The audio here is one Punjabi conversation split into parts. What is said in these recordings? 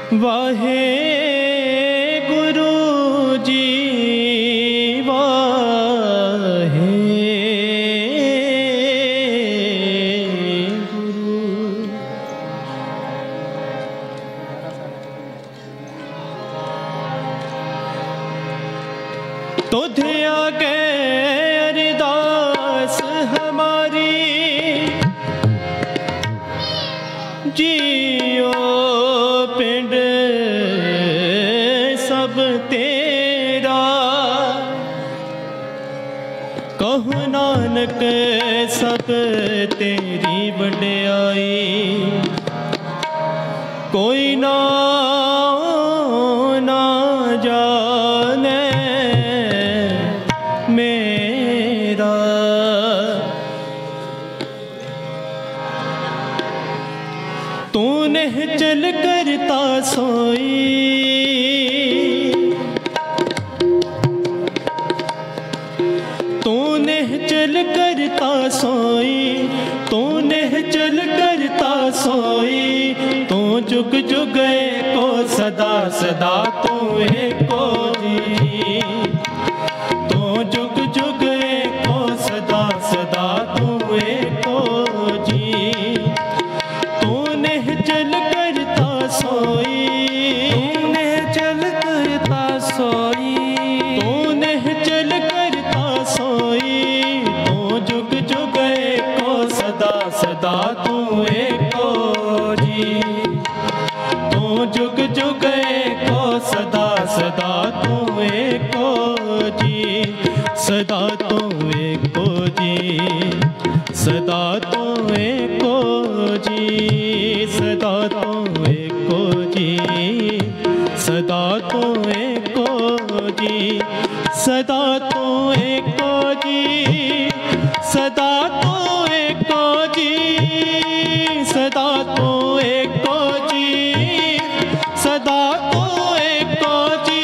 वाहे गुरु जी वाहे गुरु। तुझ आगे अरदास हमारी जियो पिंड सब तेरा। कहु नानक सब तेरी वड्याई, कोई ना जाने मेरा। तूने चल करता सोई, तूने चल करता सोई, तूने चल करता सोई। तू जुग जुग को सदा सदा तू एको जी। तू जुग जुग को सदा सदा तू एको जी। तूने चल करता सोई, तूने चल करता सोई, तूने चल करता सोई। तू जुग जुग को सदा सदा तू एको जी। तू जुग जुग को सदा सदा तू एको जी। सदा तू एको जी, सदा तू एको जी, सदा तू एको जी, सदा तू एको जी, सदा तू एको जी, सदा तू एको जी, सदा तू एको जी, सदा तू एको जी।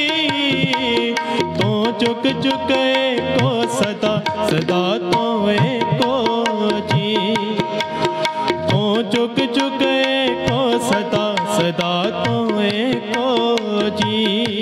तू जुग जुग को सदा सदा तू एको जी। तू जुग जुग को सदा सदा तू एको जी।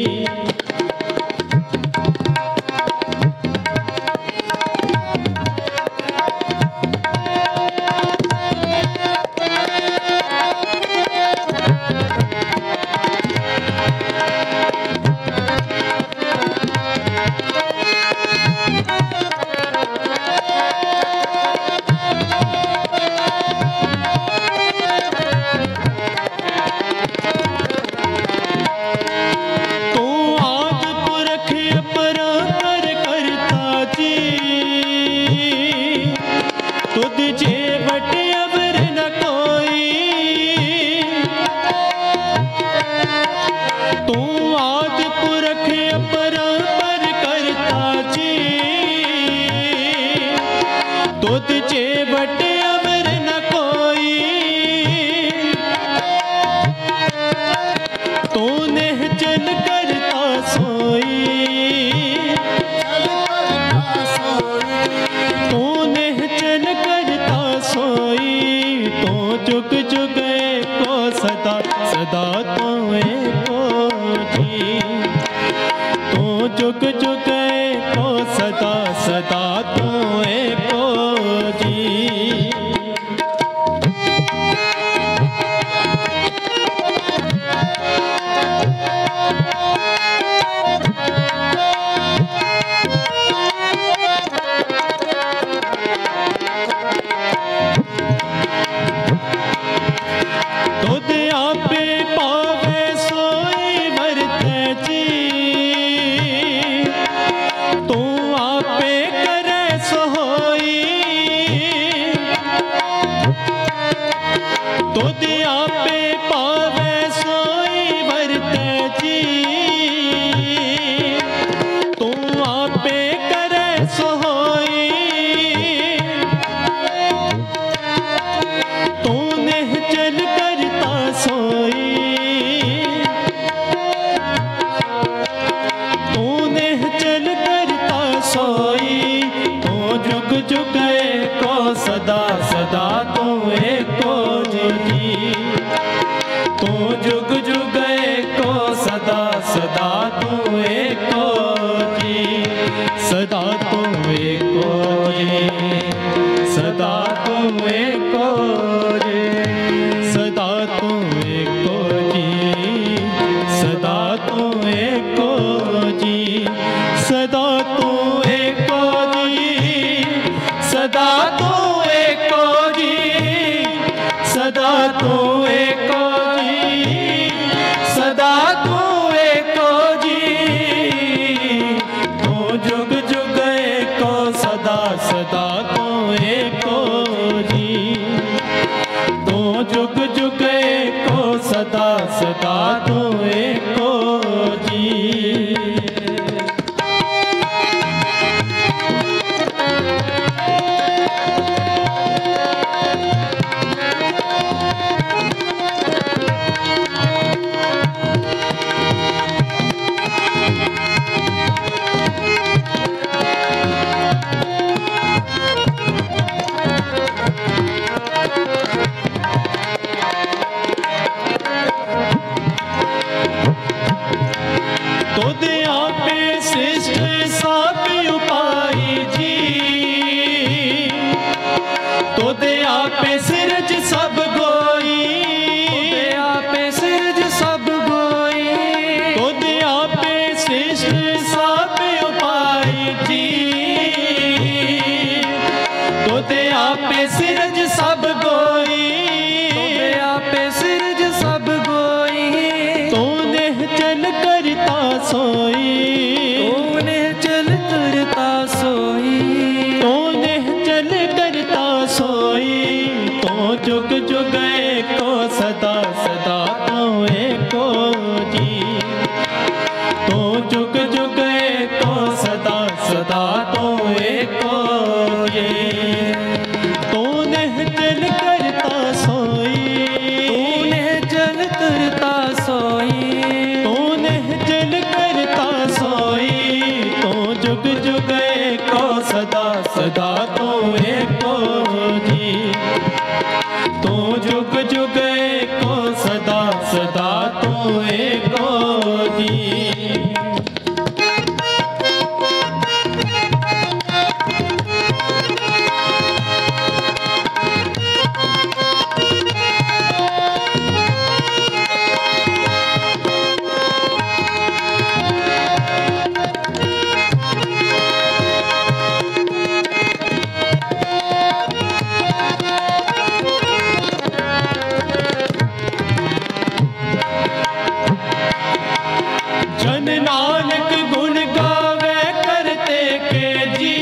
जुग जुग को सदा सदा तू एको जी। सदा सदा तू एको जी। तू तू एको जी, सदा तू एको जी, सदा तू एको जी, सदा तू एको जी, सदा तू एको जी, सदा तू एको जी, तू जुग जुग एको सदा सदा तू एको जी, तू जुग जुग एको सदा सदा तू एको जी। जुग जुग एको सदा सदा तू एको जी, तू जुग जुग एको सदा सदा तू एको जी, तू निश्चल करता सोई, तू निश्चल करता सोई, तू निश्चल करता सोई, तू जुग जुग एको सदा सदा तू एको जी, तू जुग जुग एको सदा सदा तू एको जी। जन नानक गुण गावे करते के जी,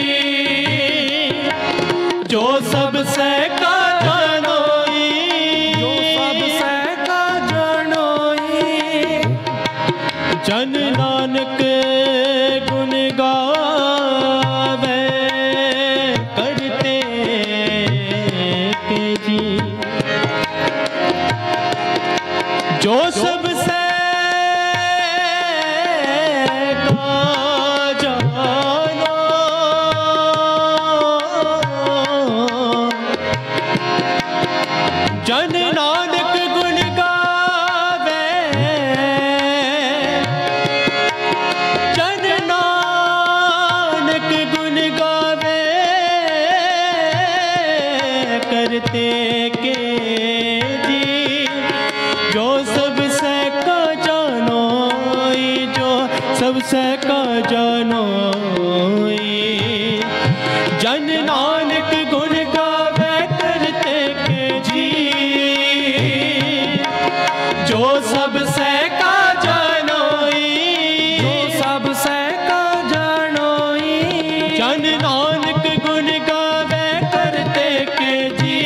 जो सब से का जानोई, जो सब से का जानोई, जन नानक गुण गावे करते के जी, जो सब से जन नानक गुण गावे, जन नानक गुण गावे करते के जी, जो सबसे का जानोई, जो सबसे का जानोई, जन नानक गुण गावे करते के जी, जो सबसे का जानोई, जो सबसे का जानोई, जन नानक गुण गावे करते के जी,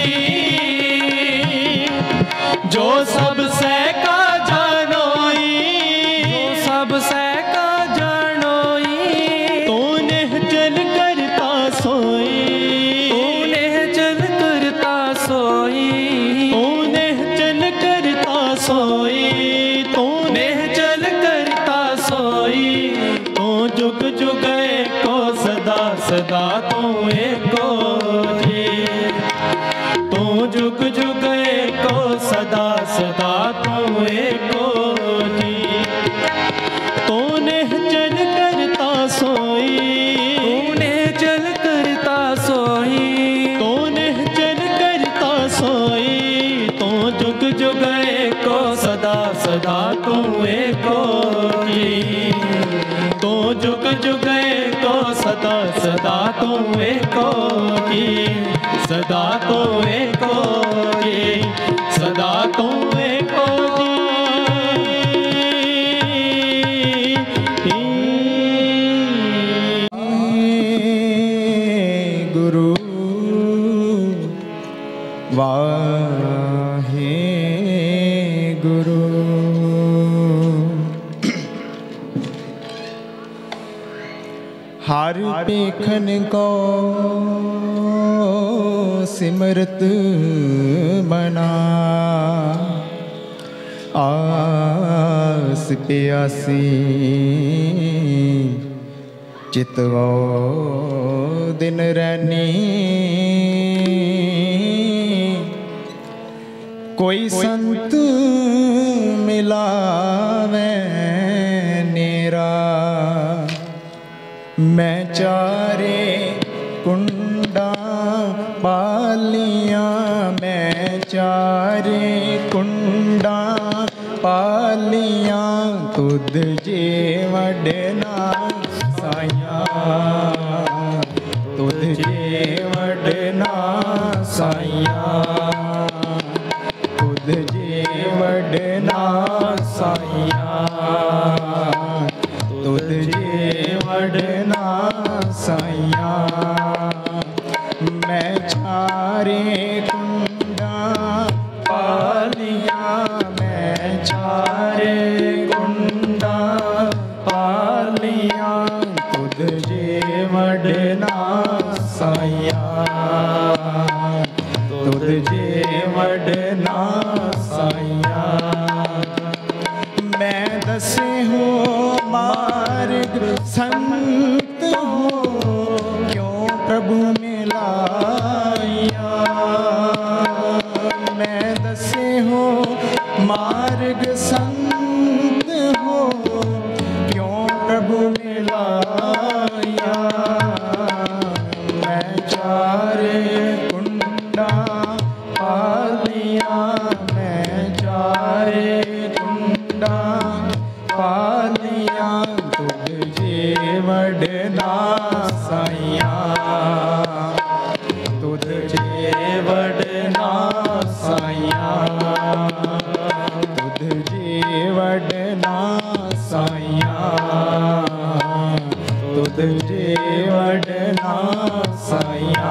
जो सबसे का जानोई, जो सबसे का जानोई, तू निश्चल करता सोई, तू निश्चल करता सोई, तू निश्चल करता सोई, तू निश्चल करता सोई, तू जुग जुग एको सदा सदा तू एको जी, तू जुग जुग एको सदा सदा तू एको जी, तू निश्चल करता सोई, तू निश्चल करता सोई, तू निश्चल करता सोई, तू जुग जुग एको सदा सदा तू एको जी। तू जुग जुग एको सदा सदा तू एको जी। सदा तू एको जी। सदा तू एको जी। गुरु वाहे गुरु। हर पेखन को सिमरत बना। आस प्यासी चितवो दिन रैनी। कोई संत मिलावे नेरा। मैं चारे कुंडा पालियां। मैं चारे कुंडा पालियां। तुद जे वडना साया। तुद जे वडना साया। तुद जे वडना साया। तुद जे वडना साया। मैं चारे कुंडा पालिया। मैं चारे कुंडा पालिया। तुद जे वडना साया। तुद जे वडना साया। मैं दसे हो मार्ग संत हो। क्यों प्रभु मिलाया। मैं दसे हो मार्ग संत हो। क्यों प्रभु मिलाया। मैं चारे कुंडा पालिया। मैं चारे कुंडा पालिया। तुद जे वडना साया। तुद जे वडना साया। तुद जे वडना साया। तुद जे वडना साया।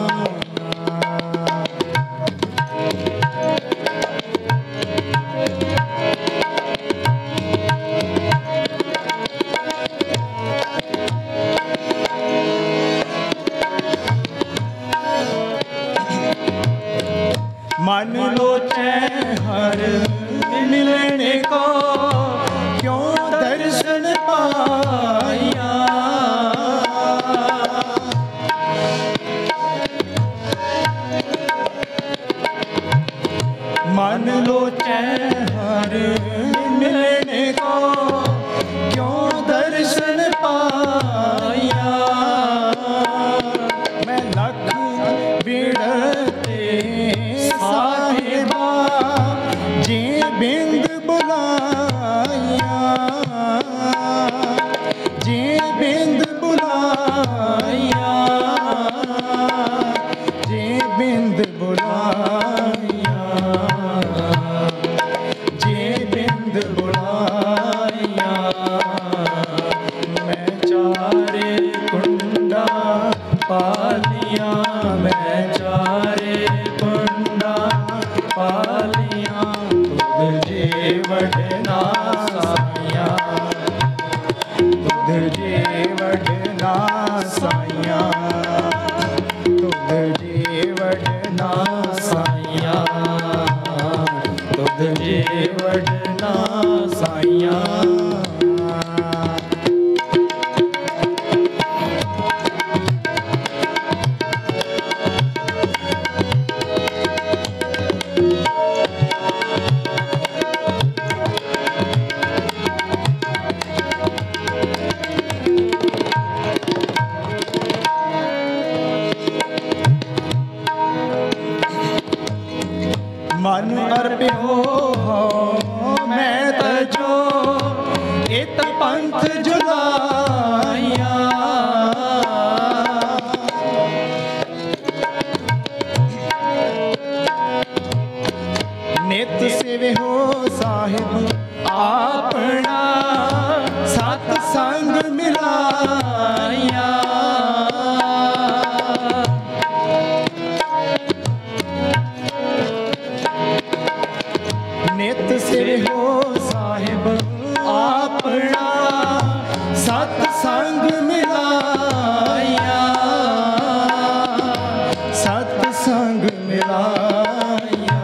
मन लोचे हर मिलने को। क्यों दर्शन पाया। मन लोचे हर मिलने को। क्यों दर्शन पाया। मैं लख बिड़ते साहिबा। जे बिंद बुलाया। जे बिंद बुलाया। जे बिंद बुलाया। जे बिंद बुलाया। मैं चारे कुंडा पालिया। मैं चारे कुंडा पालिया। तुद जे वडना साया। तुद जे वडना साया। तुद जे वडना साया। तुद जे वडना साया। मन अर्पे हो मैं तजो इत पंथ जुलाइया नित सेवे हो साहिब अपना सत संग मिलाया नित सेवे हो साहिब अपना सत संग मिलाया सत संग मिलाया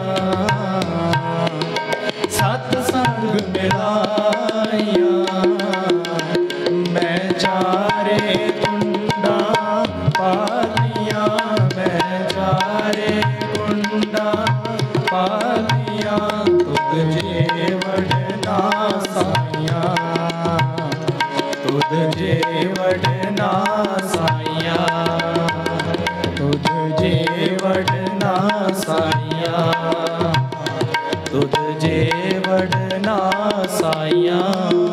सत संग मिलाया मैं चारे कुंडा पालिया मैं चारे कुंडा पालिया तुझ जेवड़ना साइया तुझ जेवड़ना साइया तुझ जेवड़ना साइया तुझ जेवड़ना साइया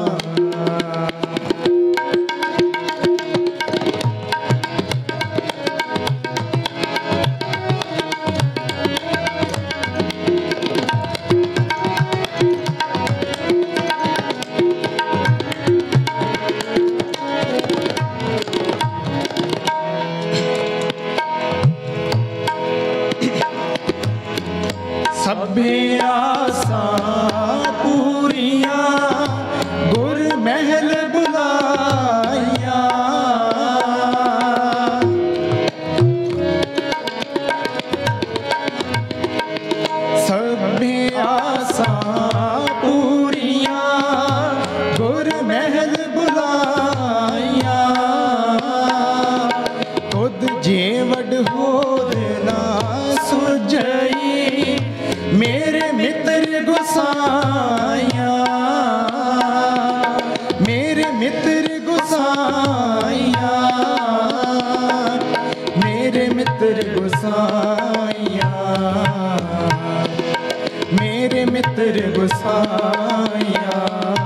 सभे आसा पूरिया गुर महल बुलाया सभे आसा पूरिया गुर महल बुलाया खुद जेवड़ होर ना सुजई मेरे मित्र गुसाया मेरे मित्र गुसाया मेरे मित्र गुसाया मेरे मित्र गुसाया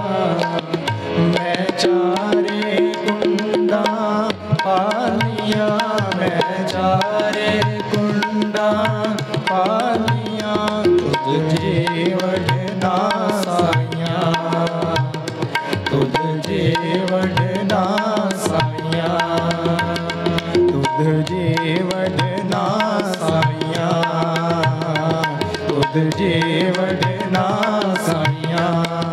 मैं चारे कुंडा पालिया मैं चारे कुंडा पालिया तुझ जेवड़ना साइया तुझ जेवड़ना साइया तुझ जेवड़ना साइया तुझ जेवड़ना साइया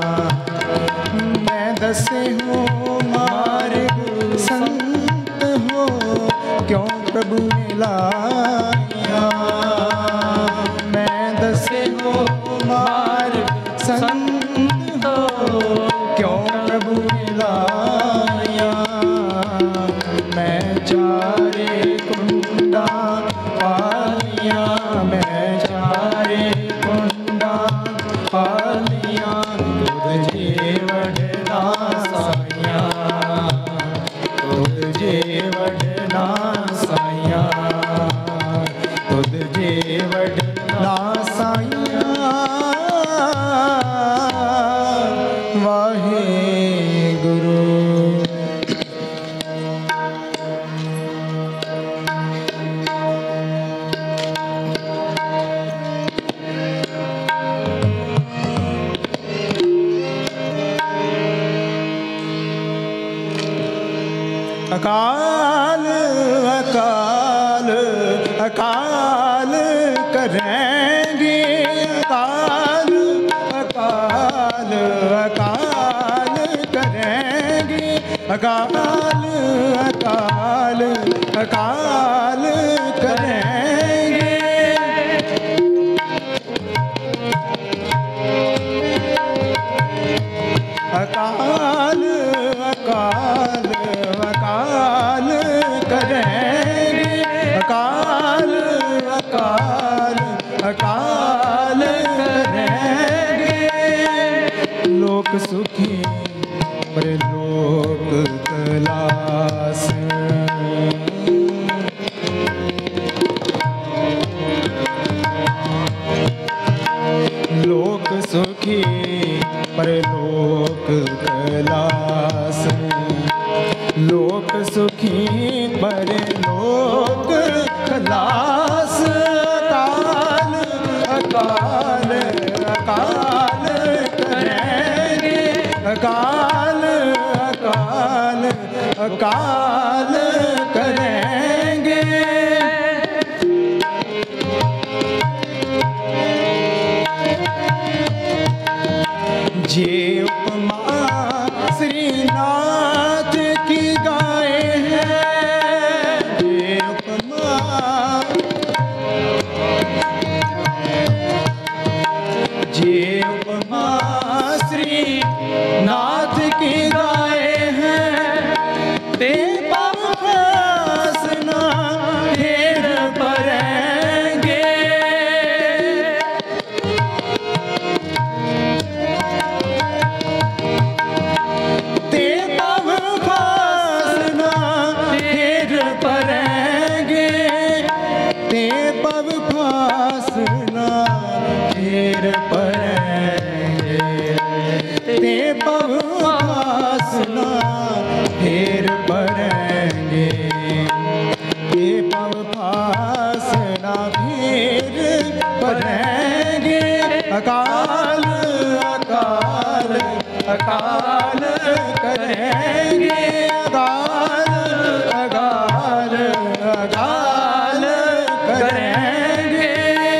मैं दसे हूँ मार्ग संत हो क्यों प्रभु मिलाया मैं दसे हो मार्ग संत हो क्यों प्रभु मिलाया मैं चारे कुंडा पालिया मैं चारे कुंडा पालिया तुझ जेवड़ना साइया तुझ जेवड़ना साइया तुझ जेवड़ना साइया वाहे गुरु अकाल अकाल अकाल करेंगे अकाल अकाल अकाल करेंगे अकाल अकाल अकाल करेंगे अकाल अकाल अकाल करेंगे अकाल अकाल अकाल करेंगे लोक सुखी परलोक कलास लोक सुखी परलोक कैलास, लोक सुखी परलोक कैलास। अकाल अकाल करेंगे, अकाल अकाल अकाल करेंगे। जे उपमा श्रीनाथ की गाए हैं, जे उपमा श्रीनाथ की गाए हैं, ते पासना ढेर परेंगे। ते पासना ढेर परेंगे, ते पासना ढेर परेंगे, ते पवभासना ढेर परेंगे, ते पवभासना ढेर परेंगे। अकाल अकाल अकाल करेंगे, अकाल अकाल अकाल करेंगे।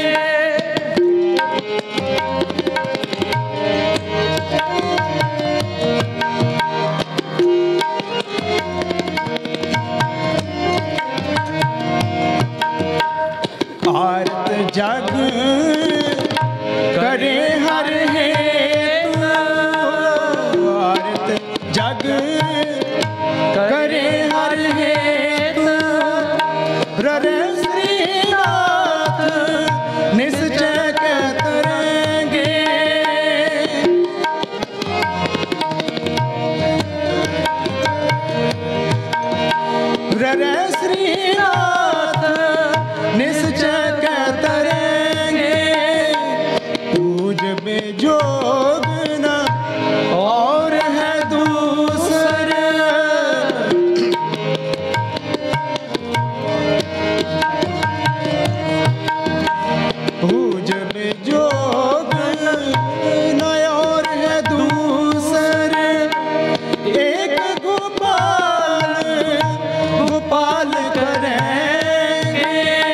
आरत जग करे हर हेतु, आरत जग करे हर हेतु, ररे श्रीनाथ निश्चय करेंगे। ररे श्रीनाथ निश्चय करेंगे, पूज बेजोग न और है दूसरे। पूज बेजोग न और है दूसरे, एक गोपाल गोपाल करेंगे।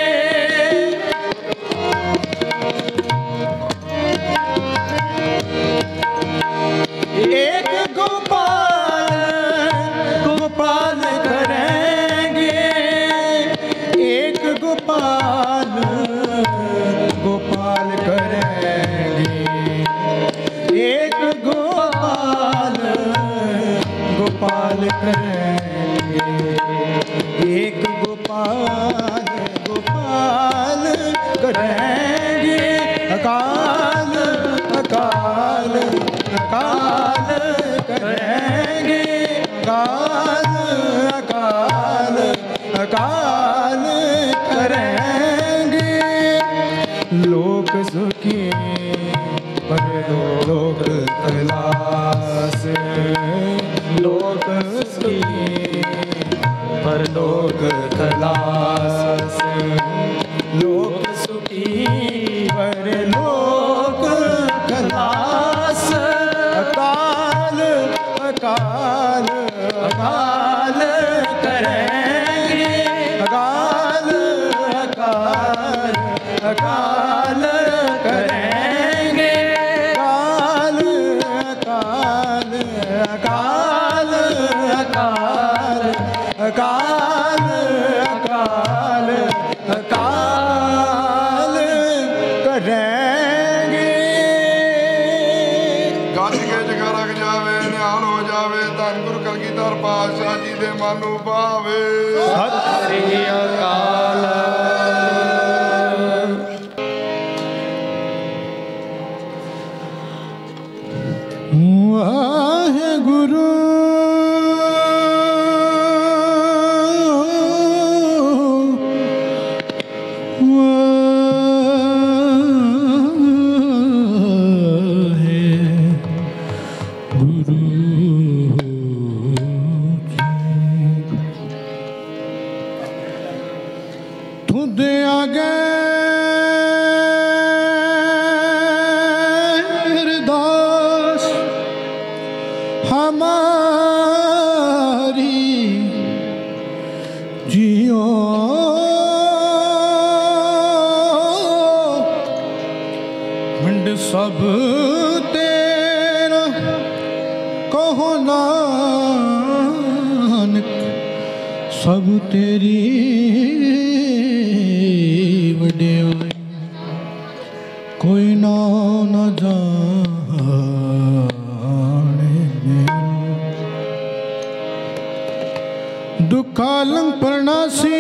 एक गोपाल गोपाल करेंगे, एक गोपाल गोपाल करेंगे, एक गोपाल गोपाल करेंगे, एक गोपाल गोपाल करेंगे। अकाल अकाल अकाल करेंगे, अकाल अकाल अकाल करेंगे। लोक सुखी परलोक कैलास, लोक सुखी परलोक कैलास, लोक सुखी परलोक कैलास। अकाल अकाल अकाल करेंगे, अकाल अकाल अकाल करेंगे, अकाल अकाल अकाल अकाल अकाल अकाल अकाल करेंगे। ਗੱਜ ਕੇ ਜਗਾ ਲੱਗ ਜਾਵੇ, ਨਿਹਾਲ ਹੋ ਜਾਵੇ, ਧੰਨ ਗੁਰੂ ਕਲਗੀਧਰ ਪਾਤਸ਼ਾਹ ਜੀ ਦੇ ਮਨ ਨੂੰ ਭਾਵੇ। ਸਤਿ ਸ੍ਰੀ ਅਕਾਲ। ਵਾਹਿਗੁਰੂ ਵਾਹਿਗੁਰੂ हमारी जियो मंड सब तेरा कहो नानक सब तेरी वड्याई कोई ना न जाने दुखालम परनासी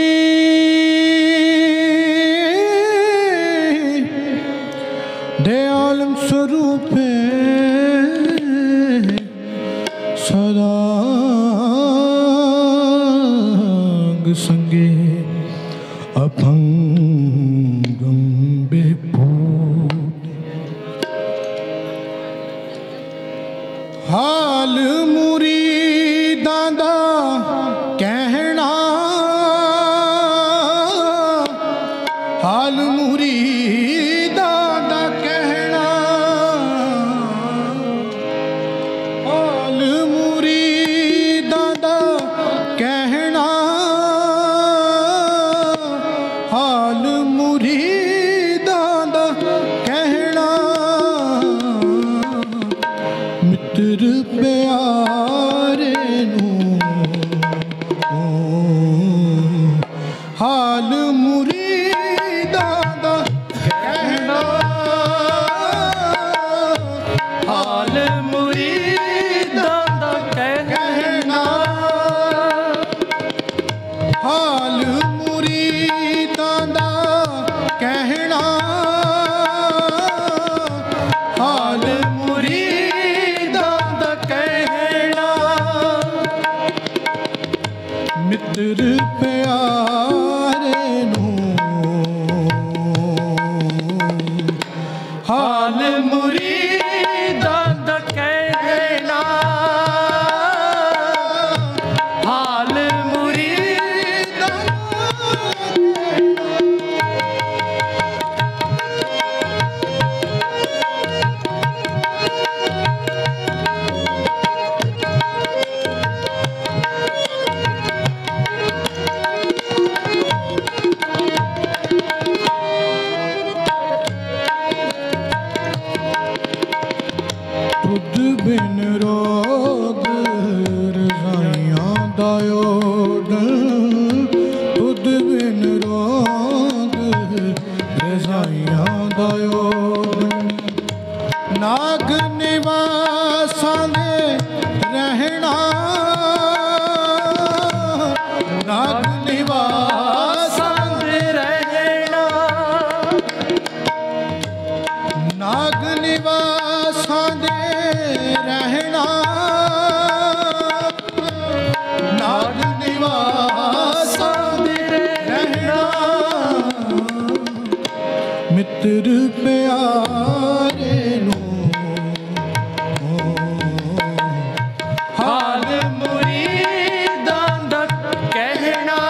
दयालम स्वरूप सदा संगे अभंगम बेपूत हाल मुरीदां दा कहना हाल मुरीदां दा कहना हाल मुरीदां दा कहना हाल मुरीदां दा कहना मित्र प्यारे नू हाल मुरीदां दा कहना हाल मुरीदां दा कहना हाल मुरीदां दा कहना हाल मुरीदां दा कहना मित्र प्यारे नू हाल मुरीदां दा कहना हाल मुरीदां तुद बिन रोग रजाइयां दा ओडन तुद बिन रोग रजाइयां दा ओडन नाग निवासां दे रहना नाग निवासां दे रहना नाग निवासां दे रहना नाग निवासां दे रहना मित्र प्यारे नू हाल मुरीदां दा कहना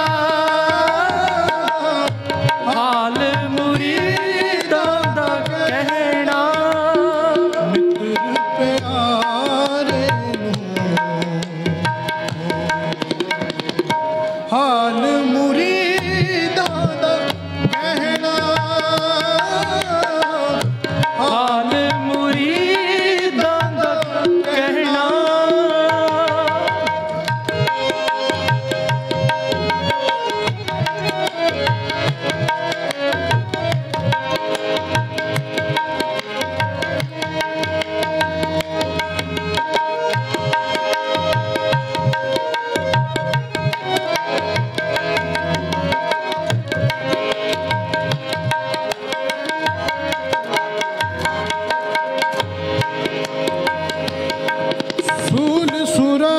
हाल मुरीदां दा कहना मित्र प्यारे नू हाल मुरीदां दा कहना हाल मुरीदां दा कहना फूल सुरा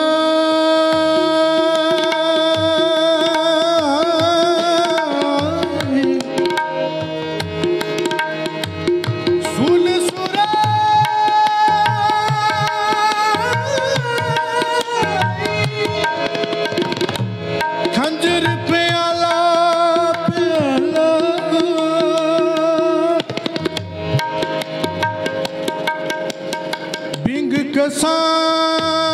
फूल सुरा खंजर प्याला प्याला बिंग कसा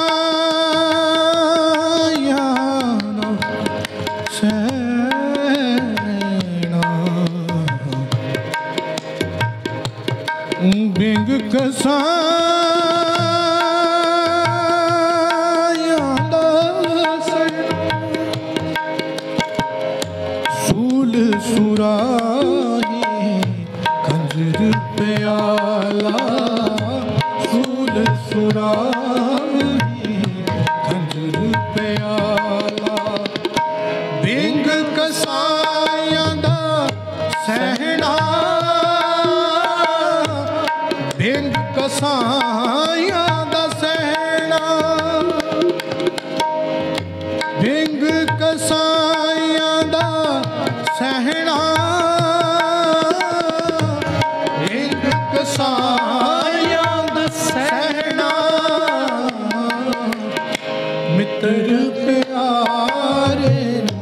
सुराही खंजर प्याला सूल सुराही खंजर प्याला बिंग कसाइयां दा सहना बिंग कसाइयां दा सहना बिंग कसाइयां दा सहना बिंग कसाइयां दा सहना मित्र प्यारे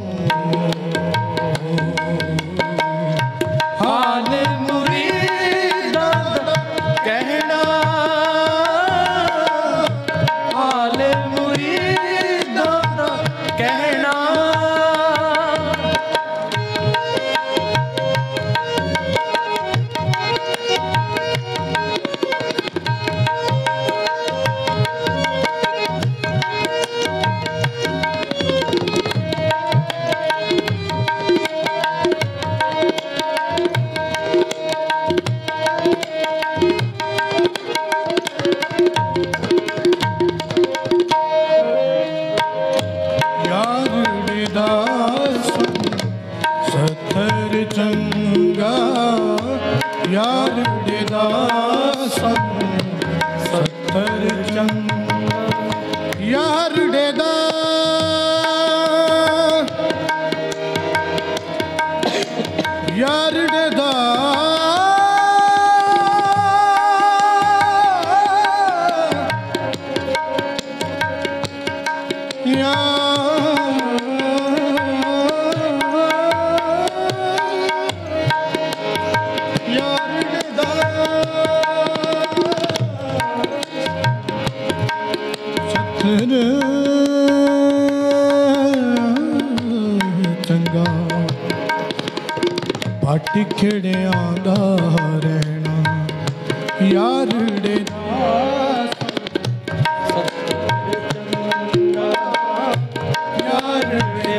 हाल मुरीदा दा कहना हाल मुरीदा दा कहना चंगा यार देदा सत्तर चंगा यार देदा यार देदा चंगा पट खिड़ियां दा रहना यार दे यार दे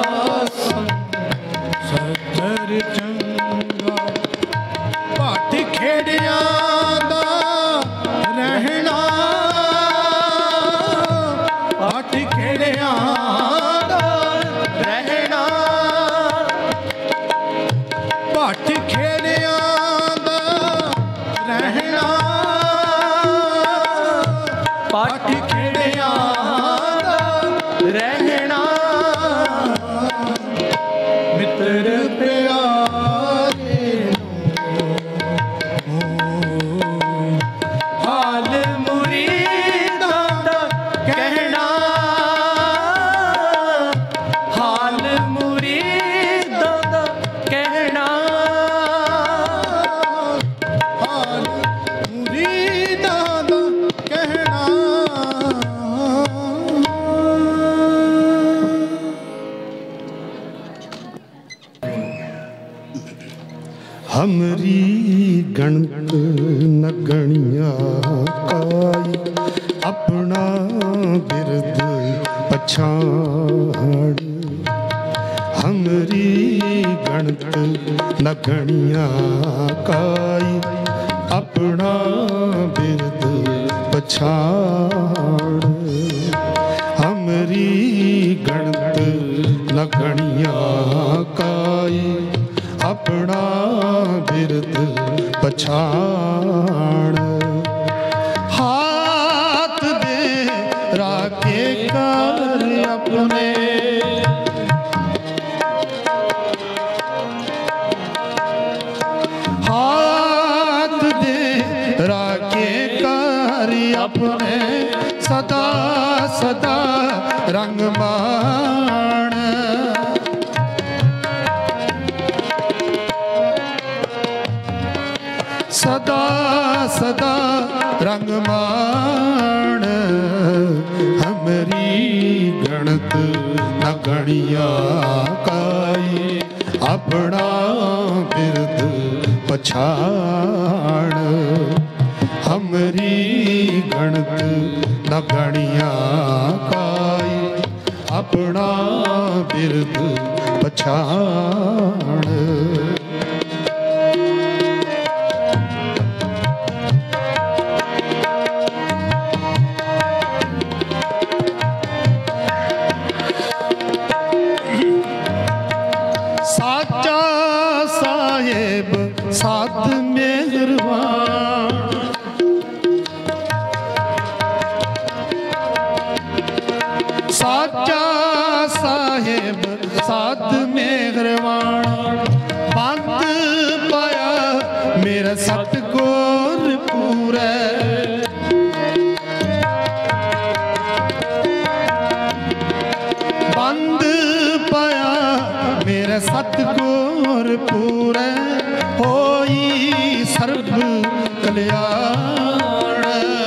सत्तर चंगा पट खिड़ियां दा रहना पट खिड़ियां दा रहना पट खेड़ियां दा रहना पट खेड़ियां दा रहना मित्र प्यारे हाल मुरीदा दा कहना हाल मुरीदा दा कहना हाल मुरीदा दा कहना हमरी गणत न गणिया काई अपना बिरद पछाड़ हमरी गणत न गणिया काई अपना बिरद पछाड़ हमरी गणत न गणिया काई अपना बिरद पछाड़ हाथ दे राके कर अपने हाथ दे राके कर अपने सदा सदा रंग मान सदा सदा रंग मान हमरी गणत न गणिया काई अपना बिरद पछाड़ हमरी गणत न गणिया काई अपना बिरद ਪਛਾਣ। ਸਾਚਾ ਸਾਹਿਬ ਸਤ ਮਿਹਰਬਾਨ, ਸਾਚਾ ਸਾਹਿਬ ਸਤ ਮਿਹਰਬਾਨ। ਬੰਦ ਪਾਇਆ ਮੇਰਾ ਸਤਿਗੁਰ ਪੂਰੈ, ਬੰਦ ਪਾਇਆ ਮੇਰਾ ਸਤਿਗੁਰ ਪੂਰੈ। ਹੋਈ ਸਰਬ ਕਲਿਆਣ,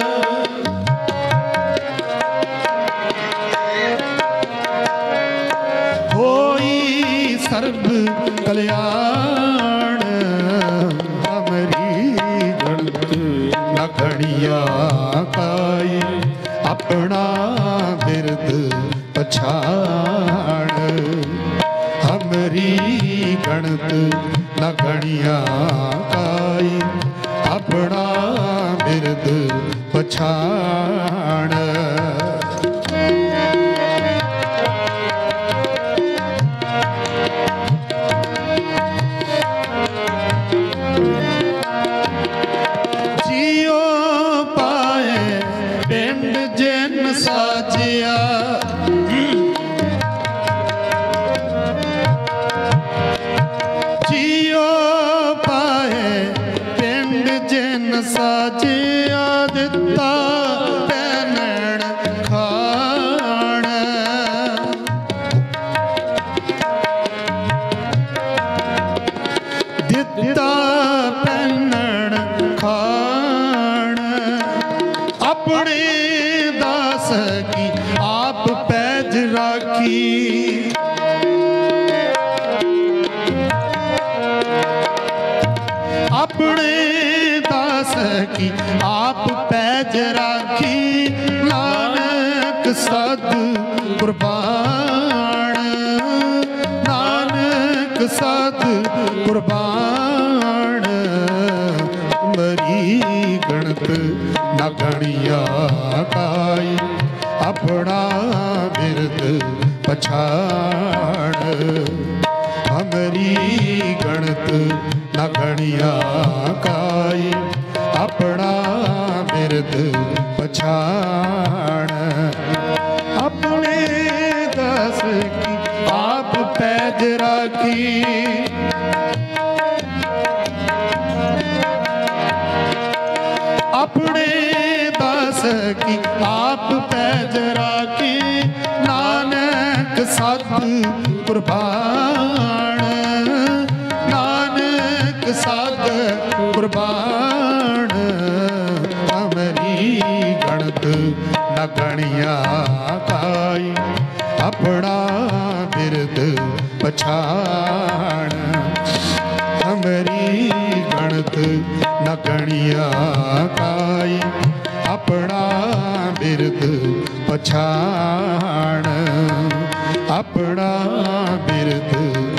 ਹੋਈ ਸਰਬ ਕਲਿਆਣ। ਹਮਰੀ ਗਣਤ ਨ ਗਣਿਆ ਕਾਈ, ਆਪਣਾ ਬਿਰਦ ਪਛਾਣ। ਹਮਰੀ ਗਣਤ ਨ ਗਣਿਆ ਕਾਈ, ਆਪਣਾ ਬਿਰਦ ਪਛਾਣ। ਜੀਓ ਪਾਏ ਪਿੰਡ ਜਿਨ ਸਾਜਿਆ, ਸਾਜਿਆ ਦਿੱਤਾ ਪੈਨਣ ਖਾਣ। ਦਿੱਤਾ ਪੈਨਣ ਖਾਣ। ਆਪਣੇ ਦਾਸ ਕੀ ਆਪ ਪੈਜ ਰਾਖੀ, ਆਪਣੇ ਕੀ ਆਪ ਪੈਜ ਰਾਖੀ। ਨਾਨਕ ਸਦ ਕੁਰਬਾਨ, ਨਾਨਕ ਸਦ ਕੁਰਬਾਨ। ਮਰੀ ਗਣਤ ਨ ਗਣਿਆ ਕਾਈ, ਆਪਣਾ ਬਿਰਦ ਪਛਾਣ। ਹਮਰੀ ਗਣਤ ਨ ਗਣਿਆ ਕਾਈ, ਆਪਣਾ ਬਿਰਦ ਪਛਾਣ। ਆਪਣੇ ਦਾਸ ਕੀ ਆਪ ਪੈਜ ਰਾਖੀ, ਆਪਣੇ ਦਾਸ ਕੀ ਆਪ ਪੈਜ ਰਾਖੀ। ਨਾਨਕ ਸਤ ਕੁਰਬਾਨ, ਨਾਨਕ ਸਤ ਕੁਰਬਾਨ। ਹਮਰੀ ਗਣਤ ਨ ਗਣਿਆ ਕਾਈ, ਆਪਣਾ ਬਿਰਦ ਪਛਾਣ। ਹਮਰੀ ਗਣਤ ਨ ਗਣਿਆ ਕਾਈ, ਆਪਣਾ ਬਿਰਦ ਪਛਾਣ। ਆਪਣਾ ਬਿਰਦ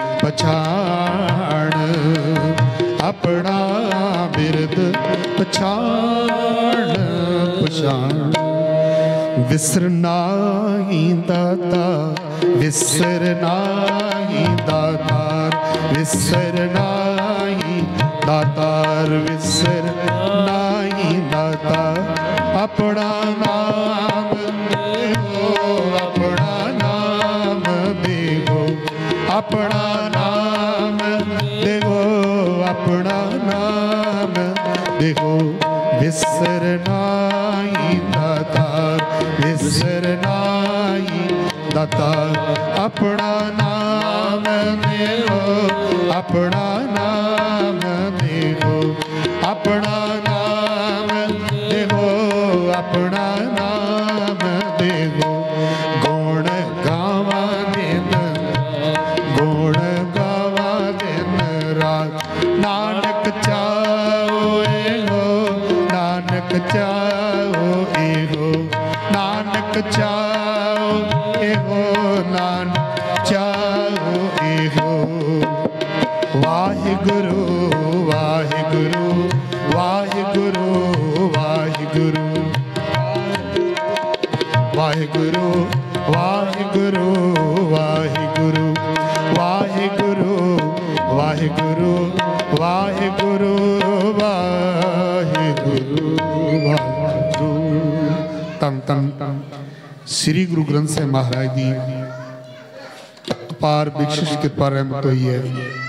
ਪਛਾਣ, ਆਪਣਾ ਬਿਰਦ ਪਛਾਣ। ਪਛਾਣ ਵਿਸਰ ਨਾਹੀ ਦਾਤਾ, ਵਿਸਰ ਨਾਹੀ ਦਾਤਾਰ, ਵਿਸਰ ਨਾਹੀ ਦਾਤਾਰ, ਵਿਸਰ ਨਾਹੀ ਦਾਤਾ। ਆਪਣਾ ਨਾਮ ਦੇਵੋ, ਆਪਣਾ ਨਾਮ ਦੇਵੋ, ਆਪਣਾ ਨਾਮ ਦੇਵੋ, ਆਪਣਾ ਨਾਮ ਦੇਵੋ। ਵਿਸਰ ਨਾਹੀ ਦਾਤਾਰ, ਵਿਸਰ ਨਾਹੀ ਦਾਤਾਰ। ਆਪਣਾ ਨਾਮ ਦੇਵੋ, ਆਪਣਾ ਨਾਮ ਦੇਵੋ, ਆਪਣਾ ਨਾਮ ਦੇਵੋ, ਆਪਣਾ ਨਾਮ ਦੇਵੋ। ਗੁਣ ਗਾਵਾਂ ਦਿਨ, ਗੁਣ ਗਾਵਾਂ ਦਿਨ ਰਾਤ। ਨਾਨਕ ਚਾਓ ਇਹੋ, ਨਾਨਕ ਚਾਓ ਇਹੋ, ਨਾਨਕ ਚਾਓ ਇਹੋ, ਨਾਨਕ ਚਾਓ ਇਹੋ। वाहिगुरु वाहिगुरु वाहिगुरु वाहिगुरु वाहिगुरु वाहिगुरु वाहिगुरु वाहिगुरु वाहिगुरु वाहिगुरु वाहिगुरु वाहिगुरु। तन तन श्री गुरु ग्रंथ साहिब महाराज की अपार बख्शिश कृपा रहमत हुई है।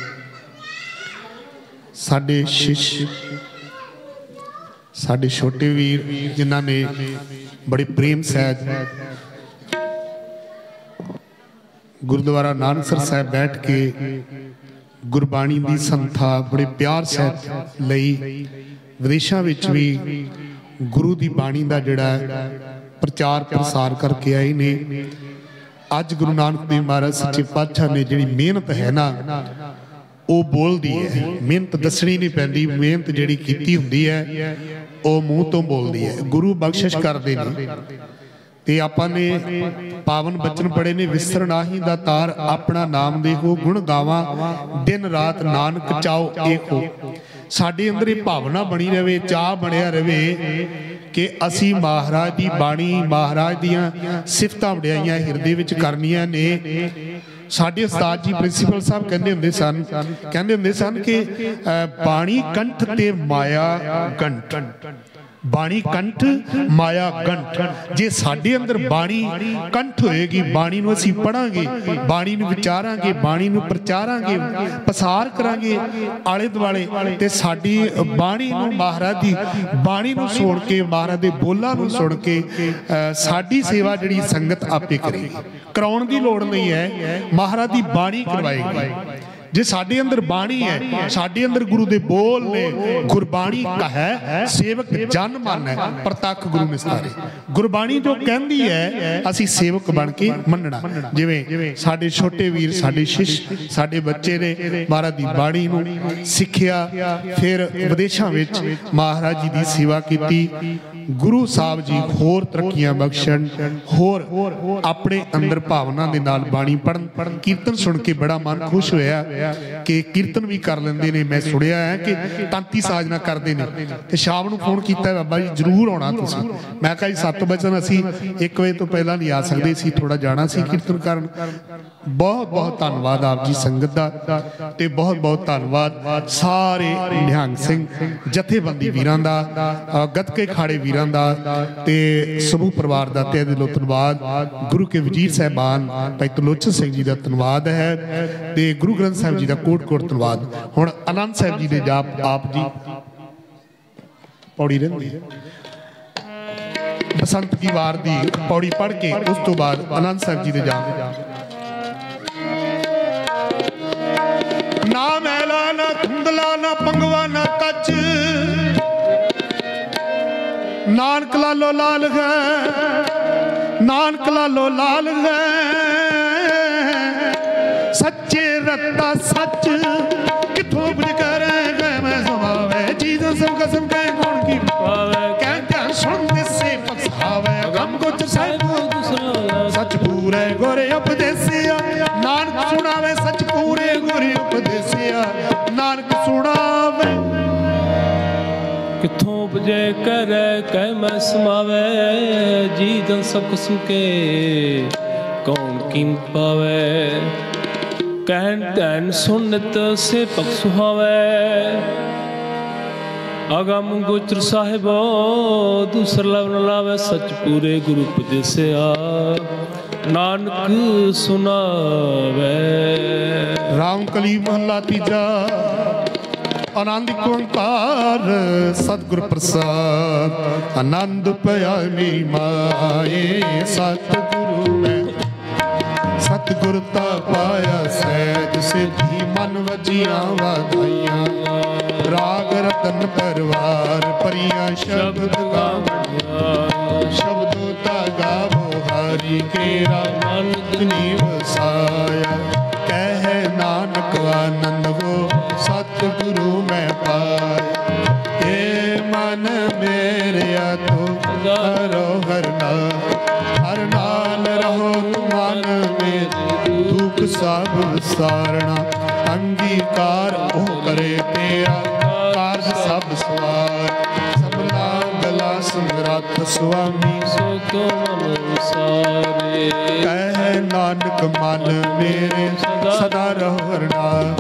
साडे शिष्य साडे छोटे वीर जिन्हों ने बड़े प्रेम सहित गुरुद्वारा नानकसर साहिब बैठ के गुरबाणी की संथा बड़े प्यार सहित लई, विदेशों विच भी गुरु की बाणी का जिहड़ा प्रचार प्रसार करके आए ने। अज गुरु नानक देव महाराज सच्चे पातशाह ने जिहड़ी मेहनत है ना वो बोलती है। मेहनत दसनी नहीं पैंदी, मेहनत जिहड़ी कीती हुंदी है वो मूँह तो बोलती है। गुरु बख्शिश करते हैं ते आपां ने पावन बचन पढ़े ने, विसर नाहीं दातार अपना नाम देखो, गुण गावा दिन रात नानक चाओ एक हो। साडे अंदर ये भावना बनी रहे, चाह बनिया रहे कि असी महाराज की बाणी महाराज दियां सिफतां वडियाइयां हिरदे विच करनियां ने। साडे उस्ताद जी प्रिंसीपल साहब कहंदे हुंदे सन कि बाणी कंठ ते माया गंठ, बाणी कंठ माया गंठ। जे साडे अंदर बाणी कंठ होएगी, बाणी नूं असीं पढ़ांगे, बाणी नूं विचारांगे, बाणी नूं प्रचारांगे, पसार करांगे आले दुआले, ते साडी बाणी नूं महाराज दी बाणी नूं सुण के, महाराज दे बोलां नूं सुण के साडी सेवा जिहड़ी संगत आपे करेगी। कराउण दी लोड़ नहीं है, महाराज दी बाणी करवाएगी। जे साडे अंदर बाणी है, साडे अंदर गुरु दे बोल ने, गुरबाणी कहे सेवक जन मन है प्रतख गुरु निस्तारे। गुरबाणी जो कहंदी है असी सेवक बन के मनना। जिवें साडे छोटे वीर साडे शिष्य साडे बच्चे ने महाराज दी बाणी नूं सिੱਖਿਆ, फिर विदेशों विच महाराज जी दी सेवा कीती। गुरु साहब जी होर तरक्कियां बख्शण, होर अपने अंदर भावना दे नाल बाणी पढ़न। कीर्तन सुन के बड़ा मन खुश होया कि कीर्तन भी कर लेंदे ने। मैं सुनिया है कि तांती साजना करते हैं, तो शाम नूं फोन किया बाबा जी जरूर आना तुसीं। मैं कहा जी 7 बजे असीं 1 बजे तो पहला नहीं आ सकते सी, थोड़ा जाना सी कीर्तन करन। बहुत बहुत धन्नवाद आप जी संगत दा, ते बहुत बहुत धन्नवाद सारे निहंग सिंह जथेबंदी वीरां दा, गतके खाड़े वीरां दा, ते समूह परिवार दा तहे दिलों धन्नवाद। गुरु के वजीर साहबान भाई त्रिलोचन सिंह जी दा धन्नवाद है, ते गुरु ग्रंथ साहिब जी दा कोट कोट धन्नवाद। हुण आनंद साहिब जी दे जाप आप जी पौड़ी रहिंदी बसंत की वार दी पौड़ी पढ़ के उस तो बाद आनंद साहिब जी दे जाप। ना मैला ना धुंधला ना पंगवा ना कच, नानक लालो लाल है, नानक लालो लाल है। सच्चे रत्ता सच किथों बुझ कर मैं समावे, चीज़ों सब कसम के गुण की पावे। कहते सुन से पछावे गम गोच सच पूरे गोरे उपदेसिया, नानक सुनावे सच पूरे गोरे उपदेसिया। नानक सुनावे किथों उपजे करे कह मैं समावे, जीदन सब किस्म के कौन कीम पावे। कहन धैन सुनत से पक सुहावे, आगम गोचर साहिबो दूसर लव न लावे। सच पूरे गुरु उपदेसिया, नानक सुनावे। राम कली महला तीजा। आनंद ओंकार सतगुर प्रसाद, आनंद पया मेरी माए। सतगुरु मैं सतगुर ता पाया, सहज सिद्धि मन वजिया वाधाइया। राग रतन परवार परिया शब्द गावनिया, शब्दों ता गावो हरि केरा मन वसाया। कह नानक आनंद हो सतगुरु मैं पाया। हे मन मेरे तो करो हर नाल रहो, मन में दुख सब सारना। अंगी ਕਾਰ ਉਹ ਕਰੇ ਤੇਰਾ ਕਾਰਜ ਸਭ ਸਵਾਰ ਸਭਨਾ ਗਲਾ ਸਮਰੱਥ ਸੁਆਮੀ ਸੋ ਤੋ ਮਨ ਸਾਰੇ ਕਹਿ ਨਾਨਕ ਮਨ ਮੇਰੇ ਸਦਾ ਰਹੋ ਹਰਣਾ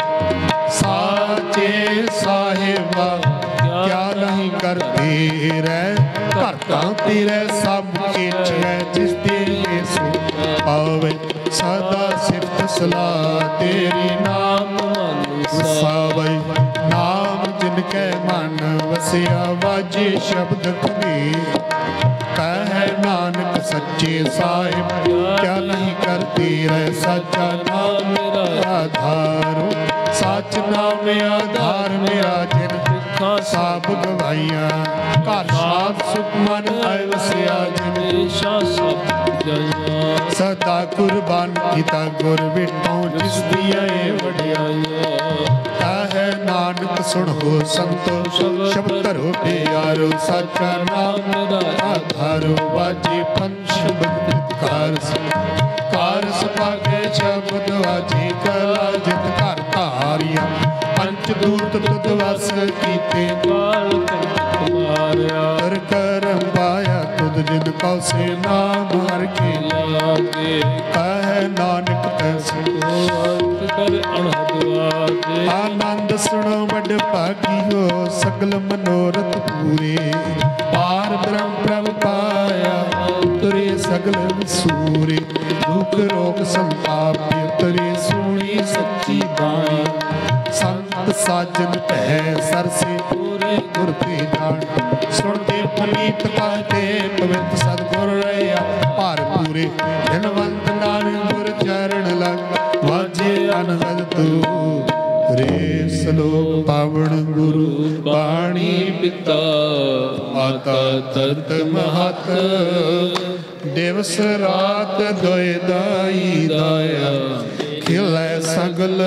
ਸਾਚੇ ਸਾਹਿਬਾ ਕਿਆ ਨਹੀਂ ਕਰਤੇ ਰਹਿ ਕਰਤਾ ਤੇਰੇ ਸਭ ਕੀਛੈ ਜਿਸ ਤੇ ਸੋ ਪਾਵੇ ਸਦਾ ਸਿਫਤ ਸਲਾਹ ਤੇਰੀ ਨਾਮ ਮਨ ਵਸਾਵੇ ਨਾਮ ਜਿਨ ਕੈ ਮਨ ਵਸਿਆ ਵਾਜੇ ਸ਼ਬਦ ਕਬੀਰ ਕਹਿ ਨਾਨਕ ਸੱਚੇ ਸਾਹਿਬ ਕਿਆ ਨਹੀਂ ਕਰਤੀ ਰਹਿ ਸਾਚਾ ਨਾਮ ਮੇਰਾ ਆਧਾਰ ਸੱਚ ਨਾਮ ਆਧਾਰ ਮੇਰਾ ਜਿਨ ਸਭ ਗਵਾਈਆਂ ਘਰ ਸਾਧ ਸੁਖ ਮਨ ਆਇ ਵਸਿਆ ਜਿਨ ਸਭ ਜਇਆ ਸਦਾ ਕੁਰਬਾਨ ਕੀਤਾ ਗੁਰ ਵਿਟੋਂ ਜਿਸ ਦੀਆਂ ਵਡਿਆਈਆਂ ਕਹਿ ਨਾਨਕ ਸੁਣੋ ਸੰਤੋ ਸ਼ਬਦ ਧਰੋ ਪਿਆਰੋ ਸਾਚਾ ਨਾਮ ਮੇਰਾ ਆਧਾਰੋ ਵਾਜੇ ਪੰਛ ਬਦਕਾਰ ਕਾਰ ਸਪਾਗੇ ਸ਼ਬਦ ਵਾਜੇ ਕਲਾ ਜਿਤ ਘਰ ਧਾਰਿਆ ਪੰਚ ਦੂਤ ਤੁਧ ਵਸ ਕੀਤੇ ਕਾਲ ਕੰਠ ਮਾਰਿਆ ਕਰ ਕਰਮ ਪਾਇਆ ਤੁਧ ਜਿਨ ਕਉ ਸੇ ਨਾਮ ਹਰ ਕੇ ਲਾਗੇ ਕਹਿ ਨਾਨਕ ਤੈਸੀ ਅੰਤ ਕਰ ਅਨਹਦ ਵਾਗੇ ਆਨੰਦ ਸੁਣੋ ਵੱਡ ਭਾਗੀਓ ਸਗਲ ਮਨੋਰਥ ਪੂਰੇ ਪਾਰ ਬ੍ਰਹਮ ਪ੍ਰਭ ਪਾਇਆ ਤੁਰੇ ਸਗਲ ਵਿਸੂਰੇ ਦੁਖ ਰੋਗ ਸੰਤਾਪ ਤੁਰੇ ਸੁਣੀ ਸੱਚੀ ਬਾਣੀ ਸੰਤ ਸਾਜਨ ਭੈ ਸਰਸੇ ਪੂਰੇ ਗੁਰ ਤੇ ਜਾਣ ਸੁਣਦੇ ਪੁਨੀਤ ਕਹਤੇ ਪਵਿੱਤ ਸਤਿਗੁਰ ਰਹਿਆ ਭਾਰ ਪੂਰੇ ਧਨਵੰਤ ਨਾਨਕ ਗੁਰ ਚਰਨ ਲਗ ਵਾਜੇ ਅਨਹਦ ਤੂ ਰੇ ਸਲੋਕ ਪਾਵਨ ਗੁਰੂ ਬਾਣੀ ਪਿਤਾ ਮਾਤਾ ਤਰਤ ਮਹਤ ਦਿਵਸ ਰਾਤ ਦੋਇ ਦਾਈ ਦਾਇਆ ਖਿਲੈ ਸਗਲ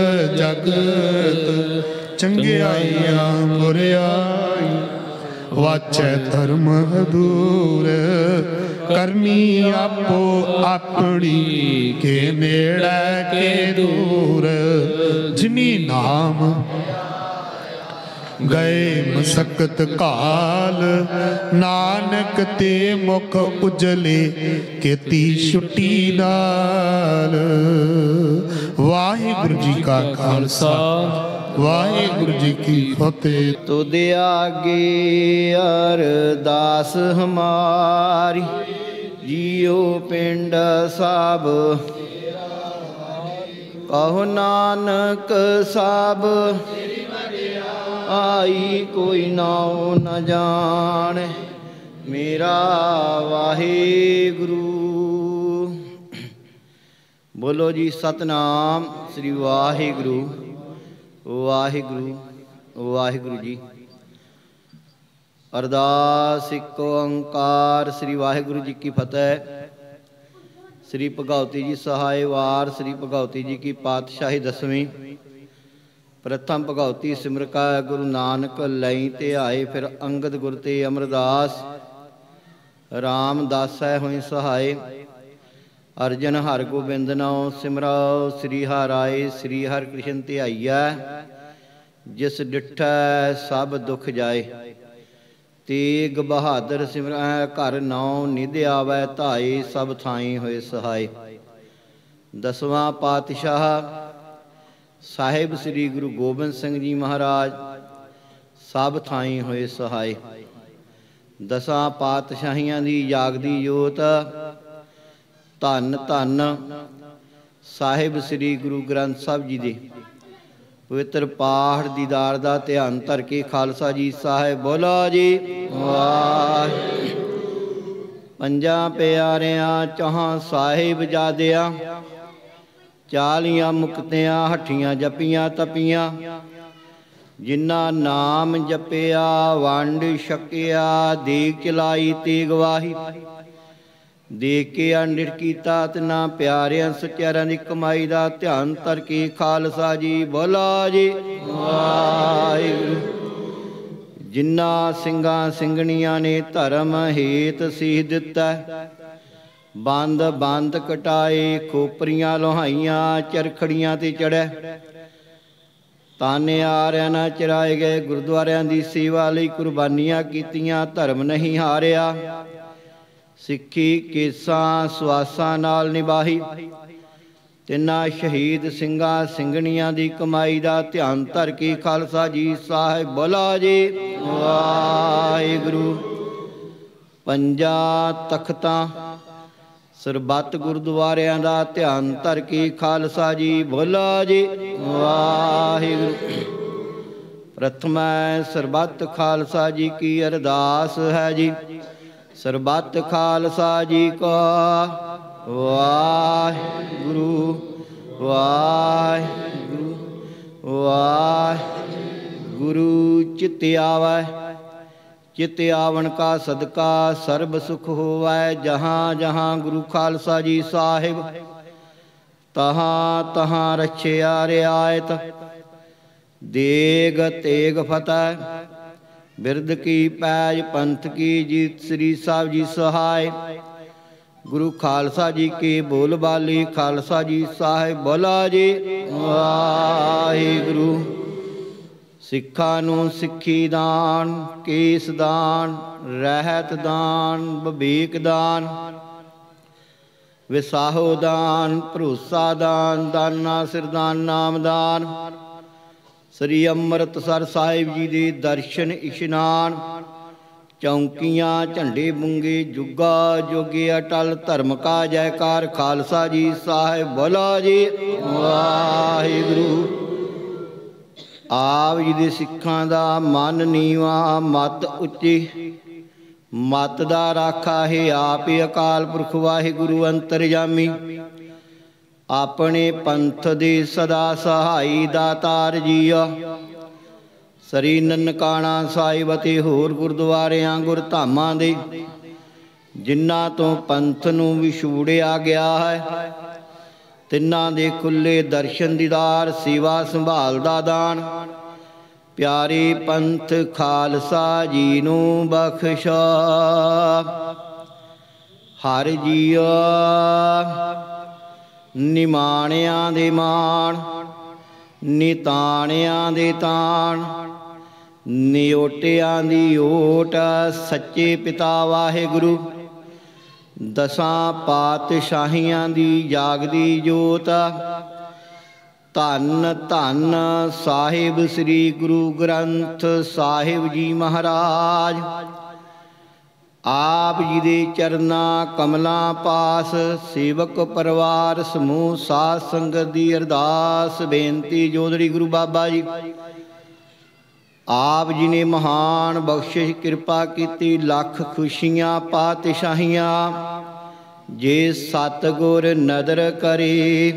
ਜਗਤ ਚੰਗਿਆਈਆਂ ਬੁਰਿਆਈ ਵਾਚੈ ਧਰਮ ਹਦੂਰ ਕਰਮੀ ਆਪੋ ਆਪਣੀ ਕੇ ਨੇੜੇ ਕੇ ਦੂਰ ਜਿਨੀ ਨਾਮ ਗਏ ਮਸਕਤ ਕਾਲ ਨਾਨਕ ਤੇ ਮੁਖ ਉਜਲੇ ਕੀਤੀ ਛੁੱਟੀ ਨਾਲ ਵਾਹਿਗੁਰੂ ਜੀ ਕਾ ਖਾਲਸਾ ਵਾਹਿਗੁਰੂ ਜੀ ਕੀ ਫਤਿਹ। ਤੁਧ ਆਗੇ ਅਰਦਾਸ ਹਮਾਰੀ ਜੀਉ ਪਿੰਡ ਸਭ ਕਹੋ ਨਾਨਕ ਸਭ ਆਈ ਕੋਈ ਨਾਉ ਨ ਜਾਣੇ ਮੇਰਾ ਵਾਹਿਗੁਰੂ। ਬੋਲੋ ਜੀ ਸਤਨਾਮ ਸ੍ਰੀ ਵਾਹਿਗੁਰੂ ਵਾਹਿਗੁਰੂ ਵਾਹਿਗੁਰੂ ਜੀ। ਅਰਦਾਸ ਇੱਕ ਓੰਕਾਰ ਸ੍ਰੀ ਵਾਹਿਗੁਰੂ ਜੀ ਕੀ ਫਤਿਹ। ਸ੍ਰੀ ਭਗਉਤੀ ਜੀ ਸਹਾਇ ਵਾਰ ਸ੍ਰੀ ਭਗਉਤੀ ਜੀ ਕੀ ਪਾਤਸ਼ਾਹੀ ਦਸਵੀਂ। ਪ੍ਰਥਮ ਭਗਉਤੀ ਸਿਮਰ ਕਾ ਗੁਰੂ ਨਾਨਕ ਲਈ ਤੇ ਆਏ ਫਿਰ ਅੰਗਦ ਗੁਰ ਤੇ ਅਮਰਦਾਸ ਰਾਮਦਾਸੈ ਹੋਇ ਸਹਾਇ। ਅਰਜਨ ਹਰਿ ਗੋਬਿੰਦ ਨਾਉ ਸਿਮਰਉ ਸ੍ਰੀ ਹਰਿ ਸ੍ਰੀ ਹਰਿ ਕ੍ਰਿਸ਼ਨ ਧਿਆਈਐ। ਜਿਸ ਡਿਠੈ ਸਭ ਦੁਖ ਜਾਏ ਤੇਗ ਬਹਾਦਰ ਸਿਮਰੈ ਘਰ ਨਾਉ ਨਿਧ ਆਵੈ ਧਾਈ ਸਭ ਥਾਈ ਹੋਏ ਸਹਾਈ। ਦਸਵਾਂ ਪਾਤਸ਼ਾਹ ਸਾਹਿਬ ਸ੍ਰੀ ਗੁਰੂ ਗੋਬਿੰਦ ਸਿੰਘ ਜੀ ਮਹਾਰਾਜ ਸਭ ਥਾਈ ਹੋਏ ਸਹਾਈ। ਦਸਾਂ ਪਾਤਸ਼ਾਹੀਆਂ ਦੀ ਜਾਗਦੀ ਜੋਤ ਧੰਨ ਧੰਨ ਸਾਹਿਬ ਸ੍ਰੀ ਗੁਰੂ ਗ੍ਰੰਥ ਸਾਹਿਬ ਜੀ ਦੇ ਪਵਿੱਤਰ ਪਾਠ ਦੀਦਾਰ ਦਾ ਧਿਆਨ ਧਰ ਕੇ ਖਾਲਸਾ ਜੀ ਸਾਹਿਬ ਬੋਲੋ ਜੀ ਵਾਹਿਗੁਰੂ। ਪੰਜਾਂ ਪਿਆਰਿਆਂ ਚੌਹਾਂ ਸਾਹਿਬ ਜਾਦਿਆਂ 40 ਮੁਕਤਿਆਂ ਹੱਠੀਆਂ ਜਪੀਆਂ ਤਪੀਆਂ। ਜਿਨ੍ਹਾਂ ਨਾਮ ਜਪਿਆ ਵੰਡ ਛਕਿਆ ਦੇਗ ਚਲਾਈ ਤੇ ਗਵਾਹੀ। ਦੇਖ ਕੇ ਅੰਡਿਰ ਕੀਤਾ ਤਿਨਾ ਪਿਆਰਿਆਂ ਸਚਿਆਰਿਆਂ ਦੀ ਕਮਾਈ ਦਾ ਧਿਆਨ ਧਰ ਕੇ ਖਾਲਸਾ ਜੀ ਬੋਲਾ ਜੀ ਵਾਹਿਗੁਰੂ। ਜਿਨ੍ਹਾਂ ਸਿੰਘਾਂ ਸਿੰਘਣੀਆਂ ਨੇ ਧਰਮ ਹੇਤ ਸੀਸ ਦਿੱਤਾ ਬੰਦ ਬੰਦ ਕਟਾਏ ਖੋਪਰੀਆਂ ਲੋਹਾਈਆਂ ਚਰਖੜੀਆਂ ਤੇ ਚੜ੍ਹੈ ਤਾਨੇ ਆਰਿਆਂ ਨਾ ਚਰਾਏ ਗਏ। ਗੁਰਦੁਆਰਿਆਂ ਦੀ ਸੇਵਾ ਲਈ ਕੁਰਬਾਨੀਆਂ ਕੀਤੀਆਂ, ਧਰਮ ਨਹੀਂ ਹਾਰਿਆ। ਸਿੱਖੀ ਕੇਸਾਂ ਸਵਾਸਾਂ ਨਾਲ ਨਿਭਾਈ। ਤਿੰਨਾਂ ਸ਼ਹੀਦ ਸਿੰਘਾਂ ਸਿੰਘਣੀਆਂ ਦੀ ਕਮਾਈ ਦਾ ਧਿਆਨ ਧਰ ਕੇ ਖਾਲਸਾ ਜੀ ਸਾਹਿਬ ਬੋਲਾ ਜੀ ਵਾਹਿਗੁਰੂ। ਪੰਜਾਂ ਤਖਤਾਂ ਸਰਬੱਤ ਗੁਰਦੁਆਰਿਆਂ ਦਾ ਧਿਆਨ ਧਰ ਕੇ ਖਾਲਸਾ ਜੀ ਬੋਲਾ ਜੀ ਵਾਹਿਗੁਰੂ। ਪ੍ਰਥਮੈ ਸਰਬੱਤ ਖਾਲਸਾ ਜੀ ਕੀ ਅਰਦਾਸ ਹੈ ਜੀ। ਸਰਬੱਤ ਖਾਲਸਾ ਜੀ ਕਾ ਵਾਹਿਗੁਰੂ ਵਾਹਿਗੁਰੂ ਵਾਹਿਗੁਰੂ। ਚਿਤ ਆਵੈ ਚਿਤ ਆਵਣ ਕਾ ਸਦਕਾ ਸਰਬ ਸੁਖ ਹੋਵੈ। ਜਹਾਂ ਜਹਾਂ ਗੁਰੂ ਖਾਲਸਾ ਜੀ ਸਾਹਿਬ ਤਹਾਂ ਤਹਾਂ ਰਛਿਆ ਰਿਆਇਤ। ਦੇਗ ਤੇਗ ਫਤਿਹ ਬਿਰਦ ਕੀ ਪੈਜ ਪੰਥ ਕੀ ਜੀਤ। ਸ੍ਰੀ ਸਾਹਿਬ ਜੀ ਸਹਾਇ ਗੁਰੂ ਖਾਲਸਾ ਜੀ ਕੀ ਬੋਲ ਬਾਲੀ। ਖਾਲਸਾ ਜੀ ਸਾਹਿਬ ਬੋਲਾ ਜੀ ਵਾਹਿਗੁਰੂ। ਸਿੱਖਾਂ ਨੂੰ ਸਿੱਖੀ ਦਾਨ, ਕੇਸ ਦਾਨ, ਰਹਿਤ ਦਾਨ, ਵਿਵੇਕ ਦਾਨ, ਵਿਸਾਹੋ ਦਾਨ, ਭਰੋਸਾ ਦਾਨ, ਦਾਨਾ ਸਿਰਦਾਨ ਨਾਮ ਦਾਨ। ਸ੍ਰੀ ਅੰਮ੍ਰਿਤਸਰ ਸਾਹਿਬ ਜੀ ਦੇ ਦਰਸ਼ਨ ਇਸ਼ਨਾਨ। ਚੌਂਕੀਆਂ ਝੰਡੇ ਬੁੰਗੇ ਜੁਗਾ ਜੋਗੇ ਅਟਲ। ਧਰਮ ਕਾ ਜੈਕਾਰ ਖਾਲਸਾ ਜੀ ਸਾਹਿਬ ਬੋਲਾ ਜੀ ਵਾਹਿਗੁਰੂ। ਆਪ ਜੀ ਦੇ ਸਿੱਖਾਂ ਦਾ ਮਨ ਨੀਵਾਂ ਮਤ ਉੱਚੀ। ਮਤ ਦਾ ਰਾਖਾ ਹੈ ਆਪ ਹੀ ਅਕਾਲ ਪੁਰਖ ਵਾਹਿਗੁਰੂ ਅੰਤਰਜਾਮੀ। ਆਪਣੇ ਪੰਥ ਦੇ ਸਦਾ ਸਹਾਈ ਦਾਤਾਰ ਜੀਆ। ਸ੍ਰੀ ਨਨਕਾਣਾ ਸਾਹਿਬ ਅਤੇ ਹੋਰ ਗੁਰਦੁਆਰਿਆਂ ਗੁਰਧਾਮਾਂ ਦੇ ਜਿਨ੍ਹਾਂ ਤੋਂ ਪੰਥ ਨੂੰ ਵਿਛੋੜਿਆ ਗਿਆ ਹੈ, ਤਿੰਨਾਂ ਦੇ ਖੁੱਲੇ ਦਰਸ਼ਨ ਦੀਦਾਰ, ਸੇਵਾ ਸੰਭਾਲ ਦਾ ਦਾਨ ਪਿਆਰੇ ਪੰਥ ਖਾਲਸਾ ਜੀ ਨੂੰ ਬਖਸ਼ਾ। ਹਰ ਜੀਆ ਨਿਮਾਣਿਆਂ ਦੇ ਮਾਣ, ਨਿਤਾਣਿਆਂ ਦੇ ਤਾਣ, ਨਿਓਟਿਆਂ ਦੀ ਓਟ। ਸੱਚੇ ਪਿਤਾ ਵਾਹਿਗੁਰੂ ਦਸਾਂ ਪਾਤਸ਼ਾਹੀਆਂ ਦੀ ਜਾਗਦੀ ਜੋਤ। ਧੰਨ ਧੰਨ ਸਾਹਿਬ ਸ੍ਰੀ ਗੁਰੂ ਗ੍ਰੰਥ ਸਾਹਿਬ ਜੀ ਮਹਾਰਾਜ। ਆਪ ਜੀ ਦੇ ਚਰਨਾਂ ਕਮਲਾਂ ਪਾਸ ਸੇਵਕ ਪਰਿਵਾਰ ਸਮੂਹ ਸਾਧ ਸੰਗਤ ਦੀ ਅਰਦਾਸ ਬੇਨਤੀ। ਜੋਦੜੀ ਗੁਰੂ ਬਾਬਾ ਜੀ ਆਪ ਜੀ ਨੇ ਮਹਾਨ ਬਖਸ਼ਿਸ਼ ਕਿਰਪਾ ਕੀਤੀ। ਲੱਖ ਖੁਸ਼ੀਆਂ ਪਾਤਸ਼ਾਹੀਆਂ ਜੇ ਸਤਿਗੁਰ ਨਦਰ ਕਰੇ।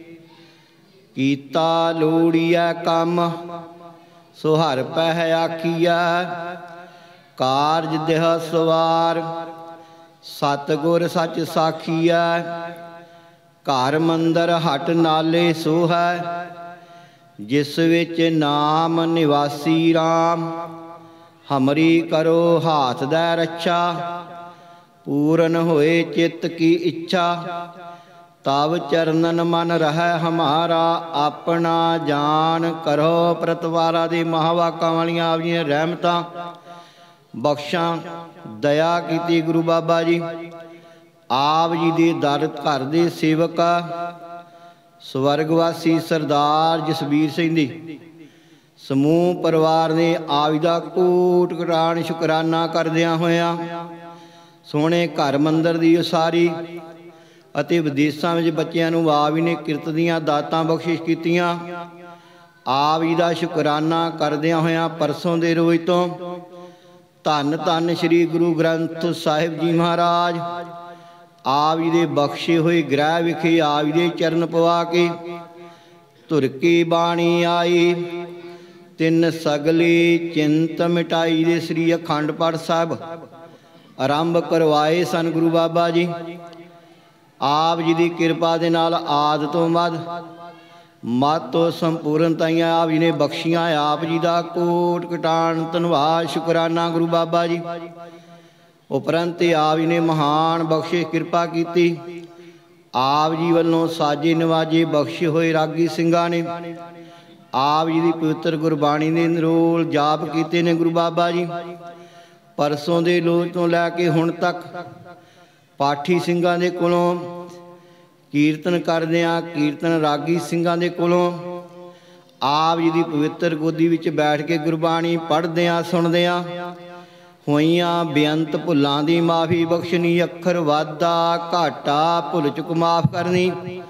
ਕੀਤਾ ਲੋੜੀਐ ਕੰਮ ਸੋ ਹਰਿ ਪਹਿ ਆਖੀਐ। ਕਾਰਜ ਦੇਹ ਸਵਾਰ ਸਤਿਗੁਰ ਸੱਚ ਸਾਖੀਐ। ਘਰ ਮੰਦਰ ਹਟ ਨਾਲੇ ਸੋ ਹੈ ਜਿਸ ਵਿੱਚ ਨਾਮ ਨਿਵਾਸੀ ਰਾਮ। ਹਮਰੀ ਕਰੋ ਹਾਥ ਦੈ ਰੱਛਾ ਪੂਰਨ ਹੋਏ ਚਿੱਤ ਕੀ ਇੱਛਾ। ਤਵ ਚਰਨਨ ਮਨ ਰਹਿ ਹਮਾਰਾ ਆਪਣਾ ਜਾਨ ਕਰੋ ਪ੍ਰਤਵਾਰਾ। ਦੇ ਮਹਾਵਾਕਾਂ ਵਾਲੀਆਂ ਆਪ ਜੀਆਂ ਰਹਿਮਤਾਂ ਬਖਸ਼ਾਂ ਦਇਆ ਕੀਤੀ ਗੁਰੂ ਬਾਬਾ ਜੀ। ਆਪ ਜੀ ਦੇ ਦਰ ਘਰ ਦੇ ਸੇਵਕ ਸਵਰਗਵਾਸੀ ਸਰਦਾਰ ਜਸਬੀਰ ਸਿੰਘ ਦੀ ਸਮੂਹ ਪਰਿਵਾਰ ਨੇ ਆਪ ਜੀ ਦਾ ਕੋਟ ਕੋਟਾਨ ਸ਼ੁਕਰਾਨਾ ਕਰਦਿਆਂ ਹੋਇਆਂ ਸੋਹਣੇ ਘਰ ਮੰਦਰ ਦੀ ਉਸਾਰੀ ਅਤੇ ਵਿਦੇਸ਼ਾਂ ਵਿੱਚ ਬੱਚਿਆਂ ਨੂੰ ਆਪ ਜੀ ਨੇ ਕਿਰਤ ਦੀਆਂ ਦਾਤਾਂ ਬਖਸ਼ਿਸ਼ ਕੀਤੀਆਂ। ਆਪ ਜੀ ਦਾ ਸ਼ੁਕਰਾਨਾ ਕਰਦਿਆਂ ਹੋਇਆਂ ਪਰਸੋਂ ਦੇ ਰੋਜ਼ ਤੋਂ ਧੰਨ ਧੰਨ ਸ੍ਰੀ ਗੁਰੂ ਗ੍ਰੰਥ ਸਾਹਿਬ ਜੀ ਮਹਾਰਾਜ ਆਪ ਜੀ ਦੇ ਬਖਸ਼ੇ ਹੋਏ ਗ੍ਰਹਿ ਵਿਖੇ ਆਪ ਜੀ ਦੇ ਚਰਨ ਪਵਾ ਕੇ ਧੁਰ ਕੀ ਬਾਣੀ ਆਈ। ਤਿੰਨ ਸਗਲੀ ਚਿੰਤ ਮਿਟਾਈ ਦੇ ਸ੍ਰੀ ਅਖੰਡ ਪਾਠ ਸਾਹਿਬ ਆਰੰਭ ਕਰਵਾਏ ਸਨ ਗੁਰੂ ਬਾਬਾ ਜੀ। ਆਪ ਜੀ ਦੀ ਕਿਰਪਾ ਦੇ ਨਾਲ ਆਦ ਤੋਂ ਵੱਧ ਮਤ ਤੋਂ ਸੰਪੂਰਨਤਾਈਆਂ ਆਪ ਜੀ ਨੇ ਬਖਸ਼ੀਆਂ। ਆਪ ਜੀ ਦਾ ਕੋਟ ਕਟਾਣ ਧੰਨਵਾਦ ਸ਼ੁਕਰਾਨਾ ਗੁਰੂ ਬਾਬਾ ਜੀ। ਉਪਰੰਤ ਆਪ ਜੀ ਨੇ ਮਹਾਨ ਬਖਸ਼ਿਸ਼ ਕਿਰਪਾ ਕੀਤੀ। ਆਪ ਜੀ ਵੱਲੋਂ ਸਾਜੇ ਨਵਾਜੇ ਬਖਸ਼ੇ ਹੋਏ ਰਾਗੀ ਸਿੰਘਾਂ ਨੇ ਆਪ ਜੀ ਦੀ ਪਵਿੱਤਰ ਗੁਰਬਾਣੀ ਦੇ ਨਿਰੋਲ ਜਾਪ ਕੀਤੇ ਨੇ ਗੁਰੂ ਬਾਬਾ ਜੀ। ਪਰਸੋਂ ਦੇ ਲੋਚ ਤੋਂ ਲੈ ਕੇ ਹੁਣ ਤੱਕ ਪਾਠੀ ਸਿੰਘਾਂ ਦੇ ਕੋਲੋਂ ਕੀਰਤਨ ਕਰਦਿਆਂ, ਕੀਰਤਨ ਰਾਗੀ ਸਿੰਘਾਂ ਦੇ ਕੋਲੋਂ ਆਪ ਜੀ ਦੀ ਪਵਿੱਤਰ ਗੋਦੀ ਵਿੱਚ ਬੈਠ ਕੇ ਗੁਰਬਾਣੀ ਪੜ੍ਹਦਿਆਂ ਸੁਣਦਿਆਂ ਹੋਈਆਂ ਬੇਅੰਤ ਭੁੱਲਾਂ ਦੀ ਮਾਫੀ ਬਖਸ਼ਣੀ, ਅੱਖਰ ਵਾਧਾ ਘਾਟਾ ਭੁੱਲ ਚੁੱਕ ਮਾਫ ਕਰਨੀ।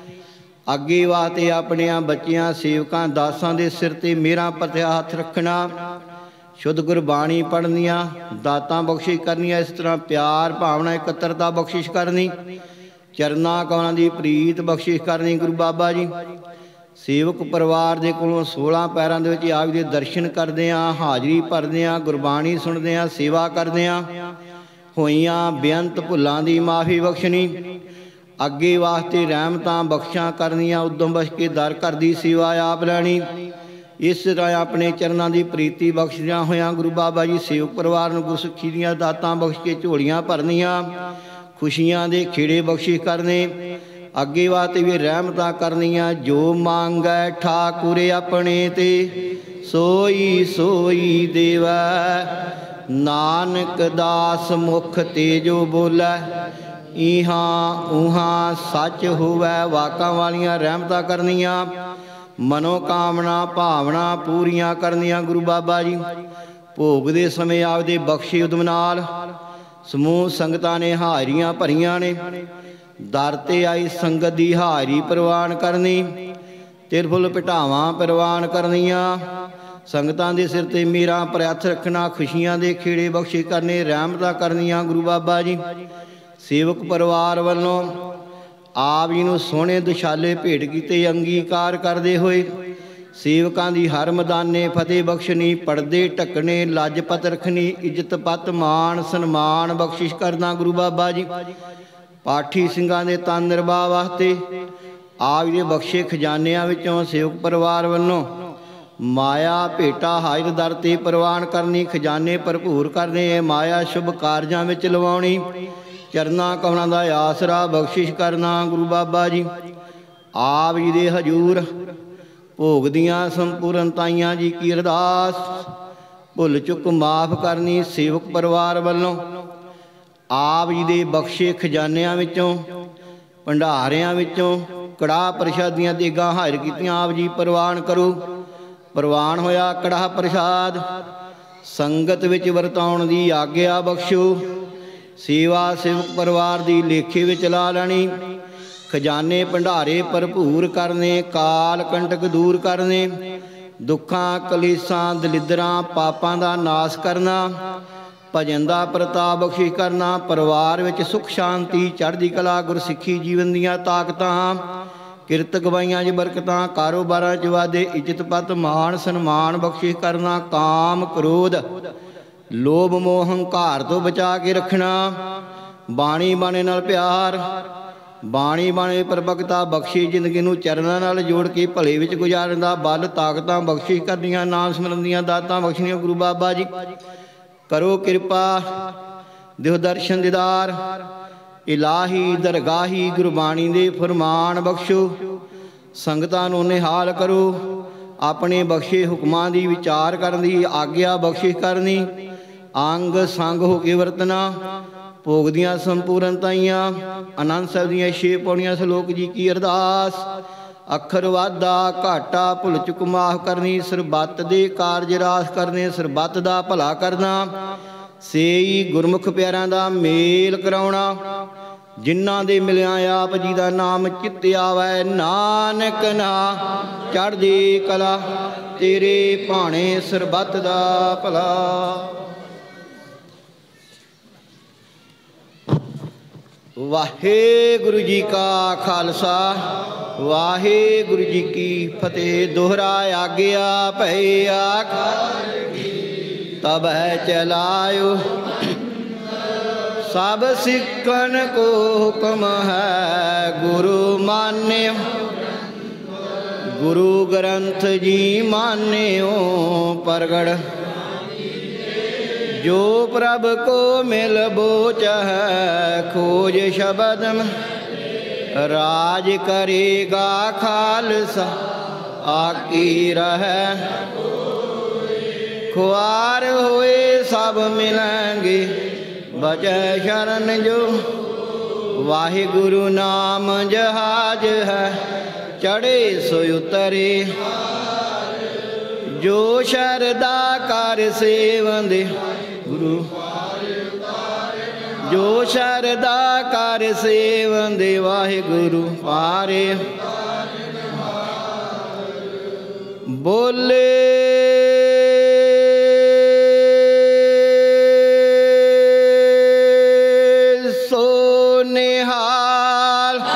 ਅੱਗੇ ਵਾਸਤੇ ਆਪਣਿਆਂ ਬੱਚਿਆਂ ਸੇਵਕਾਂ ਦਾਸਾਂ ਦੇ ਸਿਰ ਤੇ ਮੇਰਾ ਪਤਿਆ ਹੱਥ ਰੱਖਣਾ, ਸ਼ੁੱਧ ਗੁਰਬਾਣੀ ਪੜ੍ਹਨੀਆਂ, ਦਾਤਾਂ ਬਖਸ਼ਿਸ਼ ਕਰਨੀਆਂ। ਇਸ ਤਰ੍ਹਾਂ ਪਿਆਰ ਭਾਵਨਾ ਇਕੱਤਰਤਾ ਬਖਸ਼ਿਸ਼ ਕਰਨੀ, ਚਰਨਾਂ ਕਮਲਾਂ ਦੀ ਪ੍ਰੀਤ ਬਖਸ਼ਿਸ਼ ਕਰਨੀ। ਗੁਰੂ ਬਾਬਾ ਜੀ ਸੇਵਕ ਪਰਿਵਾਰ ਦੇ ਕੋਲੋਂ 16 ਪੈਰਾਂ ਦੇ ਵਿੱਚ ਆਪ ਦੇ ਦਰਸ਼ਨ ਕਰਦਿਆਂ, ਹਾਜ਼ਰੀ ਭਰਦਿਆਂ, ਗੁਰਬਾਣੀ ਸੁਣਦਿਆਂ, ਸੇਵਾ ਕਰਦਿਆਂ ਹੋਈਆਂ ਬੇਅੰਤ ਭੁੱਲਾਂ ਦੀ ਮਾਫੀ ਬਖਸ਼ਣੀ। ਅੱਗੇ ਵਾਸਤੇ ਰਹਿਮਤਾਂ ਬਖਸ਼ਾਂ ਕਰਨੀਆਂ, ਉਦਮ ਬਖਸ਼ ਕੇ ਦਰ ਘਰ ਦੀ ਸੇਵਾ ਆਪ ਲੈਣੀ। ਇਸ ਤਰ੍ਹਾਂ ਆਪਣੇ ਚਰਨਾਂ ਦੀ ਪ੍ਰੀਤੀ ਬਖਸ਼ਦਿਆਂ ਹੋਇਆਂ ਗੁਰੂ ਬਾਬਾ ਜੀ ਸੇਵਕ ਪਰਿਵਾਰ ਨੂੰ ਗੁਰਸਿੱਖੀ ਦੀਆਂ ਦਾਤਾਂ ਬਖਸ਼ ਕੇ ਝੋਲੀਆਂ ਭਰਨੀਆਂ, ਖੁਸ਼ੀਆਂ ਦੇ ਖੇੜੇ ਬਖਸ਼ਿਸ਼ ਕਰਨੇ। ਅੱਗੇ ਵਾਸਤੇ ਵੀ ਰਹਿਮਤਾਂ ਕਰਨੀਆਂ, ਜੋ ਮੰਗੈ ਠਾਕੁਰ ਆਪਣੇ ਤੇ ਸੋਈ ਸੋਈ ਦੇਵੈ, ਨਾਨਕ ਦਾਸ ਮੁਖ ਤੇ ਜੋ ਬੋਲੈ, ਇਹਾਂ ਉਹਾਂ ਸੱਚ ਹੋਵੈ। ਵਾਕਾਂ ਵਾਲੀਆਂ ਰਹਿਮਤਾਂ ਕਰਨੀਆਂ, ਮਨੋਕਾਮਨਾ ਭਾਵਨਾ ਪੂਰੀਆਂ ਕਰਨੀਆਂ। ਗੁਰੂ ਬਾਬਾ ਜੀ ਭੋਗ ਦੇ ਸਮੇਂ ਆਪਦੇ ਬਖਸ਼ੇ ਉਦਮ ਨਾਲ ਸਮੂਹ ਸੰਗਤਾਂ ਨੇ ਹਾਜ਼ਰੀਆਂ ਭਰੀਆਂ ਨੇ। ਦਰ 'ਤੇ ਆਈ ਸੰਗਤ ਦੀ ਹਾਜ਼ਰੀ ਪ੍ਰਵਾਨ ਕਰਨੀ, ਤਿਲ ਫੁੱਲ ਭਟਾਵਾਂ ਪ੍ਰਵਾਨ ਕਰਨੀਆਂ। ਸੰਗਤਾਂ ਦੇ ਸਿਰ 'ਤੇ ਮੇਰਾ ਪ੍ਰਯੱਥ ਰੱਖਣਾ, ਖੁਸ਼ੀਆਂ ਦੇ ਖੇੜੇ ਬਖਸ਼ਿਸ਼ ਕਰਨੇ, ਰਹਿਮਤਾਂ ਕਰਨੀਆਂ। ਗੁਰੂ ਬਾਬਾ ਜੀ ਸੇਵਕ ਪਰਿਵਾਰ ਵੱਲੋਂ ਆਪ ਜੀ ਨੂੰ ਸੋਹਣੇ ਦੁਸ਼ਾਲੇ ਭੇਟ ਕੀਤੇ ਅੰਗੀਕਾਰ ਕਰਦੇ ਹੋਏ ਸੇਵਕਾਂ ਦੀ ਹਰ ਮੈਦਾਨੇ ਫਤਿਹ ਬਖਸ਼ਣੀ, ਪਰਦੇ ਢੱਕਣੇ, ਲੱਜਪਤ ਰੱਖਣੀ, ਇੱਜ਼ਤ ਪੱਤ ਮਾਣ ਸਨਮਾਨ ਬਖਸ਼ਿਸ਼ ਕਰਨਾ। ਗੁਰੂ ਬਾਬਾ ਜੀ ਪਾਠੀ ਸਿੰਘਾਂ ਦੇ ਤਨ ਨਿਰਵਾਹ ਵਾਸਤੇ ਆਪ ਜੀ ਦੇ ਬਖਸ਼ੇ ਖਜ਼ਾਨਿਆਂ ਵਿੱਚੋਂ ਸੇਵਕ ਪਰਿਵਾਰ ਵੱਲੋਂ ਮਾਇਆ ਭੇਟਾ ਹਾਜ਼ਰ ਦਰ 'ਤੇ ਪ੍ਰਵਾਨ ਕਰਨੀ, ਖਜ਼ਾਨੇ ਭਰਪੂਰ ਕਰਨੇ, ਮਾਇਆ ਸ਼ੁਭ ਕਾਰਜਾਂ ਵਿੱਚ ਲਵਾਉਣੀ, ਚਰਨਾਂ ਕਮਲਾਂ ਦਾ ਆਸਰਾ ਬਖਸ਼ਿਸ਼ ਕਰਨਾ। ਗੁਰੂ ਬਾਬਾ ਜੀ ਆਪ ਜੀ ਦੇ ਹਜ਼ੂਰ ਭੋਗ ਦੀਆਂ ਸੰਪੂਰਨਤਾਈਆਂ ਜੀ ਕੀ ਅਰਦਾਸ, ਭੁੱਲ ਚੁੱਕ ਮਾਫ ਕਰਨੀ। ਸੇਵਕ ਪਰਿਵਾਰ ਵੱਲੋਂ ਆਪ ਜੀ ਦੇ ਬਖਸ਼ੇ ਖਜ਼ਾਨਿਆਂ ਵਿੱਚੋਂ ਭੰਡਾਰਿਆਂ ਵਿੱਚੋਂ ਕੜਾਹ ਪ੍ਰਸ਼ਾਦੀਆਂ ਦੇਗਾਂ ਹਾਜ਼ਰ ਕੀਤੀਆਂ, ਆਪ ਜੀ ਪ੍ਰਵਾਨ ਕਰੋ। ਪ੍ਰਵਾਨ ਹੋਇਆ ਕੜਾਹ ਪ੍ਰਸ਼ਾਦ ਸੰਗਤ ਵਿੱਚ ਵਰਤਾਉਣ ਦੀ ਆਗਿਆ ਬਖਸ਼ੋ। ਸੇਵਾ ਸੇਵਕ ਪਰਿਵਾਰ ਦੀ ਲੇਖੇ ਵਿੱਚ ਲਾ ਲੈਣੀ, ਖਜ਼ਾਨੇ ਭੰਡਾਰੇ ਭਰਪੂਰ ਕਰਨੇ, ਕਾਲ ਕੰਟਕ ਦੂਰ ਕਰਨੇ, ਦੁੱਖਾਂ ਕਲੇਸ਼ਾਂ ਦਲਿੱਦਰਾਂ ਪਾਪਾਂ ਦਾ ਨਾਸ ਕਰਨਾ, ਭਜਨ ਦਾ ਪ੍ਰਤਾਪ ਬਖਸ਼ਿਸ਼ ਕਰਨਾ। ਪਰਿਵਾਰ ਵਿੱਚ ਸੁੱਖ ਸ਼ਾਂਤੀ ਚੜ੍ਹਦੀ ਕਲਾ ਗੁਰਸਿੱਖੀ ਜੀਵਨ ਦੀਆਂ ਤਾਕਤਾਂ, ਕਿਰਤ ਗਵਾਈਆਂ 'ਚ ਬਰਕਤਾਂ, ਕਾਰੋਬਾਰਾਂ 'ਚ ਵਾਧੇ, ਇੱਜ਼ਤ ਪੱਤ ਮਾਣ ਸਨਮਾਨ ਬਖਸ਼ਿਸ਼ ਕਰਨਾ। ਕਾਮ ਕ੍ਰੋਧ ਲੋਭ ਮੋਹ ਹੰਕਾਰ ਤੋਂ ਬਚਾ ਕੇ ਰੱਖਣਾ। ਬਾਣੀ ਬਾਣੇ ਨਾਲ ਪਿਆਰ, ਬਾਣੀ ਬਾਣੇ ਪਰਬਕਤਾ ਬਖਸ਼ੀ, ਜ਼ਿੰਦਗੀ ਨੂੰ ਚਰਨਾਂ ਨਾਲ ਜੋੜ ਕੇ ਭਲੇ ਵਿੱਚ ਗੁਜ਼ਾਰਨ ਦਾ ਬਲ ਤਾਕਤਾਂ ਬਖਸ਼ਿਸ਼ ਕਰਨੀਆਂ, ਨਾਮ ਸਿਮਰਨ ਦੀਆਂ ਦਾਤਾਂ ਬਖਸ਼ਣੀਆਂ। ਗੁਰੂ ਬਾਬਾ ਜੀ ਕਰੋ ਕਿਰਪਾ, ਦਿਓ ਦਰਸ਼ਨ ਦੀਦਾਰ, ਇਲਾਹੀ ਦਰਗਾਹੀ ਗੁਰਬਾਣੀ ਦੇ ਫਰਮਾਨ ਬਖਸ਼ੋ। ਸੰਗਤਾਂ ਨੂੰ ਨਿਹਾਲ ਕਰੋ, ਆਪਣੇ ਬਖਸ਼ੇ ਹੁਕਮਾਂ ਦੀ ਵਿਚਾਰ ਕਰਨ ਦੀ ਆਗਿਆ ਬਖਸ਼ਿਸ਼ ਕਰਨੀ, ਅੰਗ ਸੰਗ ਹੋ ਕੇ ਵਰਤਣਾ। ਭੋਗ ਦੀਆਂ ਸੰਪੂਰਨਤਾਈਆਂ ਆਨੰਦ ਸਾਹਿਬ ਦੀਆਂ 6 ਪੌੜੀਆਂ ਸ਼ਲੋਕ ਜੀ ਕੀ ਅਰਦਾਸ, ਅੱਖਰ ਵਾਧਾ ਘਾਟਾ ਭੁੱਲ ਚੁੱਕ ਮਾਫ ਕਰਨੀ, ਸਰਬੱਤ ਦੇ ਕਾਰਜ ਰਾਸ ਕਰਨੇ, ਸਰਬੱਤ ਦਾ ਭਲਾ ਕਰਨਾ, ਸੇਈ ਗੁਰਮੁਖ ਪਿਆਰਿਆਂ ਦਾ ਮੇਲ ਕਰਾਉਣਾ, ਜਿਨ੍ਹਾਂ ਦੇ ਮਿਲਿਆ ਆਪ ਜੀ ਦਾ ਨਾਮ ਚਿੱਤ ਆਵੈ, ਨਾਨਕ ਨਾ ਚੜ੍ਹਦੀ ਕਲਾ ਤੇਰੇ ਭਾਣੇ, ਸਰਬੱਤ ਦਾ ਭਲਾ। ਵਾਹਿਗੁਰੂ ਜੀ ਕਾ ਖਾਲਸਾ, ਵਾਹਿਗੁਰੂ ਜੀ ਕੀ ਫਤਿਹ। ਦੋਹਰਾ ਆਗਿਆ ਭਈ ਆਕਾਰ ਤਬੈ ਚਲਾਇਓ, ਸਭ ਸਿੱਖਣ ਕੋ ਹੁਕਮ ਹੈ ਗੁਰੂ ਮਾਨਿਓ, ਗੁਰੂ ਗ੍ਰੰਥ ਜੀ ਮਾਨਿਓ ਪ੍ਰਗਟ, ਜੋ ਪ੍ਰਭ ਕੋ ਮਿਲ ਬੋਚ ਹੈ ਖੋਜ ਸ਼ਬਦ ਰਾਜ ਕਰੇਗਾ ਖਾਲਸਾ, आकी रहे खुआर हुए सब मिलेंगे बचे शरण जो वाहिगुरु नाम जहाज है चढ़े सो उतरे जो शरदा कर सेवंदे गुरु जो शरदा कर सेवंदे वाहिगुरु पारे बोले सो निहाल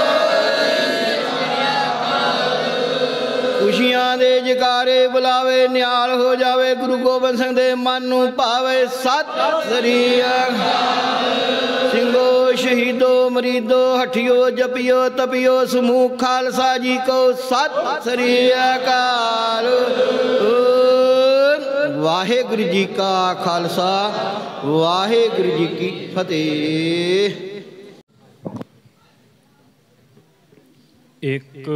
खुशियां दे जकारे बुलावे निहाल हो जावे गुरु गोबिंद सिंह दे मन नूं पावे सत श्री अकाल ਸਿੰਘੋ ਸ਼ਹੀਦੋ ਮਰੀਦੋ ਹਠਿਓ ਜਪਿਓ ਤਪਿਓ ਸਮੂਹ ਖਾਲਸਾ ਜੀ ਕੋ ਸਤਿ ਸ੍ਰੀ ਅਕਾਲ ਵਾਹਿਗੁਰੂ ਜੀ ਕਾ ਖਾਲਸਾ ਵਾਹਿਗੁਰੂ ਜੀ ਕੀ ਫਤਿਹ। ਇੱਕ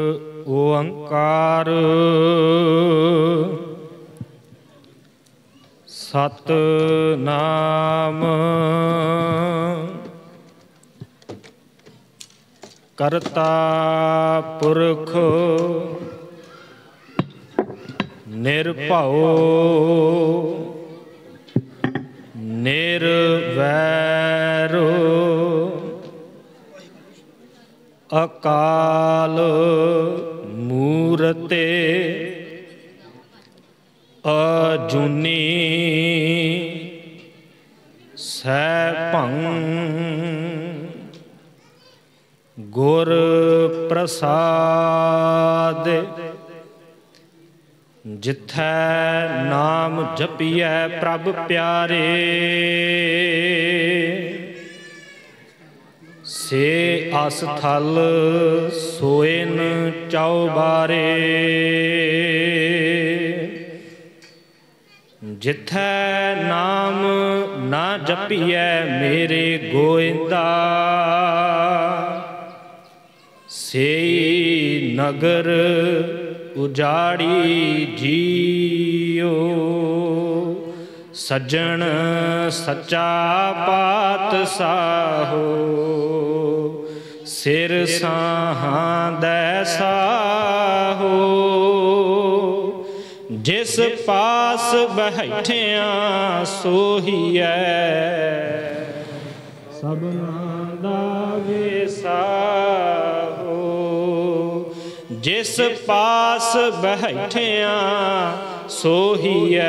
ਓੰਕਾਰ ਸਤਿਨਾਮ ਕਰਤਾ ਪੁਰਖ ਨਿਰਭਉ ਨਿਰਵੈਰ ਅਕਾਲ ਮੂਰਤੇ ਅਜੂਨੀ ਸੈਭੰ ਗੁਰ ਪ੍ਰਸਾਦ ਜਿਥੈ ਨਾਮ ਜਪੀਐ ਪ੍ਰਭ ਪਿਆਰੇ ਸੇ ਅਸਥਲ ਸੋਇਨ ਚੌਬਾਰੇ ਜਿਥੈ ਨਾਮ ਨਾ ਜਪੀਐ ਮੇਰੇ ਗੋਇੰਦਾ ਸੇਈ ਨਗਰ ਉਜਾੜੀ ਜੀਓ ਸੱਜਣ ਸੱਚਾ ਪਾਤਸ਼ਾਹੋ ਸਿਰ ਸਾਹਾਂ ਦੈ ਸਾਹੋ ਜਿਸ ਪਾਸ ਬੈਠਿਆਂ ਸੋਹੀਐ ਸਭਨਾਂ ਦਾ ਵਿਸਾਹੋ ਜਿਸ ਪਾਸ ਬੈਠਿਆਂ ਸੋਹੀਐ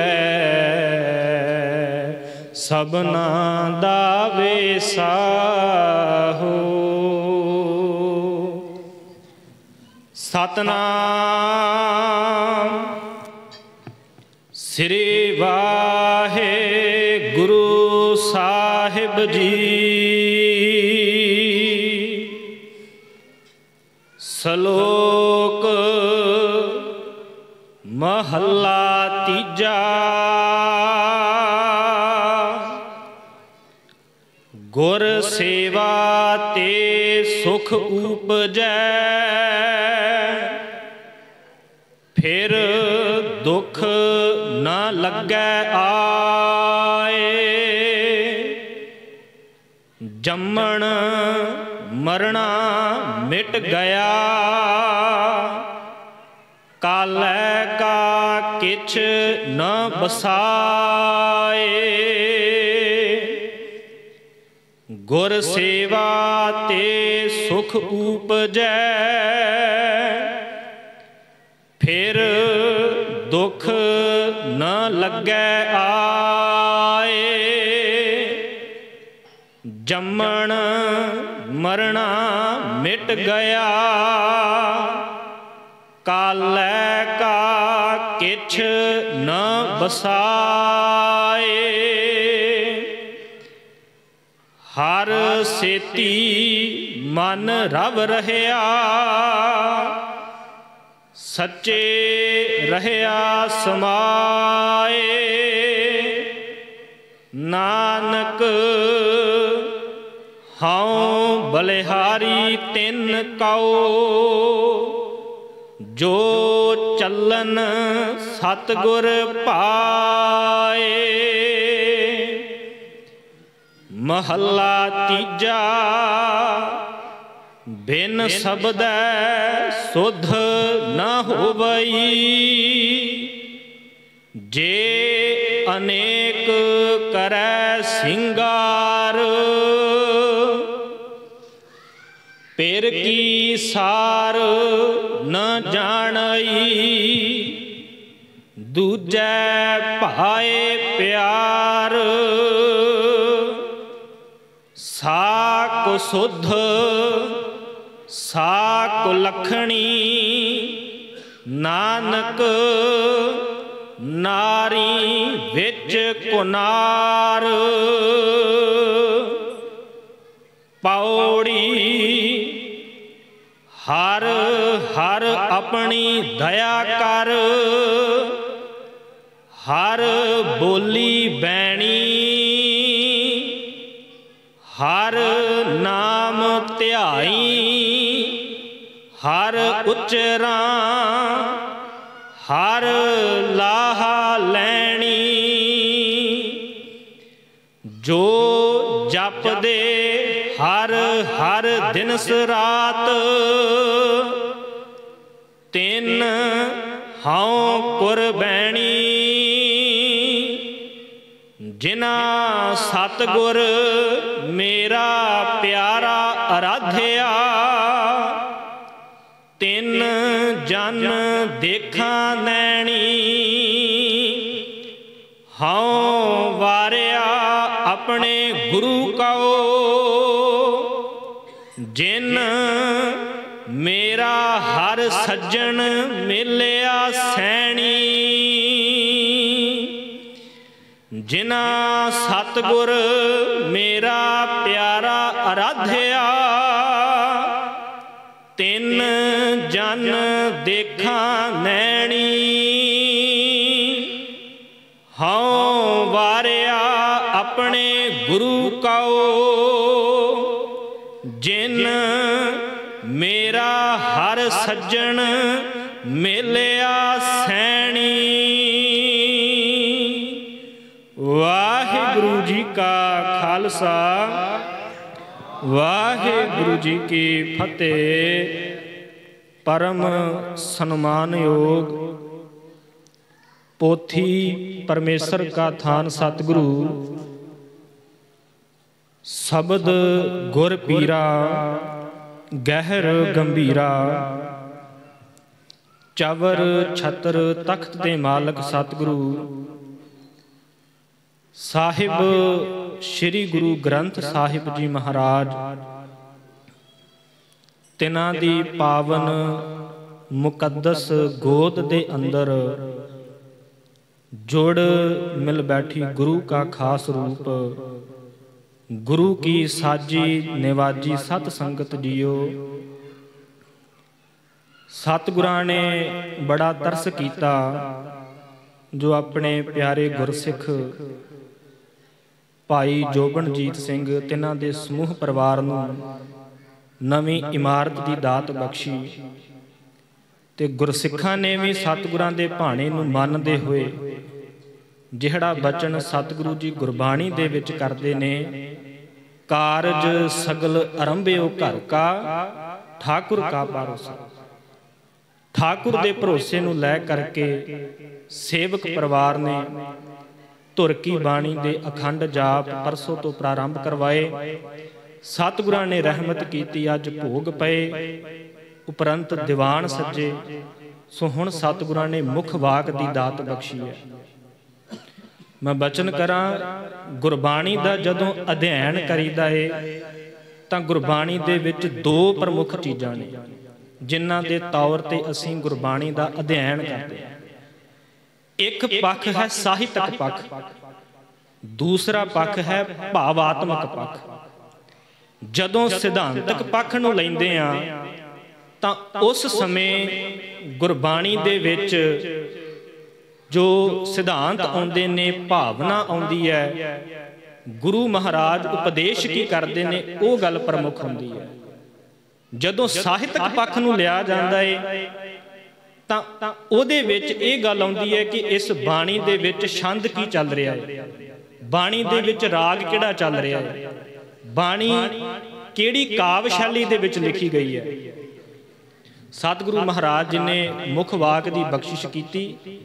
ਸਭਨਾਂ ਦਾ ਵਿਸਾਹੋ ਸਤਿਨਾਮ ਸ੍ਰੀ ਵਾਹਿਗੁਰੂ ਸਾਹਿਬ ਜੀ ਸ਼ਲੋਕ ਮਹੱਲਾ ਤੀਜਾ ਗੁਰ ਸੇਵਾ ਤੇ ਸੁਖ ਉਪਜੈ ਫਿਰ ਦੁਖ ਨਾ ਲੱਗੈ ਆਏ ਜੰਮਣ ਮਰਣਾ ਮਿਟ ਗਿਆ ਕਾਲੈ ਕਾ ਕਿਛ ਨ ਬਸਾਏ ਗੁਰ ਸੇਵਾ ਤੇ ਸੁਖ ਉਪਜੈ ਫਿਰ ਦੁਖ ਨ ਲੱਗੈ ਆਏ ਜੰਮਣ ਮਰਣਾ ਮਿਟ ਗਿਆ ਕਾਲੈ ਕਾ ਕਿਛ ਨ ਬਸਾਏ ਹਰ ਸੇਤੀ ਮਨ ਰਵ ਰਹਿਆ ਸੱਚੇ ਰਹਿਆ ਸਮਾਏ ਨਾਨਕ ਹਉ ਬਲਿਹਾਰੀ ਤਿਨ ਕਉ ਜੋ ਚੱਲਨ ਸਤਿਗੁਰ ਪਾਏ। ਮਹੱਲਾ ਤੀਜਾ। ਬਿਨ ਸ਼ਬਦੈ ਸੁਧ ਨ ਹੋਵਈ, ਜੇ ਅਨੇਕ ਕਰੈ ਸਿੰਗਾਰ। ਪਿਰ ਕੀ ਸਾਰ ਨ ਜਾਣਈ, ਦੂਜੈ ਭਾਏ ਪਿਆਰ। ਸਾਕ ਸੁਧ ਸਾਕ ਲਖਣੀ, ਨਾਨਕ ਨਾਰੀ ਵਿੱਚ ਕੁਨਾਰ। ਪੌੜੀ। ਹਰ ਹਰ ਆਪਣੀ ਦਇਆ ਕਰ, ਹਰ ਬੋਲੀ ਬੈਣੀ। ਹਰ ਨਾਮ ਧਿਆਈ, ਹਰ ਉਚਰਾ ਹਰ ਲਾਹਾ ਲੈਣੀ। ਜੋ ਜਪਦੇ ਹਰ ਹਰ ਦਿਨਸ ਰਾਤ, ਤਿੰਨ ਹਉ ਕੁਰਬੈਣੀ। ਜਿਨ੍ਹਾਂ ਸਤਿਗੁਰ ਮੇਰਾ ਪਿਆਰਾ ਅਰਾਧਿਆ, ਤਿੰਨ ਜਨ ਦੇਖਾਂ ਨੈਣੀ। ਹਉ ਵਾਰਿਆ ਆਪਣੇ ਗੁਰੂ ਕਉ, ਜਿਨ ਮੇਰਾ ਹਰ ਸੱਜਣ ਮਿਲਿਆ ਸੈਣੀ। ਜਿਨ੍ਹਾਂ ਸਤਿਗੁਰ ਮੇਰਾ ਪਿਆਰਾ ਅਰਾਧਿਆ, ਤਿੰਨ ਜਨ ਦੇਖਾਂ ਨੈਣੀ। ਹਉ ਵਾਰਿਆ ਆਪਣੇ ਗੁਰੂ ਕਉ, ਜਿਨ ਮੇਰਾ ਹਰ ਸੱਜਣ ਮਿਲਿਆ ਸੈਣੀ। ਵਾਹਿਗੁਰੂ ਜੀ ਕਾ ਖਾਲਸਾ, ਵਾਹਿਗੁਰੂ ਜੀ ਕੀ ਫਤਿਹ। ਪਰਮ ਸਨਮਾਨਯੋਗ ਪੋਥੀ ਪਰਮੇਸ਼ਰ ਕਾ ਥਾਨ ਸਤਿਗੁਰੂ ਸ਼ਬਦ ਗੁਰ ਪੀਰਾ ਗਹਿਰ ਗੰਭੀਰਾ, ਚਵਰ ਛਤਰ ਤਖਤ ਦੇ ਮਾਲਕ ਸਤਿਗੁਰੂ ਸਾਹਿਬ ਸ੍ਰੀ ਗੁਰੂ ਗ੍ਰੰਥ ਸਾਹਿਬ ਜੀ ਮਹਾਰਾਜ, ਤਿਨਾਂ ਦੀ ਪਾਵਨ ਮੁਕੱਦਸ ਗੋਦ ਦੇ ਅੰਦਰ ਜੁੜ ਮਿਲ ਬੈਠੀ ਗੁਰੂ ਕਾ ਖਾਸ ਰੂਪ, ਗੁਰੂ ਕੀ ਸਾਜੀ ਨਿਵਾਜੀ ਸਤ ਸੰਗਤ ਜੀਓ। ਸਤਿਗੁਰਾਂ ਨੇ ਬੜਾ ਤਰਸ ਕੀਤਾ ਜੋ ਆਪਣੇ ਪਿਆਰੇ ਗੁਰਸਿੱਖ ਭਾਈ ਜੋਬਨਜੀਤ ਸਿੰਘ ਤਿਨਾਂ ਦੇ ਸਮੂਹ ਪਰਿਵਾਰ ਨੂੰ ਨਵੀਂ ਇਮਾਰਤ ਦੀ ਦਾਤ ਬਖਸ਼ੀ, ਤੇ ਗੁਰਸਿੱਖਾਂ ਨੇ ਵੀ ਸਤਿਗੁਰਾਂ ਦੇ ਭਾਣੇ ਨੂੰ ਮੰਨਦੇ ਹੋਏ ਜਿਹੜਾ ਬਚਨ ਸਤਿਗੁਰੂ ਜੀ ਗੁਰਬਾਣੀ ਦੇ ਵਿੱਚ ਕਰਦੇ ਨੇ, ਕਾਰਜ ਸਗਲ ਅਰੰਭਿਓ ਘਰ ਕਾ ਠਾਕੁਰ ਕਾ ਭਰੋਸਾ। ਠਾਕੁਰ ਦੇ ਭਰੋਸੇ ਨੂੰ ਲੈ ਕਰਕੇ ਸੇਵਕ ਪਰਿਵਾਰ ਨੇ ਧੁਰ ਕੀ ਬਾਣੀ ਦੇ ਅਖੰਡ ਜਾਪ ਪਰਸੋਂ ਤੋਂ ਪ੍ਰਾਰੰਭ ਕਰਵਾਏ। ਸਤਿਗੁਰਾਂ ਨੇ ਰਹਿਮਤ ਕੀਤੀ, ਅੱਜ ਭੋਗ ਪਏ, ਉਪਰੰਤ ਦੀਵਾਨ ਸੱਜੇ। ਸੋ ਹੁਣ ਸਤਿਗੁਰਾਂ ਨੇ ਮੁੱਖ ਵਾਕ ਦੀ ਦਾਤ ਬਖਸ਼ੀ ਹੈ। ਮੈਂ ਬਚਨ ਕਰਾਂ, ਗੁਰਬਾਣੀ ਦਾ ਜਦੋਂ ਅਧਿਐਨ ਕਰੀਦਾ ਏ ਤਾਂ ਗੁਰਬਾਣੀ ਦੇ ਵਿੱਚ ਦੋ ਪ੍ਰਮੁੱਖ ਚੀਜ਼ਾਂ ਨੇ ਜਿਨ੍ਹਾਂ ਦੇ ਤੌਰ ਤੇ ਅਸੀਂ ਗੁਰਬਾਣੀ ਦਾ ਅਧਿਐਨ ਕਰਦੇ ਹਾਂ। ਇੱਕ ਪੱਖ ਹੈ ਸਾਹਿਤਕ ਪੱਖ, ਦੂਸਰਾ ਪੱਖ ਹੈ ਭਾਵਾਤਮਕ ਪੱਖ। ਜਦੋਂ ਸਿਧਾਂਤਕ ਪੱਖ ਨੂੰ ਲੈਂਦੇ ਆ ਤਾਂ ਉਸ ਸਮੇਂ ਗੁਰਬਾਣੀ ਦੇ ਵਿੱਚ ਜੋ ਸਿਧਾਂਤ ਆਉਂਦੇ ਨੇ, ਭਾਵਨਾ ਆਉਂਦੀ ਹੈ, ਗੁਰੂ ਮਹਾਰਾਜ ਉਪਦੇਸ਼ ਕੀ ਕਰਦੇ ਨੇ, ਉਹ ਗੱਲ ਪ੍ਰਮੁੱਖ ਹੁੰਦੀ ਹੈ। ਜਦੋਂ ਸਾਹਿਤਕ ਪੱਖ ਨੂੰ ਲਿਆ ਜਾਂਦਾ ਹੈ ਤਾਂ ਉਹਦੇ ਵਿੱਚ ਇਹ ਗੱਲ ਆਉਂਦੀ ਹੈ ਕਿ ਇਸ ਬਾਣੀ ਦੇ ਵਿੱਚ ਛੰਦ ਕੀ ਚੱਲ ਰਿਹਾ ਹੈ, ਬਾਣੀ ਦੇ ਵਿੱਚ ਰਾਗ ਕਿਹੜਾ ਚੱਲ ਰਿਹਾ ਹੈ, ਬਾਣੀ ਕਿਹੜੀ ਕਾਵਿ ਸ਼ੈਲੀ ਦੇ ਵਿੱਚ ਲਿਖੀ ਗਈ ਹੈ। ਸਤਿਗੁਰੂ ਮਹਾਰਾਜ ਜੀ ਨੇ ਮੁੱਖ ਵਾਕ ਦੀ ਬਖਸ਼ਿਸ਼ ਕੀਤੀ।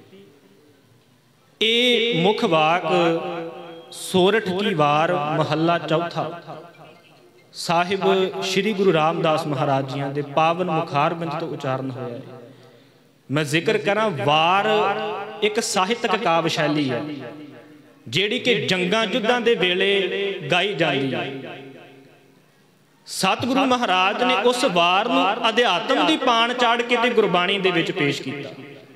ਇਹ ਮੁੱਖ ਵਾਕ ਸੋਰਠ ਕੀ ਵਾਰ ਮਹੱਲਾ ਚੌਥਾ ਸਾਹਿਬ ਸ੍ਰੀ ਗੁਰੂ ਰਾਮਦਾਸ ਮਹਾਰਾਜ ਜੀਆਂ ਦੇ ਪਾਵਨ ਮੁਖਾਰਬਿੰਦ ਤੋਂ ਉਚਾਰਨ ਹੋਇਆ ਹੈ। ਮੈਂ ਜ਼ਿਕਰ ਕਰਾਂ, ਵਾਰ ਇੱਕ ਸਾਹਿਤਕ ਕਾਵਿ ਸ਼ੈਲੀ ਹੈ ਜਿਹੜੀ ਕਿ ਜੰਗਾਂ ਯੁੱਧਾਂ ਦੇ ਵੇਲੇ ਗਾਈ ਜਾਂਦੀ ਹੈ। ਸਤਿਗੁਰੂ ਮਹਾਰਾਜ ਨੇ ਉਸ ਵਾਰ ਨੂੰ ਅਧਿਆਤਮ ਦੀ ਪਾਣ ਚਾੜ ਕੇ ਤੇ ਗੁਰਬਾਣੀ ਦੇ ਵਿੱਚ ਪੇਸ਼ ਕੀਤਾ।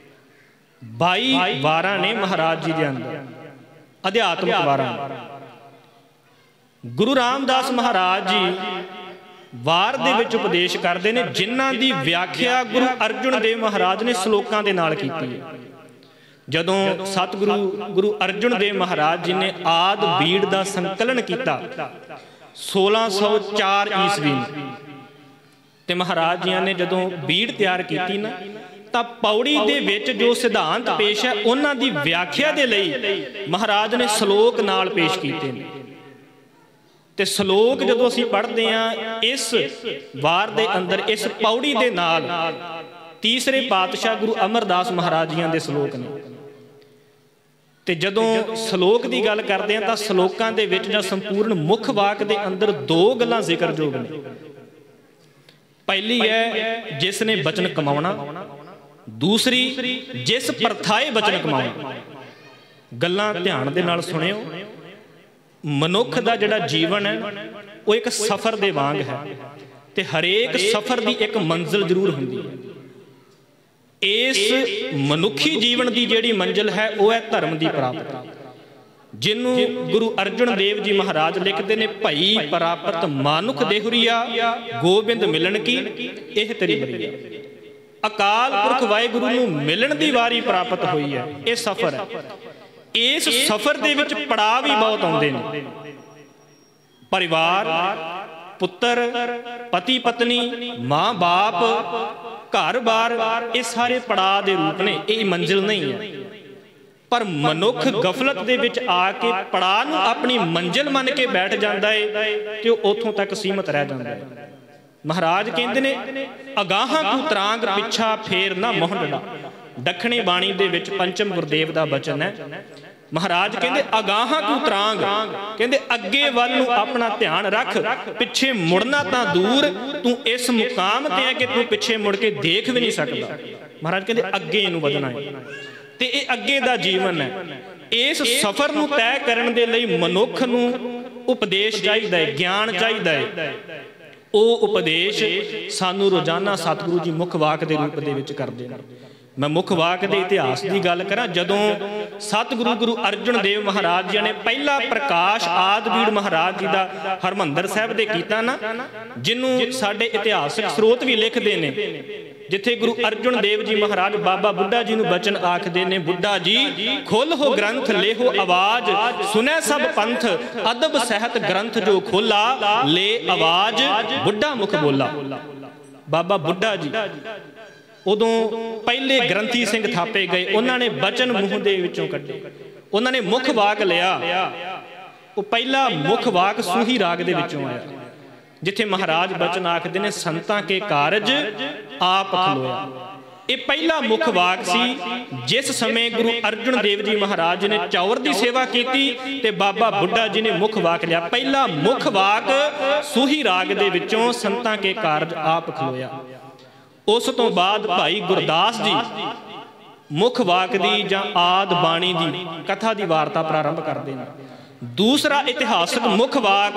22 ਵਾਰਾਂ ਨੇ ਮਹਾਰਾਜ ਜੀ ਦੇ ਅੰਦਰ, ਅਧਿਆਤਮਿਕ ਵਾਰਾਂ। ਗੁਰੂ ਰਾਮਦਾਸ ਮਹਾਰਾਜ ਜੀ ਵਾਰ ਦੇ ਵਿੱਚ ਉਪਦੇਸ਼ ਕਰਦੇ ਨੇ, ਜਿਨ੍ਹਾਂ ਦੀ ਵਿਆਖਿਆ ਗੁਰੂ ਅਰਜਨ ਦੇਵ ਮਹਾਰਾਜ ਨੇ ਸ਼ਲੋਕਾਂ ਦੇ ਨਾਲ ਕੀਤੀ ਹੈ। ਜਦੋਂ ਸਤਿਗੁਰੂ ਗੁਰੂ ਅਰਜਨ ਦੇਵ ਮਹਾਰਾਜ ਜੀ ਨੇ ਆਦ ਬੀੜ ਦਾ ਸੰਕਲਨ ਕੀਤਾ 1604 ਈਸਵੀ ਨੂੰ, ਤੇ ਮਹਾਰਾਜ ਜੀਆਂ ਨੇ ਜਦੋਂ ਬੀੜ ਤਿਆਰ ਕੀਤੀ ਨਾ, ਤਾਂ ਪੌੜੀ ਦੇ ਵਿੱਚ ਜੋ ਸਿਧਾਂਤ ਪੇਸ਼ ਹੈ ਉਹਨਾਂ ਦੀ ਵਿਆਖਿਆ ਦੇ ਲਈ ਮਹਾਰਾਜ ਨੇ ਸ਼ਲੋਕ ਨਾਲ ਪੇਸ਼ ਕੀਤੇ ਨੇ। ਤੇ ਸ਼ਲੋਕ ਜਦੋਂ ਅਸੀਂ ਪੜ੍ਹਦੇ ਹਾਂ ਇਸ ਵਾਰ ਦੇ ਅੰਦਰ, ਇਸ ਪੌੜੀ ਦੇ ਨਾਲ ਤੀਸਰੇ ਪਾਤਸ਼ਾਹ ਗੁਰੂ ਅਮਰਦਾਸ ਮਹਾਰਾਜ ਜੀਆਂ ਦੇ ਸ਼ਲੋਕ ਨੇ। ਤੇ ਜਦੋਂ ਸ਼ਲੋਕ ਦੀ ਗੱਲ ਕਰਦੇ ਹਾਂ ਤਾਂ ਸ਼ਲੋਕਾਂ ਦੇ ਵਿੱਚ ਜਾਂ ਸੰਪੂਰਨ ਮੁੱਖ ਵਾਕ ਦੇ ਅੰਦਰ ਦੋ ਗੱਲਾਂ ਜ਼ਿਕਰਯੋਗ ਨੇ। ਪਹਿਲੀ ਹੈ ਜਿਸ ਨੇ ਬਚਨ ਕਮਾਉਣਾ, ਦੂਸਰੀ ਜਿਸ ਪ੍ਰਥਾਏ ਬਚਨ ਕਮਾਉਣਾ। ਗੱਲਾਂ ਧਿਆਨ ਦੇ ਨਾਲ ਸੁਣਿਓ। ਮਨੁੱਖ ਦਾ ਜਿਹੜਾ ਜੀਵਨ ਹੈ ਉਹ ਇੱਕ ਸਫ਼ਰ ਦੇ ਵਾਂਗ ਹੈ, ਤੇ ਹਰੇਕ ਸਫ਼ਰ ਦੀ ਇੱਕ ਮੰਜ਼ਿਲ ਜ਼ਰੂਰ ਹੁੰਦੀ ਹੈ। ਇਸ ਮਨੁੱਖੀ ਜੀਵਨ ਦੀ ਜਿਹੜੀ ਮੰਜ਼ਿਲ ਹੈ ਉਹ ਹੈ ਧਰਮ ਦੀ ਪ੍ਰਾਪਤੀ, ਜਿਹਨੂੰ ਗੁਰੂ ਅਰਜਨ ਦੇਵ ਜੀ ਮਹਾਰਾਜ ਲਿਖਦੇ ਨੇ, ਭਈ ਪ੍ਰਾਪਤ ਮਾਨੁਖ ਦੇਹੁਰੀਆ ਗੋਬਿੰਦ ਮਿਲਣ ਕੀ ਇਹ ਤੇਰੀ ਬਰੀਆ। ਅਕਾਲ ਪੁਰਖ ਵਾਹਿਗੁਰੂ ਨੂੰ ਮਿਲਣ ਦੀ ਵਾਰੀ ਪ੍ਰਾਪਤ ਹੋਈ ਹੈ। ਇਹ ਸਫ਼ਰ ਹੈ। ਇਸ ਸਫ਼ਰ ਦੇ ਵਿੱਚ ਪੜਾਅ ਵੀ ਬਹੁਤ ਆਉਂਦੇ ਨੇ। ਪਰਿਵਾਰ, ਪੁੱਤਰ, ਪਤੀ ਪਤਨੀ, ਮਾਂ ਬਾਪ, ਘਰ-ਬਾਰ, ਇਹ ਸਾਰੇ ਪੜਾਅ ਦੇ ਰੂਪ ਨੇ। ਇਹ ਮੰਜ਼ਿਲ ਨਹੀਂ ਹੈ। ਪਰ ਮਨੁੱਖ ਗਫਲਤ ਦੇ ਵਿੱਚ ਆ ਕੇ ਪੜਾਅ ਨੂੰ ਆਪਣੀ ਮੰਜ਼ਿਲ ਮੰਨ ਕੇ ਬੈਠ ਜਾਂਦਾ ਹੈ ਤੇ ਉਹ ਉੱਥੋਂ ਤੱਕ ਸੀਮਤ ਰਹਿ ਜਾਂਦਾ ਹੈ। ਮਹਾਰਾਜ ਕਹਿੰਦੇ ਨੇ, ਅਗਾਹਾਂ ਤੂੰ ਤਰਾਂਗ ਪਿੱਛਾ ਫੇਰ ਨਾ ਮੋਹੰਡਾ। ਦੱਖਣੀ ਬਾਣੀ ਦੇ ਵਿੱਚ ਪੰਚਮ ਗੁਰਦੇਵ ਦਾ ਬਚਨ ਹੈ। ਮਹਾਰਾਜ ਕਹਿੰਦੇ ਅਗਾਹਾਂ ਤੂੰ ਤਰਾਂਗ, ਕਹਿੰਦੇ ਅੱਗੇ ਵੱਲ ਨੂੰ ਆਪਣਾ ਧਿਆਨ ਰੱਖ, ਪਿੱਛੇ ਮੁੜਨਾ ਤਾਂ ਦੂਰ, ਤੂੰ ਇਸ ਮੁਕਾਮ ਤੇ ਹੈ ਕਿ ਤੂੰ ਪਿੱਛੇ ਮੁੜ ਕੇ ਦੇਖ ਵੀ ਨਹੀਂ ਸਕਦਾ। ਮਹਾਰਾਜ ਕਹਿੰਦੇ ਅੱਗੇ ਇਹਨੂੰ ਵਧਣਾ ਹੈ, ਤੇ ਇਹ ਅੱਗੇ ਦਾ ਜੀਵਨ ਹੈ। ਇਸ ਸਫ਼ਰ ਨੂੰ ਤੈਅ ਕਰਨ ਦੇ ਲਈ ਮਨੁੱਖ ਨੂੰ ਉਪਦੇਸ਼ ਚਾਹੀਦਾ ਹੈ, ਗਿਆਨ ਚਾਹੀਦਾ ਹੈ। ਉਹ ਉਪਦੇਸ਼ ਸਾਨੂੰ ਰੋਜ਼ਾਨਾ ਸਤਿਗੁਰੂ ਜੀ ਮੁੱਖ ਵਾਕ ਦੇ ਰੂਪ ਦੇ ਵਿੱਚ ਕਰਦੇ ਨੇ। ਮੈਂ ਮੁੱਖ ਵਾਕ ਦੇ ਇਤਿਹਾਸ ਦੀ ਗੱਲ ਕਰਾਂ, ਜਦੋਂ ਸਤਿਗੁਰੂ ਗੁਰੂ ਅਰਜਨ ਦੇਵ ਮਹਾਰਾਜ ਜੀ ਨੇ ਪਹਿਲਾ ਪ੍ਰਕਾਸ਼ ਆਦਬੀੜ ਮਹਾਰਾਜ ਜੀ ਦਾ ਹਰਮੰਦਰ ਸਾਹਿਬ ਦੇ ਕੀਤਾ ਨਾ, ਜਿਹਨੂੰ ਸਾਡੇ ਇਤਿਹਾਸਕ ਸਰੋਤ ਵੀ ਲਿਖਦੇ ਨੇ, ਜਿੱਥੇ ਗੁਰੂ ਅਰਜਨ ਦੇਵ ਜੀ ਮਹਾਰਾਜ ਬਾਬਾ ਬੁੱਢਾ ਜੀ ਨੂੰ ਬਚਨ ਆਖਦੇ ਨੇ, ਬੁੱਢਾ ਜੀ ਖੋਲ੍ਹੋ ਗ੍ਰੰਥ ਲੇਹੋ ਆਵਾਜ਼, ਸੁਨੈ ਸਭ ਪੰਥ ਅਦਬ ਸਹਿਤ ਗ੍ਰੰਥ ਜੋ ਖੋਲਾ, ਲੈ ਆਵਾਜ਼ ਬੁੱਢਾ ਮੁਖ ਬੋਲਾ। ਬਾਬਾ ਬੁੱਢਾ ਜੀ ਉਦੋਂ ਪਹਿਲੇ ਗ੍ਰੰਥੀ ਸਿੰਘ ਥਾਪੇ ਗਏ, ਉਹਨਾਂ ਨੇ ਬਚਨ ਮੂੰਹ ਦੇ ਵਿੱਚੋਂ ਕੱਢੇ, ਉਹਨਾਂ ਨੇ ਮੁੱਖ ਵਾਕ ਲਿਆ। ਉਹ ਪਹਿਲਾ ਮੁੱਖ ਵਾਕ ਸੂਹੀ ਰਾਗ ਦੇ ਵਿੱਚੋਂ ਆਇਆ, ਜਿੱਥੇ ਮਹਾਰਾਜ ਬਚਨ ਆਖਦੇ ਨੇ, ਸੰਤਾਂ ਕੇ ਕਾਰਜ ਆਪ ਖਲੋਇਆ। ਇਹ ਪਹਿਲਾ ਮੁੱਖ ਵਾਕ ਸੀ। ਜਿਸ ਸਮੇਂ ਗੁਰੂ ਅਰਜਨ ਦੇਵ ਜੀ ਮਹਾਰਾਜ ਨੇ ਚੌਰ ਦੀ ਸੇਵਾ ਕੀਤੀ ਤੇ ਬਾਬਾ ਬੁੱਢਾ ਜੀ ਨੇ ਮੁੱਖ ਵਾਕ ਲਿਆ। ਪਹਿਲਾ ਮੁੱਖ ਵਾਕ ਸੂਹੀ ਰਾਗ ਦੇ ਵਿੱਚੋਂ ਸੰਤਾਂ ਕੇ ਕਾਰਜ ਆਪ ਖਲੋਇਆ। ਉਸ ਤੋਂ ਬਾਅਦ ਭਾਈ ਗੁਰਦਾਸ ਜੀ ਮੁੱਖ ਵਾਕ ਦੀ ਜਾਂ ਆਦ ਬਾਣੀ ਦੀ ਕਥਾ ਦੀ ਵਾਰਤਾ ਪ੍ਰਾਰੰਭ ਕਰਦੇ ਨੇ। ਦੂਸਰਾ ਇਤਿਹਾਸਕ ਮੁੱਖ ਵਾਕ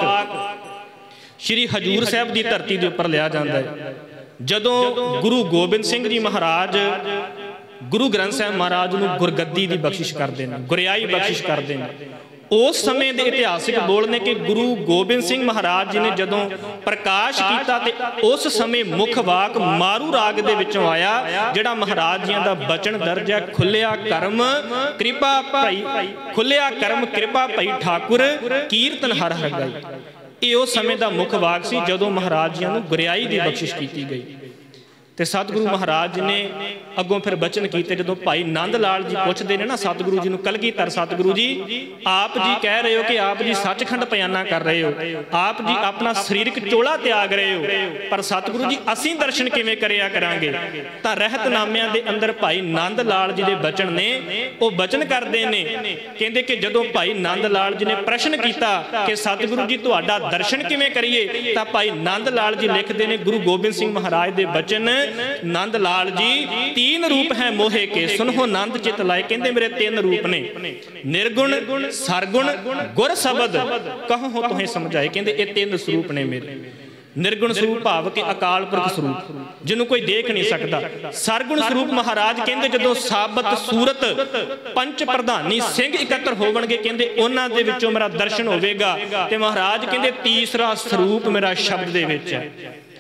ਸ਼੍ਰੀ ਹਜੂਰ ਸਾਹਿਬ ਦੀ ਧਰਤੀ ਦੇ ਉੱਪਰ ਲਿਆ ਜਾਂਦਾ ਹੈ, ਜਦੋਂ ਗੁਰੂ ਗੋਬਿੰਦ ਸਿੰਘ ਜੀ ਮਹਾਰਾਜ ਗੁਰੂ ਗ੍ਰੰਥ ਸਾਹਿਬ ਮਹਾਰਾਜ ਨੂੰ ਗੁਰਗੱਦੀ ਦੀ ਬਖਸ਼ਿਸ਼ ਕਰਦੇ ਨੇ, ਗੁਰਿਆਈ ਬਖਸ਼ਿਸ਼ ਕਰਦੇ ਨੇ। ਉਸ ਸਮੇਂ ਦੇ ਇਤਿਹਾਸਿਕ ਬੋਲ ਨੇ ਕਿ ਗੁਰੂ ਗੋਬਿੰਦ ਸਿੰਘ ਮਹਾਰਾਜ ਜੀ ਨੇ ਜਦੋਂ ਪ੍ਰਕਾਸ਼ ਕੀਤਾ ਤੇ ਉਸ ਸਮੇਂ ਮੁੱਖ ਵਾਕ ਮਾਰੂ ਰਾਗ ਦੇ ਵਿੱਚੋਂ ਆਇਆ, ਜਿਹੜਾ ਮਹਾਰਾਜ ਜੀਆਂ ਦਾ ਬਚਨ ਦਰਜ ਹੈ, ਖੁੱਲਿਆ ਕਰਮ ਕਿਰਪਾ ਭਾਈ, ਖੁੱਲਿਆ ਕਰਮ ਕਿਰਪਾ ਭਾਈ ਠਾਕੁਰ ਕੀਰਤਨ ਹਰ ਹਰ ਗਾਈ। ਇਹ ਉਸ ਸਮੇਂ ਦਾ ਮੁੱਖ ਵਾਕ ਸੀ ਜਦੋਂ ਮਹਾਰਾਜ ਜੀਆਂ ਨੂੰ ਗੁਰਿਆਈ ਦੀ ਬਖਸ਼ਿਸ਼ ਕੀਤੀ ਗਈ। ਤੇ ਸਤਿਗੁਰੂ ਮਹਾਰਾਜ ਜੀ ਨੇ ਅੱਗੋਂ ਫਿਰ ਬਚਨ ਕੀਤੇ। ਜਦੋਂ ਭਾਈ ਨੰਦ ਲਾਲ ਜੀ ਪੁੱਛਦੇ ਨੇ ਨਾ ਸਤਿਗੁਰੂ ਜੀ ਨੂੰ, ਕਲਗੀਧਰ ਸਤਿਗੁਰੂ ਜੀ ਆਪ ਜੀ ਕਹਿ ਰਹੇ ਹੋ ਕਿ ਆਪ ਜੀ ਸੱਚਖੰਡ ਬਿਆਨਾ ਕਰ ਰਹੇ ਹੋ, ਆਪ ਜੀ ਆਪਣਾ ਸਰੀਰਕ ਚੋਲਾ ਤਿਆਗ ਰਹੇ ਹੋ, ਪਰ ਸਤਿਗੁਰੂ ਜੀ ਅਸੀਂ ਦਰਸ਼ਨ ਕਿਵੇਂ ਕਰਿਆ ਕਰਾਂਗੇ? ਤਾਂ ਰਹਿਤਨਾਮਿਆਂ ਦੇ ਅੰਦਰ ਭਾਈ ਨੰਦ ਲਾਲ ਜੀ ਦੇ ਬਚਨ ਨੇ, ਉਹ ਬਚਨ ਕਰਦੇ ਨੇ, ਕਹਿੰਦੇ ਕਿ ਜਦੋਂ ਭਾਈ ਨੰਦ ਲਾਲ ਜੀ ਨੇ ਪ੍ਰਸ਼ਨ ਕੀਤਾ ਕਿ ਸਤਿਗੁਰੂ ਜੀ ਤੁਹਾਡਾ ਦਰਸ਼ਨ ਕਿਵੇਂ ਕਰੀਏ, ਤਾਂ ਭਾਈ ਨੰਦ ਲਾਲ ਜੀ ਲਿਖਦੇ ਨੇ ਗੁਰੂ ਗੋਬਿੰਦ ਸਿੰਘ ਮਹਾਰਾਜ ਦੇ ਬਚਨ, ਨੰਦ ਲਾਲ ਜੀ तीन रूप है मोहे के सुनहो नंद चित लाए। कहते मेरे तीन रूप ने, निर्गुण सरगुण गुर शब्द कहो हो तुहें समझाए। कहते ये तीन स्वरूप ने मेरे। निर्गुण स्वरूप भाव के अकाल पुरख स्वरूप जिन्हों कोई देख नहीं सकता। सरगुण स्वरूप महाराज कहते जदों साबत सूरत पंच प्रधानी सिंह इकत्र होवणगे, कहते उन्हां दे विचों मेरा दर्शन होवेगा। ते महाराज कहते तीसरा स्वरूप मेरा शब्द दे विच है।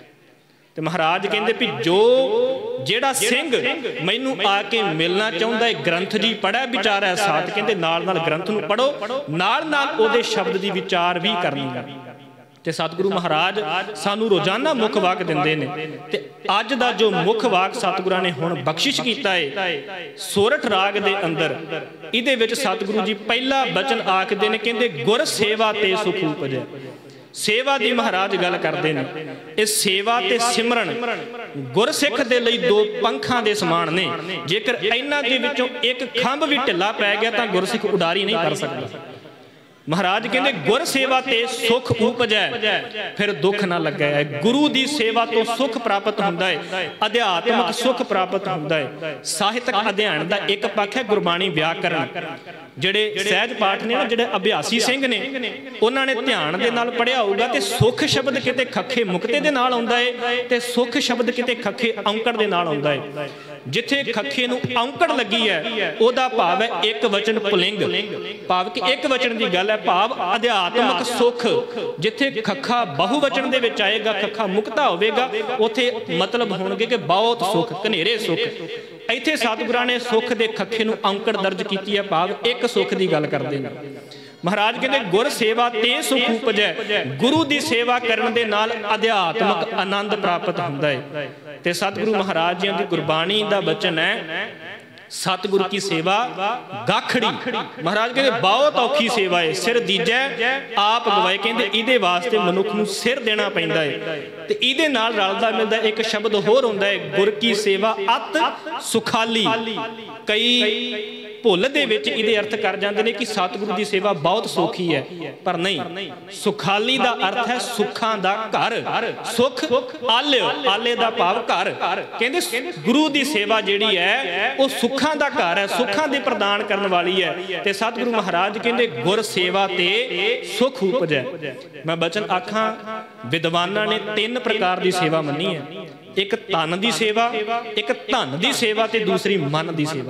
ਤੇ ਮਹਾਰਾਜ ਕਹਿੰਦੇ ਵੀ ਜੋ ਜਿਹੜਾ ਸਿੰਘ ਮੈਨੂੰ ਆ ਕੇ ਮਿਲਣਾ ਚਾਹੁੰਦਾ ਹੈ, ਗ੍ਰੰਥ ਜੀ ਪੜ੍ਹਿਆ ਵਿਚਾਰਿਆ ਸਾਥ, ਕਹਿੰਦੇ ਨਾਲ ਨਾਲ ਗ੍ਰੰਥ ਨੂੰ ਪੜ੍ਹੋ, ਨਾਲ ਨਾਲ ਉਹਦੇ ਸ਼ਬਦ ਦੀ ਵਿਚਾਰ ਵੀ ਕਰਨੀ ਹੈ। ਤੇ ਸਤਿਗੁਰੂ ਮਹਾਰਾਜ ਸਾਨੂੰ ਰੋਜ਼ਾਨਾ ਮੁੱਖ ਵਾਕ ਦਿੰਦੇ ਨੇ। ਤੇ ਅੱਜ ਦਾ ਜੋ ਮੁੱਖ ਵਾਕ ਸਤਿਗੁਰਾਂ ਨੇ ਹੁਣ ਬਖਸ਼ਿਸ਼ ਕੀਤਾ ਹੈ ਸੋਰਠ ਰਾਗ ਦੇ ਅੰਦਰ, ਇਹਦੇ ਵਿੱਚ ਸਤਿਗੁਰੂ ਜੀ ਪਹਿਲਾ ਬਚਨ ਆਖਦੇ ਨੇ, ਕਹਿੰਦੇ ਗੁਰ ਸੇਵਾ ਤੇ ਸੁਖ ਉਪਜੈ। ਸੇਵਾ ਦੀ ਮਹਾਰਾਜ ਗੱਲ ਕਰਦੇ ਨੇ। ਇਹ ਸੇਵਾ ਤੇ ਸਿਮਰਨ ਗੁਰਸਿੱਖ ਦੇ ਲਈ ਦੋ ਪੰਖਾਂ ਦੇ ਸਮਾਨ ਨੇ। ਜੇਕਰ ਇਹਨਾਂ ਦੇ ਵਿੱਚੋਂ ਇੱਕ ਖੰਭ ਵੀ ਢਿੱਲਾ ਪੈ ਗਿਆ ਤਾਂ ਗੁਰਸਿੱਖ ਉਡਾਰੀ ਨਹੀਂ ਕਰ ਸਕਦਾ। ਮਹਾਰਾਜ ਕਹਿੰਦੇ ਗੁਰ ਸੇਵਾ ਤੇ ਸੁਖ ਉਪਜੈ, ਫਿਰ ਦੁੱਖ ਨਾ ਲੱਗੈ। ਗੁਰੂ ਦੀ ਸੇਵਾ ਤੋਂ ਸੁਖ ਪ੍ਰਾਪਤ ਹੁੰਦਾ ਹੈ, ਅਧਿਆਤਮਿਕ ਸੁਖ ਪ੍ਰਾਪਤ ਹੁੰਦਾ ਹੈ। ਸਾਹਿਤਕ ਅਧਿਐਨ ਦਾ ਇੱਕ ਪੱਖ ਹੈ ਗੁਰਬਾਣੀ ਵਿਆਕਰਨ। ਜਿਹੜੇ ਸਹਿਜ ਪਾਠ ਨੇ ਨਾ, ਜਿਹੜੇ ਅਭਿਆਸੀ ਸਿੰਘ ਨੇ, ਉਹਨਾਂ ਨੇ ਧਿਆਨ ਦੇ ਨਾਲ ਪੜ੍ਹਿਆ ਹੋਊਗਾ ਤੇ ਸੁਖ ਸ਼ਬਦ ਕਿਤੇ ਖੱਖੇ ਮੁਕਤੇ ਦੇ ਨਾਲ ਆਉਂਦਾ ਹੈ ਤੇ ਸੁਖ ਸ਼ਬਦ ਕਿਤੇ ਖੱਖੇ ਔਂਕੜ ਦੇ ਨਾਲ ਆਉਂਦਾ ਹੈ। ਜਿੱਥੇ ਖੱਖੇ ਨੂੰ ਔਂਕੜ ਲੱਗੀ ਹੈ ਉਹਦਾ ਭਾਵ ਹੈ ਇੱਕ ਵਚਨ ਪੁਲਿੰਗ, ਭਾਵ ਕਿ ਇੱਕ ਵਚਨ ਦੀ ਗੱਲ ਹੈ, ਭਾਵ ਅਧਿਆਤਮਿਕ ਸੁਖ। ਜਿੱਥੇ ਖੱਖਾ ਬਹੁ ਵਚਨ ਦੇ ਵਿੱਚ ਆਏਗਾ, ਖੱਖਾ ਮੁਕਤਾ ਹੋਵੇਗਾ, ਉੱਥੇ ਮਤਲਬ ਹੋਣਗੇ ਕਿ ਬਹੁਤ ਸੁਖ, ਘਨੇਰੇ ਸੁਖ। ਇੱਥੇ ਸਤਿਗੁਰਾਂ ਨੇ ਸੁਖ ਦੇ ਖੱਖੇ ਨੂੰ ਔਂਕੜ ਦਰਜ ਕੀਤੀ ਹੈ, ਭਾਵ ਇੱਕ ਸੁਖ ਦੀ ਗੱਲ ਕਰਦੇ ਨੇ। ਮਹਾਰਾਜ ਕਹਿੰਦੇ ਗੁਰ ਸੇਵਾ ਤੇ ਸੁਖ ਉਪਜੈ। ਗੁਰੂ ਦੀ ਸੇਵਾ ਕਰਨ ਦੇ ਨਾਲ ਅਧਿਆਤਮਿਕ ਆਨੰਦ ਪ੍ਰਾਪਤ ਹੁੰਦਾ ਹੈ। ਤੇ ਸਤਿਗੁਰੂ ਮਹਾਰਾਜ ਜੀ ਦੀ ਗੁਰਬਾਣੀ ਦਾ ਬਚਨ ਹੈ, ਸਤਿਗੁਰੂ ਕੀ ਸੇਵਾ ਗਾਖੜੀ। ਮਹਾਰਾਜ ਕਹਿੰਦੇ ਬਹੁਤ ਔਖੀ ਸੇਵਾ ਹੈ, ਸਿਰ ਦੀਜੈ ਆਪ ਗਵਾਏ। ਕਹਿੰਦੇ ਇਹਦੇ ਵਾਸਤੇ ਮਨੁੱਖ ਨੂੰ ਸਿਰ ਦੇਣਾ ਪੈਂਦਾ ਹੈ। ਤੇ ਇਹਦੇ ਨਾਲ ਰਲਦਾ ਮਿਲਦਾ ਇੱਕ ਸ਼ਬਦ ਹੋਰ ਹੁੰਦਾ ਹੈ, ਗੁਰ ਕੀ ਸੇਵਾ ਅਤ ਸੁਖਾਲੀ। ਕਈ ਭੁੱਲ ਦੇ ਵਿੱਚ ਇਹਦੇ ਅਰਥ ਕਰ ਜਾਂਦੇ ਨੇ ਕਿ ਸਤਿਗੁਰੂ ਦੀ ਸੇਵਾ ਬਹੁਤ ਸੌਖੀ ਹੈ, ਪਰ ਨਹੀਂ। ਸੁਖਾਲੀ ਦਾ ਅਰਥ ਹੈ ਸੁੱਖਾਂ ਦਾ ਘਰ। ਸੁਖ ਆਲਿਓ, ਆਲੇ ਦਾ ਭਾਵ ਘਰ। ਕਹਿੰਦੇ ਗੁਰੂ ਦੀ ਸੇਵਾ ਜਿਹੜੀ ਹੈ ਉਹ ਸੁੱਖਾਂ ਦਾ ਘਰ ਹੈ, ਸੁੱਖਾਂ ਦੀ ਪ੍ਰਦਾਨ ਕਰਨ ਵਾਲੀ ਹੈ। ਤੇ ਸਤਿਗੁਰੂ ਮਹਾਰਾਜ ਕਹਿੰਦੇ ਗੁਰ ਸੇਵਾ ਤੇ ਸੁਖ ਉਪਜੈ। ਮੈਂ ਬਚਨ ਆਖਾਂ, ਵਿਦਵਾਨਾਂ ਨੇ ਤਿੰਨ ਪ੍ਰਕਾਰ ਦੀ ਸੇਵਾ ਮੰਨੀ ਹੈ। ਇੱਕ ਤਨ ਦੀ ਸੇਵਾ, ਇੱਕ ਧਨ ਦੀ ਸੇਵਾ ਤੇ ਦੂਸਰੀ ਮਨ ਦੀ ਸੇਵਾ।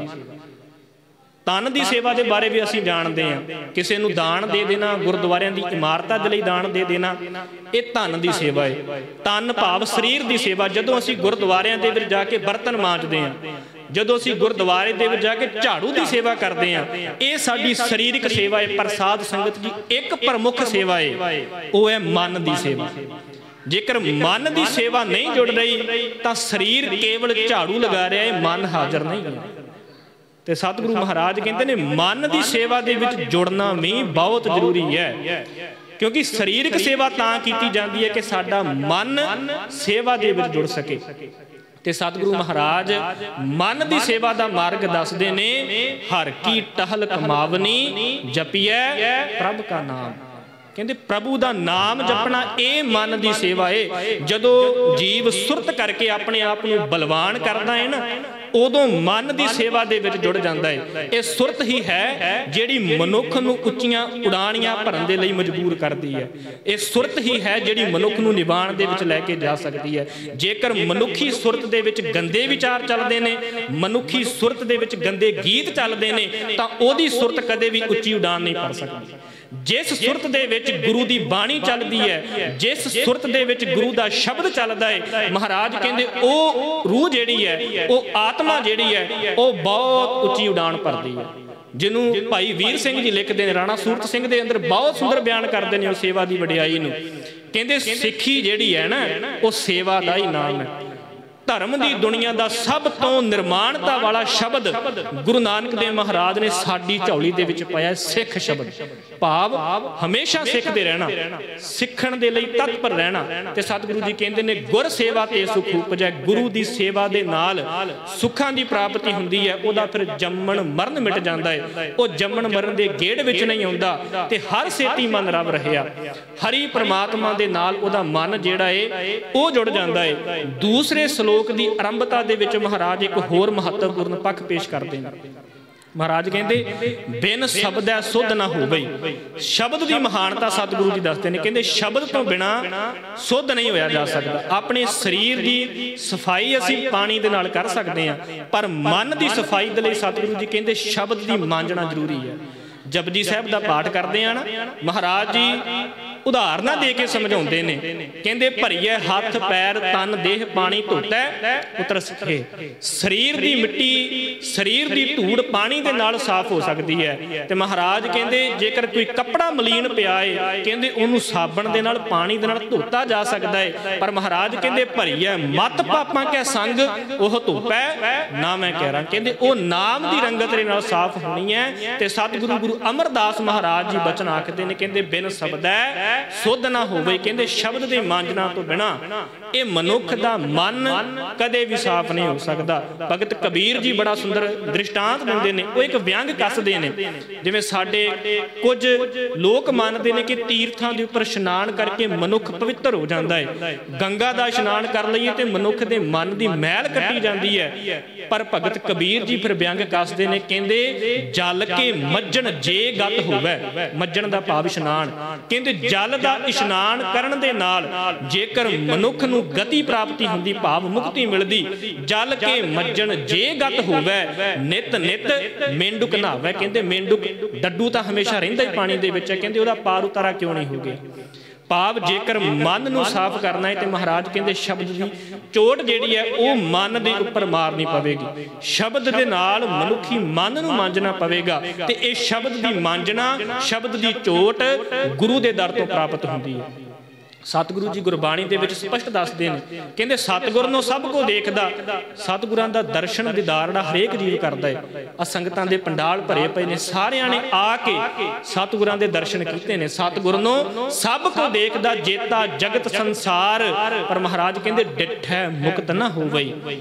ਤਨ ਦੀ ਸੇਵਾ ਦੇ ਬਾਰੇ ਵੀ ਅਸੀਂ ਜਾਣਦੇ ਹਾਂ, ਕਿਸੇ ਨੂੰ ਦਾਨ ਦੇ ਦੇਣਾ, ਗੁਰਦੁਆਰਿਆਂ ਦੀ ਇਮਾਰਤਾਂ ਦੇ ਲਈ ਦਾਨ ਦੇ ਦੇਣਾ, ਇਹ ਧਨ ਦੀ ਸੇਵਾ ਹੈ। ਤਨ ਭਾਵ ਸਰੀਰ ਦੀ ਸੇਵਾ। ਜਦੋਂ ਅਸੀਂ ਗੁਰਦੁਆਰਿਆਂ ਦੇ ਵਿੱਚ ਜਾ ਕੇ ਬਰਤਨ ਮਾਂਜਦੇ ਹਾਂ, ਜਦੋਂ ਅਸੀਂ ਗੁਰਦੁਆਰੇ ਦੇ ਵਿੱਚ ਜਾ ਕੇ ਝਾੜੂ ਦੀ ਸੇਵਾ ਕਰਦੇ ਹਾਂ, ਇਹ ਸਾਡੀ ਸਰੀਰਕ ਸੇਵਾ ਹੈ। ਪ੍ਰਸਾਦ ਸੰਗਤ ਜੀ ਇੱਕ ਪ੍ਰਮੁੱਖ ਸੇਵਾ ਹੈ, ਉਹ ਹੈ ਮਨ ਦੀ ਸੇਵਾ। ਜੇਕਰ ਮਨ ਦੀ ਸੇਵਾ ਨਹੀਂ ਜੁੜ ਰਹੀ ਤਾਂ ਸਰੀਰ ਕੇਵਲ ਝਾੜੂ ਲਗਾ ਰਿਹਾ ਹੈ, ਮਨ ਹਾਜ਼ਰ ਨਹੀਂ ਹੈ। ਤੇ ਸਤਿਗੁਰੂ ਮਹਾਰਾਜ ਕਹਿੰਦੇ ਨੇ ਮਨ ਦੀ ਸੇਵਾ ਦੇ ਵਿੱਚ ਜੁੜਨਾ ਵੀ ਬਹੁਤ ਜ਼ਰੂਰੀ ਹੈ, ਕਿਉਂਕਿ ਸਰੀਰਕ ਸੇਵਾ ਤਾਂ ਕੀਤੀ ਜਾਂਦੀ ਹੈ ਕਿ ਸਾਡਾ ਮਨ ਸੇਵਾ ਦੇ ਵਿੱਚ ਜੁੜ ਸਕੇ। ਤੇ ਸਤਿਗੁਰੂ ਮਹਾਰਾਜ ਮਨ ਦੀ ਸੇਵਾ ਦਾ ਮਾਰਗ ਦੱਸਦੇ ਨੇ, ਹਰ ਕੀ ਟਹਲ ਕਮਾਵਨੀ ਜਪੀਐ ਪ੍ਰਭ ਕਾ ਨਾਮ। ਕਹਿੰਦੇ ਪ੍ਰਭੂ ਦਾ ਨਾਮ ਜਪਣਾ ਇਹ ਮਨ ਦੀ ਸੇਵਾ ਹੈ। ਜਦੋਂ ਜੀਵ ਸੁਰਤ ਕਰਕੇ ਆਪਣੇ ਆਪ ਨੂੰ ਬਲਵਾਨ ਕਰਦਾ ਹੈ ਨਾ, ਉਦੋਂ ਮਨ ਦੀ ਸੇਵਾ ਦੇ ਵਿੱਚ ਜੁੜ ਜਾਂਦਾ ਹੈ। ਇਹ ਸੁਰਤ ਹੀ ਹੈ ਜਿਹੜੀ ਮਨੁੱਖ ਨੂੰ ਉੱਚੀਆਂ ਉਡਾਣੀਆਂ ਭਰਨ ਦੇ ਲਈ ਮਜਬੂਰ ਕਰਦੀ ਹੈ। ਇਹ ਸੁਰਤ ਹੀ ਹੈ ਜਿਹੜੀ ਮਨੁੱਖ ਨੂੰ ਨਿਵਾਣ ਦੇ ਵਿੱਚ ਲੈ ਕੇ ਜਾ ਸਕਦੀ ਹੈ। ਜੇਕਰ ਮਨੁੱਖੀ ਸੁਰਤ ਦੇ ਵਿੱਚ ਗੰਦੇ ਵਿਚਾਰ ਚੱਲਦੇ ਨੇ, ਮਨੁੱਖੀ ਸੁਰਤ ਦੇ ਵਿੱਚ ਗੰਦੇ ਗੀਤ ਚੱਲਦੇ ਨੇ, ਤਾਂ ਉਹਦੀ ਸੁਰਤ ਕਦੇ ਵੀ ਉੱਚੀ ਉਡਾਨ ਨਹੀਂ ਭਰ ਸਕਦੀ। ਜਿਸ ਸੁਰਤ ਦੇ ਵਿੱਚ ਗੁਰੂ ਦੀ ਬਾਣੀ ਚੱਲਦੀ ਹੈ, ਜਿਸ ਸੁਰਤ ਦੇ ਵਿੱਚ ਗੁਰੂ ਦਾ ਸ਼ਬਦ ਚੱਲਦਾ ਹੈ, ਮਹਾਰਾਜ ਕਹਿੰਦੇ ਉਹ ਰੂਹ ਜਿਹੜੀ ਹੈ, ਉਹ ਆਤਮਾ ਜਿਹੜੀ ਹੈ, ਉਹ ਬਹੁਤ ਉੱਚੀ ਉਡਾਨ ਭਰਦੀ ਹੈ। ਜਿਹਨੂੰ ਭਾਈ ਵੀਰ ਸਿੰਘ ਜੀ ਲਿਖਦੇ ਨੇ, ਰਾਣਾ ਸੂਰਤ ਸਿੰਘ ਦੇ ਅੰਦਰ ਬਹੁਤ ਸੁੰਦਰ ਬਿਆਨ ਕਰਦੇ ਨੇ ਉਹ ਸੇਵਾ ਦੀ ਵਡਿਆਈ ਨੂੰ। ਕਹਿੰਦੇ ਸਿੱਖੀ ਜਿਹੜੀ ਹੈ ਨਾ, ਉਹ ਸੇਵਾ ਦਾ ਹੀ ਨਾਮ ਹੈ। ਧਰਮ ਦੀ ਦੁਨੀਆ ਦਾ ਸਭ ਤੋਂ ਨਿਰਮਾਣਤਾ ਵਾਲਾ ਸ਼ਬਦ ਗੁਰੂ ਨਾਨਕ ਦੇਵ ਮਹਾਰਾਜ ਨੇ ਸਾਡੀ ਝੋਲੀ ਦੇ ਵਿੱਚ ਪਾਇਆ, ਸਿੱਖ ਸ਼ਬਦ। ਭਾਵ ਹਮੇਸ਼ਾ ਸਿੱਖਦੇ ਰਹਿਣਾ, ਸਿੱਖਣ ਦੇ ਲਈ ਤਤਪਰ ਰਹਿਣਾ। ਤੇ ਸਤਿਗੁਰੂ ਜੀ ਕਹਿੰਦੇ ਨੇ ਗੁਰ ਸੇਵਾ ਤੇ ਸੁਖ ਉਪਜੈ। ਗੁਰੂ ਦੀ ਸੇਵਾ ਦੇ ਨਾਲ ਸੁੱਖਾਂ ਦੀ ਪ੍ਰਾਪਤੀ ਹੁੰਦੀ ਹੈ। ਉਹਦਾ ਫਿਰ ਜੰਮਣ ਮਰਨ ਮਿਟ ਜਾਂਦਾ ਹੈ। ਉਹ ਜੰਮਣ ਮਰਨ ਦੇ ਗੇੜ ਵਿੱਚ ਨਹੀਂ ਆਉਂਦਾ ਤੇ ਹਰ ਸੇਤੀ ਮਨ ਰਵ ਰਹਿਆ। ਹਰੀ ਪ੍ਰਮਾਤਮਾ ਦੇ ਨਾਲ ਉਹਦਾ ਮਨ ਜਿਹੜਾ ਏ ਉਹ ਜੁੜ ਜਾਂਦਾ ਹੈ। ਦੂਸਰੇ ਸ਼ਲੋਕ ਦੀ ਆਰੰਭਤਾ ਦੇ ਵਿੱਚ ਮਹਾਰਾਜ ਇੱਕ ਹੋਰ ਮਹੱਤਵਪੂਰਨ ਪੱਖ ਪੇਸ਼ ਕਰਦੇ ਨੇ। ਮਹਾਰਾਜ ਕਹਿੰਦੇ ਬਿਨ ਸ਼ਬਦੈ ਸੁਧ ਨਾ ਹੋਵੇ। ਸ਼ਬਦ ਦੀ ਮਹਾਨਤਾ ਸਤਿਗੁਰੂ ਜੀ ਦੱਸਦੇ ਨੇ। ਕਹਿੰਦੇ ਸ਼ਬਦ ਤੋਂ ਬਿਨਾ ਸੁਧ ਨਹੀਂ ਹੋਇਆ ਜਾ ਸਕਦਾ। ਆਪਣੇ ਸਰੀਰ ਦੀ ਸਫਾਈ ਅਸੀਂ ਪਾਣੀ ਦੇ ਨਾਲ ਕਰ ਸਕਦੇ ਹਾਂ, ਪਰ ਮਨ ਦੀ ਸਫਾਈ ਦੇ ਲਈ ਸਤਿਗੁਰੂ ਜੀ ਕਹਿੰਦੇ ਸ਼ਬਦ ਦੀ ਮਾਂਜਣਾ ਜ਼ਰੂਰੀ ਹੈ। ਜਪਜੀ ਸਾਹਿਬ ਦਾ ਪਾਠ ਕਰਦੇ ਆ ਨਾ, ਮਹਾਰਾਜ ਜੀ ਉਦਾਹਰਨਾਂ ਦੇ ਕੇ ਸਮਝਾਉਂਦੇ ਨੇ। ਕਹਿੰਦੇ ਭਰੀਏ ਹੱਥ ਪੈਰ ਤਨ ਦੇਹ ਪਾਣੀ ਧੋਤੈ ਉਤਰ ਸਿੱਖੇ। ਸਰੀਰ ਦੀ ਮਿੱਟੀ, ਸਰੀਰ ਦੀ ਧੂੜ ਪਾਣੀ ਦੇ ਨਾਲ ਸਾਫ਼ ਹੋ ਸਕਦੀ ਹੈ। ਤੇ ਮਹਾਰਾਜ ਕਹਿੰਦੇ ਜੇਕਰ ਕੋਈ ਕੱਪੜਾ ਮਲੀਨ ਪਿਆ ਹੈ, ਕਹਿੰਦੇ ਉਹਨੂੰ ਸਾਬਣ ਦੇ ਨਾਲ ਪਾਣੀ ਦੇ ਨਾਲ ਧੋਤਾ ਜਾ ਸਕਦਾ ਹੈ। ਪਰ ਮਹਾਰਾਜ ਕਹਿੰਦੇ ਭਰੀਏ ਮਤ ਪਾਪਾਂ ਕੈ ਸੰਗ ਉਹ ਧੋਪੈ ਨਾ ਮੈਂ ਕਹਿ ਰਾਂ। ਕਹਿੰਦੇ ਉਹ ਨਾਮ ਦੀ ਰੰਗਤ ਦੇ ਨਾਲ ਸਾਫ਼ ਹੋਣੀ ਹੈ। ਤੇ ਸਤਿਗੁਰੂ ਗੁਰੂ ਅਮਰਦਾਸ ਮਹਾਰਾਜ ਜੀ ਬਚਨ ਆਖਦੇ ਨੇ, ਕਹਿੰਦੇ ਬਿਨ ਸ਼ਬਦੈ ਸੁਧ ਨਾ ਹੋਵੇ। ਕਹਿੰਦੇ ਸ਼ਬਦ ਦੇ ਮਾਂਜਣਾ ਤੋਂ ਬਿਨਾ ਇਹ ਮਨੁੱਖ ਦਾ ਮਨ ਕਦੇ ਵੀ ਸਾਫ਼ ਨਹੀਂ ਹੋ ਸਕਦਾ। ਭਗਤ ਕਬੀਰ ਜੀ ਬੜਾ ਸੁੰਦਰ ਦ੍ਰਿਸ਼ਟਾਂਤ ਦਿੰਦੇ ਨੇ। ਉਹ ਇੱਕ ਵਿਅੰਗ ਕੱਸਦੇ ਨੇ। ਜਿਵੇਂ ਸਾਡੇ ਕੁਝ ਲੋਕ ਮੰਨਦੇ ਨੇ ਕਿ ਤੀਰਥਾਂ ਦੇ ਉੱਪਰ ਇਸ਼ਨਾਨ ਕਰਕੇ ਮਨੁੱਖ ਪਵਿੱਤਰ ਹੋ ਜਾਂਦਾ ਹੈ। ਗੰਗਾ ਦਾ ਇਸ਼ਨਾਨ ਕਰ ਲਈਏ ਤੇ ਮਨੁੱਖ ਦੇ ਮਨ ਦੀ ਮੈਲ ਕੱਟੀ ਜਾਂਦੀ ਹੈ। ਪਰ ਭਗਤ ਕਬੀਰ ਜੀ ਫਿਰ ਵਿਅੰਗ ਕੱਸਦੇ ਨੇ। ਕਹਿੰਦੇ ਜਲ ਕੇ ਮੱਜਣ ਜੇ ਗਤ ਹੋਵੇ। ਮੱਜਣ ਦਾ ਭਾਵ ਇਸ਼ਨਾਨ। ਕਹਿੰਦੇ ਜਲ ਦਾ ਇਸ਼ਨਾਨ ਕਰਨ ਦੇ ਨਾਲ ਜੇਕਰ ਮਨੁੱਖ ਨੂੰ ਗਤੀ ਪ੍ਰਾਪਤੀ ਹੁੰਦੀ, ਭਾਵ ਮੁਕਤੀ ਮਿਲਦੀ। ਜਲ ਕੇ ਮੱਜਣ ਜੇ ਗਤ ਹੋਵੇ ਨਿਤ ਨਿਤ ਮੇਂਢੁਕ ਨਹਾਵੇ। ਕਹਿੰਦੇ ਮੇਂਢੁਕ ਡੱਡੂ ਤਾਂ ਹਮੇਸ਼ਾ ਰਹਿੰਦਾ ਹੀ ਪਾਣੀ ਦੇ ਵਿੱਚ ਹੈ। ਕਹਿੰਦੇ ਉਹਦਾ ਪਾਰ ਉਤਾਰਾ ਕਿਉਂ ਨਹੀਂ ਹੋ ਗਿਆ। ਭਾਵ ਜੇਕਰ ਮਨ ਨੂੰ ਸਾਫ਼ ਕਰਨਾ ਹੈ ਤੇ ਮਹਾਰਾਜ ਕਹਿੰਦੇ ਸ਼ਬਦ ਦੀ ਚੋਟ ਜਿਹੜੀ ਹੈ ਉਹ ਮਨ ਦੇ ਉੱਪਰ ਮਾਰਨੀ ਪਵੇਗੀ। ਸ਼ਬਦ ਦੇ ਨਾਲ ਮਨੁੱਖੀ ਮਨ ਨੂੰ ਮਾਂਜਣਾ ਪਵੇਗਾ। ਤੇ ਇਹ ਸ਼ਬਦ ਦੀ ਮਾਂਜਣਾ, ਸ਼ਬਦ ਦੀ ਚੋਟ ਗੁਰੂ ਦੇ ਦਰ ਤੋਂ ਪ੍ਰਾਪਤ ਹੁੰਦੀ ਹੈ। ਸਤਿਗੁਰੂ ਜੀ ਗੁਰਬਾਣੀ ਦੇ ਵਿੱਚ ਸਪਸ਼ਟ ਦੱਸਦੇ ਨੇ। ਕਹਿੰਦੇ ਸਤਿਗੁਰ ਨੂੰ ਸਭ ਕੋ ਦੇਖਦਾ। ਸਤਿਗੁਰਾਂ ਦਾ ਦਰਸ਼ਨ ਦੀਦਾਰ ਦਾ ਹਰੇਕ ਜੀਵ ਕਰਦਾ ਹੈ। ਆ ਸੰਗਤਾਂ ਦੇ ਪੰਡਾਲ ਭਰੇ ਪਏ ਨੇ, ਸਾਰਿਆਂ ਨੇ ਆ ਕੇ ਸਤਿਗੁਰਾਂ ਦੇ ਦਰਸ਼ਨ ਕੀਤੇ ਨੇ। ਸਤਿਗੁਰ ਨੂੰ ਸਭ ਕੋ ਦੇਖਦਾ ਜੇਤਾ ਜਗਤ ਸੰਸਾਰ। ਪਰ ਮਹਾਰਾਜ ਕਹਿੰਦੇ ਡਿਠੈ ਮੁਕਤ ਨਾ ਹੋਵੇ।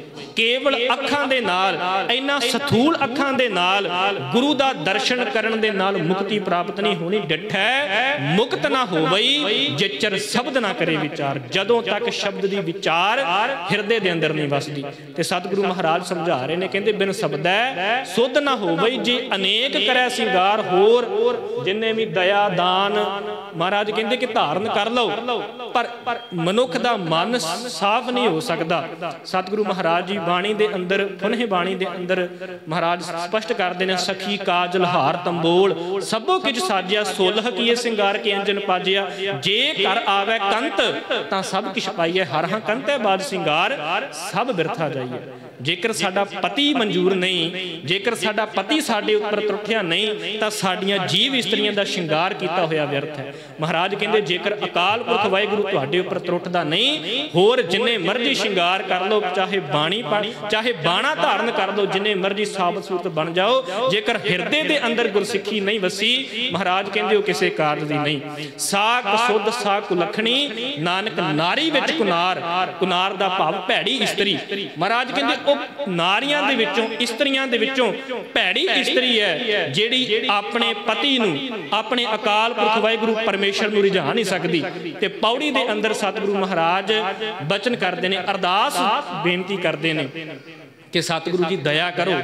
ਕੇਵਲ ਅੱਖਾਂ ਦੇ ਨਾਲ, ਇਹਨਾਂ ਸਥੂਲ ਅੱਖਾਂ ਦੇ ਨਾਲ ਗੁਰੂ ਦਾ ਦਰਸ਼ਨ ਕਰਨ ਦੇ ਨਾਲ ਮੁਕਤੀ ਪ੍ਰਾਪਤ ਨਹੀਂ ਹੋਣੀ। ਡਿਠੈ ਮੁਕਤ ਨਾ ਹੋਵੇ ਜਿਚਰ ਸ਼ਬਦ ਨਾ ਕਰੇ ਵਿਚਾਰ। ਜਦੋਂ ਤੱਕ ਸ਼ਬਦ ਦੀ ਵਿਚਾਰ ਹਿਰਦੇ ਦੇ ਅੰਦਰ ਨਹੀਂ ਵਸਦੀ। ਤੇ ਸਤਿਗੁਰੂ ਮਹਾਰਾਜ ਸਮਝਾ ਰਹੇ ਨੇ। ਕਹਿੰਦੇ ਬਿਨ ਸ਼ਬਦੈ ਸੁਧ ਨਾ ਹੋਵੇ। ਜੇ ਅਨੇਕ ਕਰੈ ਸਿੰਗਾਰ ਹੋਰ ਜਿੰਨੇ ਵੀ ਦਇਆ ਦਾਨ ਮਹਾਰਾਜ ਕਹਿੰਦੇ ਕਿ ਧਾਰਨ ਕਰ ਲਓ, ਪਰ ਮਨੁੱਖ ਦਾ ਮਨ ਸਾਫ਼ ਨਹੀਂ ਹੋ ਸਕਦਾ। ਸਤਿਗੁਰੂ ਮਹਾਰਾਜ ਜੀ ਬਾਣੀ ਦੇ ਅੰਦਰ, ਪੁਨਹ ਬਾਣੀ ਦੇ ਅੰਦਰ ਮਹਾਰਾਜ ਸਪਸ਼ਟ ਕਰਦੇ ਨੇ। ਸਖੀ ਕਾਜਲ ਹਾਰ ਤੰਬੋਲ ਸਭੋ ਕਿਛ ਸਾਜਿਆ ਸੋਲਹ ਕੀਏ ਸਿੰਗਾਰ ਕੇ ਅੰਜਨ ਪਾਜਿਆ। ਜੇ ਕਰ ਆਵੇ ਕੰਤ ਤਾਂ ਸਭ ਕਿਛ ਪਾਈਏ। ਹਰ ਹਾਂ ਕੰਤ ਹੈ ਬਾਜ ਸਿੰਗਾਰ ਸਭ ਬਿਰਥਾ ਜਾਈਏ। ਜੇਕਰ ਸਾਡਾ ਪਤੀ ਮਨਜ਼ੂਰ ਨਹੀਂ, ਜੇਕਰ ਸਾਡਾ ਪਤੀ ਸਾਡੇ ਉੱਪਰ ਤਰੁੱਠਿਆ ਨਹੀਂ, ਤਾਂ ਸਾਡੀਆਂ ਜੀਵ ਇਸਤਰੀਆਂ ਦਾ ਸ਼ਿੰਗਾਰ ਕੀਤਾ ਹੋਇਆ ਵਿਅਰਥ ਹੈ। ਮਹਾਰਾਜ ਕਹਿੰਦੇ ਜੇਕਰ ਅਕਾਲ ਪੁਰਖ ਵਾਹਿਗੁਰੂ ਤੁਹਾਡੇ ਉੱਪਰ ਤਰੁੱਠਦਾ ਨਹੀਂ, ਹੋਰ ਜਿੰਨੇ ਮਰਜ਼ੀ ਸ਼ਿੰਗਾਰ ਕਰ ਲਓ, ਚਾਹੇ ਬਾਣੀ ਚਾਹੇ ਬਾਣਾ ਧਾਰਨ ਕਰ ਲਓ, ਜਿੰਨੇ ਮਰਜ਼ੀ ਸਾਬਤ ਸੂਰਤ ਬਣ ਜਾਓ, ਜੇਕਰ ਹਿਰਦੇ ਦੇ ਅੰਦਰ ਗੁਰਸਿੱਖੀ ਨਹੀਂ ਵਸੀ, ਮਹਾਰਾਜ ਕਹਿੰਦੇ ਉਹ ਕਿਸੇ ਕਾਰਜ ਦੀ ਨਹੀਂ। ਸਾਕ ਸੁਧ ਸਾ ਕੁਲੱਖਣੀ ਨਾਨਕ ਨਾਰੀ ਵਿੱਚ ਕੁਨਾਰ। ਕੁਨਾਰ ਦਾ ਭਾਵ ਭੈੜੀ ਇਸਤਰੀ। ਮਹਾਰਾਜ ਕਹਿੰਦੇ ਉਹ ਨਾਰੀਆਂ ਦੇ ਵਿੱਚੋਂ, ਇਸਤਰੀਆਂ ਦੇ ਵਿੱਚੋਂ ਭੈੜੀ ਇਸਤਰੀ ਹੈ ਜਿਹੜੀ ਆਪਣੇ ਪਤੀ ਨੂੰ, ਆਪਣੇ ਅਕਾਲ ਪੁਰਖ ਵਾਹਿਗੁਰੂ ਪਰਮੇਸ਼ਰ ਨੂੰ ਰਿਝਾ ਨਹੀਂ ਸਕਦੀ। ਤੇ ਪੌੜੀ ਦੇ ਅੰਦਰ ਸਤਿਗੁਰੂ ਮਹਾਰਾਜ ਬਚਨ ਕਰਦੇ ਨੇ, ਅਰਦਾਸ ਬੇਨਤੀ ਕਰਦੇ ਨੇ ਕਿ ਸਤਿਗੁਰੂ ਜੀ ਦਇਆ ਕਰੋ,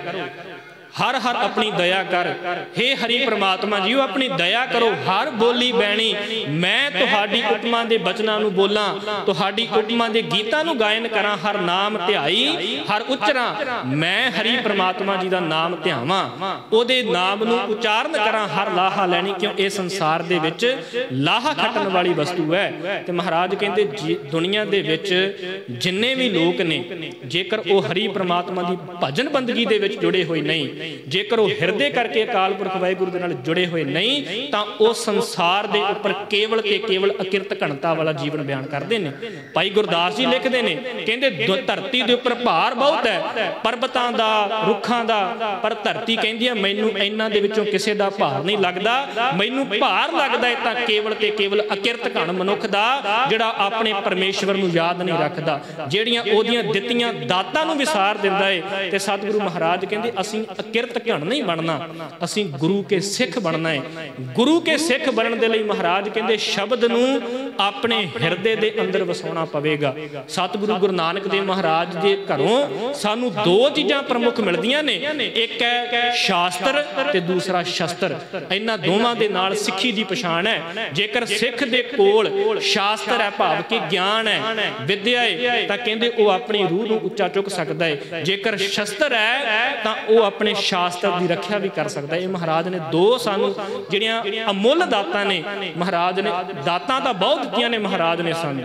ਹਰ ਹਰ ਆਪਣੀ ਦਇਆ ਕਰ। हे ਹਰੀ ਪ੍ਰਮਾਤਮਾ ਜੀਓ ਆਪਣੀ ਦਇਆ ਕਰੋ। ਹਰ ਬੋਲੀ ਬੈਣੀ ਮੈਂ ਤੁਹਾਡੀ ਉਪਮਾ ਦੇ ਬਚਨਾਂ ਨੂੰ ਬੋਲਾਂ, ਤੁਹਾਡੀ ਉਪਮਾ ਦੇ ਗੀਤਾਂ ਨੂੰ ਗਾਇਨ ਕਰਾਂ। ਹਰ ਨਾਮ ਧਿਆਈ ਹਰ ਉਚਰਾਂ, ਮੈਂ ਹਰੀ ਪ੍ਰਮਾਤਮਾ ਜੀ ਦਾ ਨਾਮ ਧਿਆਵਾਂ, ਉਹਦੇ ਨਾਮ ਨੂੰ ਉਚਾਰਨ ਕਰਾਂ। ਹਰ ਲਾਹਾ ਲੈਣੀ, ਕਿਉਂ ਇਹ ਸੰਸਾਰ ਦੇ ਵਿੱਚ ਲਾਹਾ ਖੱਟਣ ਵਾਲੀ ਵਸਤੂ ਹੈ। ਤੇ ਮਹਾਰਾਜ ਕਹਿੰਦੇ ਦੁਨੀਆ ਦੇ ਵਿੱਚ ਜਿੰਨੇ ਵੀ ਲੋਕ ਨੇ, ਜੇਕਰ ਉਹ ਹਰੀ ਪ੍ਰਮਾਤਮਾ ਦੀ ਭਜਨ ਬੰਦਗੀ ਦੇ ਵਿੱਚ ਜੁੜੇ ਹੋਏ ਨਹੀਂ, ਜੇਕਰ ਉਹ ਹਿਰਦੇ ਕਰਕੇ ਅਕਾਲ ਪੁਰਖ ਵਾਹਿਗੁਰੂ ਦੇ ਨਾਲ ਜੁੜੇ ਹੋਏ ਨਹੀਂ ਤਾਂ ਉਹ ਸੰਸਾਰ ਦੇ ਉੱਪਰ ਕੇਵਲ ਤੇ ਕੇਵਲ ਅਕਿਰਤ ਘਣਤਾ ਵਾਲਾ ਜੀਵਨ ਬਿਆਨ ਕਰਦੇ ਨੇ। ਭਾਈ ਗੁਰਦਾਸ ਜੀ ਲਿਖਦੇ ਨੇ, ਕਹਿੰਦੇ ਧਰਤੀ ਦੇ ਉੱਪਰ ਭਾਰ ਬਹੁਤ ਹੈ, ਪਰਬਤਾਂ ਦਾ, ਰੁੱਖਾਂ ਦਾ, ਪਰ ਧਰਤੀ ਕਹਿੰਦੀ ਹੈ ਮੈਨੂੰ ਇਹਨਾਂ ਦੇ ਵਿੱਚੋਂ ਕਿਸੇ ਦਾ ਭਾਰ ਨਹੀਂ ਲੱਗਦਾ। ਮੈਨੂੰ ਭਾਰ ਲੱਗਦਾ ਹੈ ਤਾਂ ਕੇਵਲ ਤੇ ਕੇਵਲ ਅਕਿਰਤ ਘਣ ਮਨੁੱਖ ਦਾ, ਜਿਹੜਾ ਆਪਣੇ ਪਰਮੇਸ਼ਵਰ ਨੂੰ ਯਾਦ ਨਹੀਂ ਰੱਖਦਾ, ਜਿਹੜੀਆਂ ਉਹਦੀਆਂ ਦਿੱਤੀਆਂ ਦਾਤਾਂ ਨੂੰ ਵਿਸਾਰ ਦਿੰਦਾ ਹੈ। ਤੇ ਸਤਿਗੁਰੂ ਮਹਾਰਾਜ ਕਹਿੰਦੇ ਅਸੀਂ ਅਕਿਰਤ ਘਣ ਨਹੀਂ ਬਣਨਾ, ਅਸੀਂ ਗੁਰੂ ਕੇ ਸਿੱਖ ਬਣਨਾ ਹੈ। ਗੁਰੂ ਕੇ ਸਿੱਖ ਬਣਨ ਦੇ ਲਈ ਮਹਾਰਾਜ ਕਹਿੰਦੇ ਸ਼ਬਦ ਨੂੰ ਆਪਣੇ ਹਿਰਦੇ ਦੇ ਅੰਦਰ ਵਸਾਉਣਾ ਪਵੇਗਾ। ਸਤਿਗੁਰੂ ਗੁਰੂ ਨਾਨਕ ਦੇਵ ਮਹਾਰਾਜ ਦੇ ਘਰੋਂ ਸਾਨੂੰ ਦੋ ਚੀਜ਼ਾਂ ਪ੍ਰਮੁੱਖ ਮਿਲਦੀਆਂ ਨੇ, ਇੱਕ ਹੈ ਸ਼ਾਸਤਰ ਤੇ ਦੂਸਰਾ ਸ਼ਸਤਰ। ਇਹਨਾਂ ਦੋਵਾਂ ਦੇ ਨਾਲ ਸਿੱਖੀ ਦੀ ਪਛਾਣ ਹੈ। ਜੇਕਰ ਸਿੱਖ ਦੇ ਕੋਲ ਸ਼ਾਸਤਰ ਹੈ, ਭਾਵ ਕਿ ਗਿਆਨ ਹੈ, ਵਿਦਿਆ ਹੈ, ਤਾਂ ਕਹਿੰਦੇ ਉਹ ਆਪਣੀ ਰੂਹ ਨੂੰ ਉੱਚਾ ਚੁੱਕ ਸਕਦਾ ਹੈ। ਜੇਕਰ ਸ਼ਸਤਰ ਹੈ ਤਾਂ ਉਹ ਆਪਣੇ ਸ਼ਾਸਤਰ ਦੀ ਰੱਖਿਆ ਵੀ ਕਰ ਸਕਦਾ ਹੈ। ਇਹ ਮਹਾਰਾਜ ਨੇ ਦੋ ਸਾਨੂੰ ਜਿਹੜੀਆਂ ਅਮੁੱਲ ਦਾਤਾਂ ਨੇ, ਮਹਾਰਾਜ ਨੇ ਦਾਤਾਂ ਤਾਂ ਬਹੁਤ ਦਿੱਤੀਆਂ ਨੇ ਮਹਾਰਾਜ ਨੇ ਸਾਨੂੰ,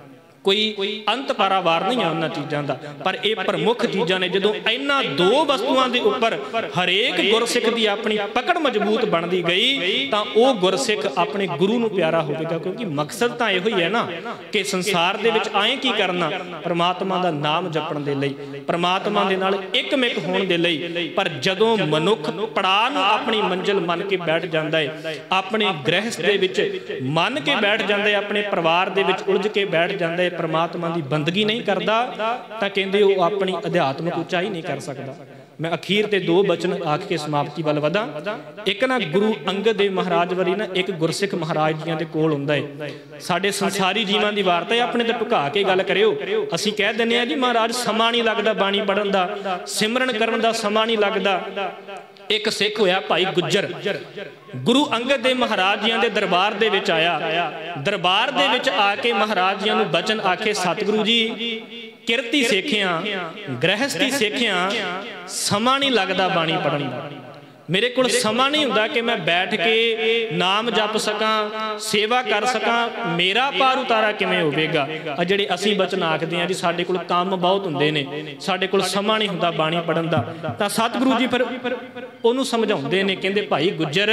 ਕੋਈ ਅੰਤ ਪਾਰਾਵਾਰ ਨਹੀਂ ਹੈ ਉਹਨਾਂ ਚੀਜ਼ਾਂ ਦਾ, ਪਰ ਇਹ ਪ੍ਰਮੁੱਖ ਚੀਜ਼ਾਂ ਨੇ। ਜਦੋਂ ਇਹਨਾਂ ਦੋ ਵਸਤੂਆਂ ਦੇ ਉੱਪਰ ਹਰੇਕ ਗੁਰਸਿੱਖ ਦੀ ਆਪਣੀ ਪਕੜ ਮਜ਼ਬੂਤ ਬਣਦੀ ਗਈ ਤਾਂ ਉਹ ਗੁਰਸਿੱਖ ਆਪਣੇ ਗੁਰੂ ਨੂੰ ਪਿਆਰਾ ਹੋਵੇਗਾ। ਕਿਉਂਕਿ ਮਕਸਦ ਤਾਂ ਇਹੋ ਹੀ ਹੈ ਨਾ ਕਿ ਸੰਸਾਰ ਦੇ ਵਿੱਚ ਆਏ ਕੀ ਕਰਨਾ, ਪਰਮਾਤਮਾ ਦਾ ਨਾਮ ਜਪਣ ਦੇ ਲਈ, ਪਰਮਾਤਮਾ ਦੇ ਨਾਲ ਇੱਕਮਿਕ ਹੋਣ ਦੇ ਲਈ। ਪਰ ਜਦੋਂ ਮਨੁੱਖ ਪੜਾਅ ਨੂੰ ਆਪਣੀ ਮੰਜ਼ਿਲ ਮੰਨ ਕੇ ਬੈਠ ਜਾਂਦਾ ਹੈ, ਆਪਣੇ ਗ੍ਰਹਿਸਥ ਦੇ ਵਿੱਚ ਮੰਨ ਕੇ ਬੈਠ ਜਾਂਦਾ ਹੈ, ਆਪਣੇ ਪਰਿਵਾਰ ਦੇ ਵਿੱਚ ਉਲਝ ਕੇ ਬੈਠ ਜਾਂਦਾ ਹੈ, ਪਰਮਾਤਮਾ ਦੀ ਬੰਦਗੀ ਨਹੀਂ ਕਰਦਾ, ਤਾਂ ਕਹਿੰਦੇ ਉਹ ਆਪਣੀ ਅਧਿਆਤਮਿਕ ਉਚਾਈ ਨਹੀਂ ਕਰ ਸਕਦਾ। ਮੈਂ ਅਖੀਰ ਤੇ ਦੋ ਬਚਨ ਆਖ ਕੇ ਸਮਾਪਤੀ ਵੱਲ ਵਧਾਂ। ਇੱਕ ਨਾ ਗੁਰੂ ਅੰਗਦ ਦੇਵ ਮਹਾਰਾਜ ਵਾਰੀ ਨਾ ਇੱਕ ਗੁਰਸਿੱਖ ਮਹਾਰਾਜ ਜੀਆਂ ਦੇ ਕੋਲ ਹੁੰਦਾ ਹੈ। ਸਾਡੇ ਸੰਸਾਰੀ ਜੀਵਾਂ ਦੀ ਵਾਰਤਾ ਹੈ, ਆਪਣੇ ਤੇ ਢੁਕਾ ਕੇ ਗੱਲ ਕਰਿਓ। ਅਸੀਂ ਕਹਿ ਦਿੰਦੇ ਹਾਂ ਜੀ ਮਹਾਰਾਜ ਸਮਾਂ ਨਹੀਂ ਲੱਗਦਾ ਬਾਣੀ ਪੜ੍ਹਨ ਦਾ, ਸਿਮਰਨ ਕਰਨ ਦਾ ਸਮਾਂ ਨਹੀਂ ਲੱਗਦਾ। ਇੱਕ ਸਿੱਖ ਹੋਇਆ ਭਾਈ ਗੁੱਜਰ, ਗੁਰੂ ਅੰਗਦ ਦੇਵ ਮਹਾਰਾਜ ਜੀਆਂ ਦੇ ਦਰਬਾਰ ਦੇ ਵਿੱਚ ਆਇਆ। ਦਰਬਾਰ ਦੇ ਵਿੱਚ ਆ ਕੇ ਮਹਾਰਾਜ ਜੀਆਂ ਨੂੰ ਬਚਨ ਆਖੇ, ਸਤਿਗੁਰੂ ਜੀ ਕਿਰਤੀ ਸਿੱਖਿਆ, ਗ੍ਰਹਿਸਥੀ ਸਿੱਖਿਆ, ਸਮਾਂ ਨਹੀਂ ਲੱਗਦਾ ਬਾਣੀ ਪੜ੍ਹਨ ਦਾ। ਮੇਰੇ ਕੋਲ ਸਮਾਂ ਨਹੀਂ ਹੁੰਦਾ ਕਿ ਮੈਂ ਬੈਠ ਕੇ ਨਾਮ ਜਪ ਸਕਾਂ, ਸੇਵਾ ਕਰ ਸਕਾਂ। ਮੇਰਾ ਪਾਰ ਉਤਾਰਾ ਕਿਵੇਂ ਹੋਵੇਗਾ? ਆ ਜਿਹੜੇ ਅਸੀਂ ਬਚਨ ਆਖਦੇ ਹਾਂ ਜੀ ਸਾਡੇ ਕੋਲ ਕੰਮ ਬਹੁਤ ਹੁੰਦੇ ਨੇ, ਸਾਡੇ ਕੋਲ ਸਮਾਂ ਨਹੀਂ ਹੁੰਦਾ ਬਾਣੀ ਪੜ੍ਹਨ ਦਾ। ਤਾਂ ਸਤਿਗੁਰੂ ਜੀ ਫਿਰ ਉਹਨੂੰ ਸਮਝਾਉਂਦੇ ਨੇ, ਕਹਿੰਦੇ ਭਾਈ ਗੁੱਜਰ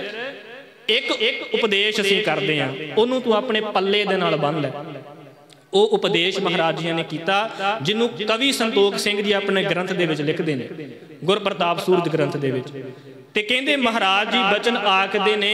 ਇੱਕ ਉਪਦੇਸ਼ ਅਸੀਂ ਕਰਦੇ ਹਾਂ, ਉਹਨੂੰ ਤੂੰ ਆਪਣੇ ਪੱਲੇ ਦੇ ਨਾਲ ਬੰਨ੍ਹ ਲੈ। ਉਹ ਉਪਦੇਸ਼ ਮਹਾਰਾਜ ਜੀ ਨੇ ਕੀਤਾ, ਜਿਹਨੂੰ ਕਵੀ ਸੰਤੋਖ ਸਿੰਘ ਜੀ ਆਪਣੇ ਗ੍ਰੰਥ ਦੇ ਵਿੱਚ ਲਿਖਦੇ ਨੇ, ਗੁਰਪ੍ਰਤਾਪ ਸੂਰਜ ਗ੍ਰੰਥ ਦੇ ਵਿੱਚ। ਤੇ ਕਹਿੰਦੇ ਮਹਾਰਾਜ ਜੀ ਬਚਨ ਆਖਦੇ ਨੇ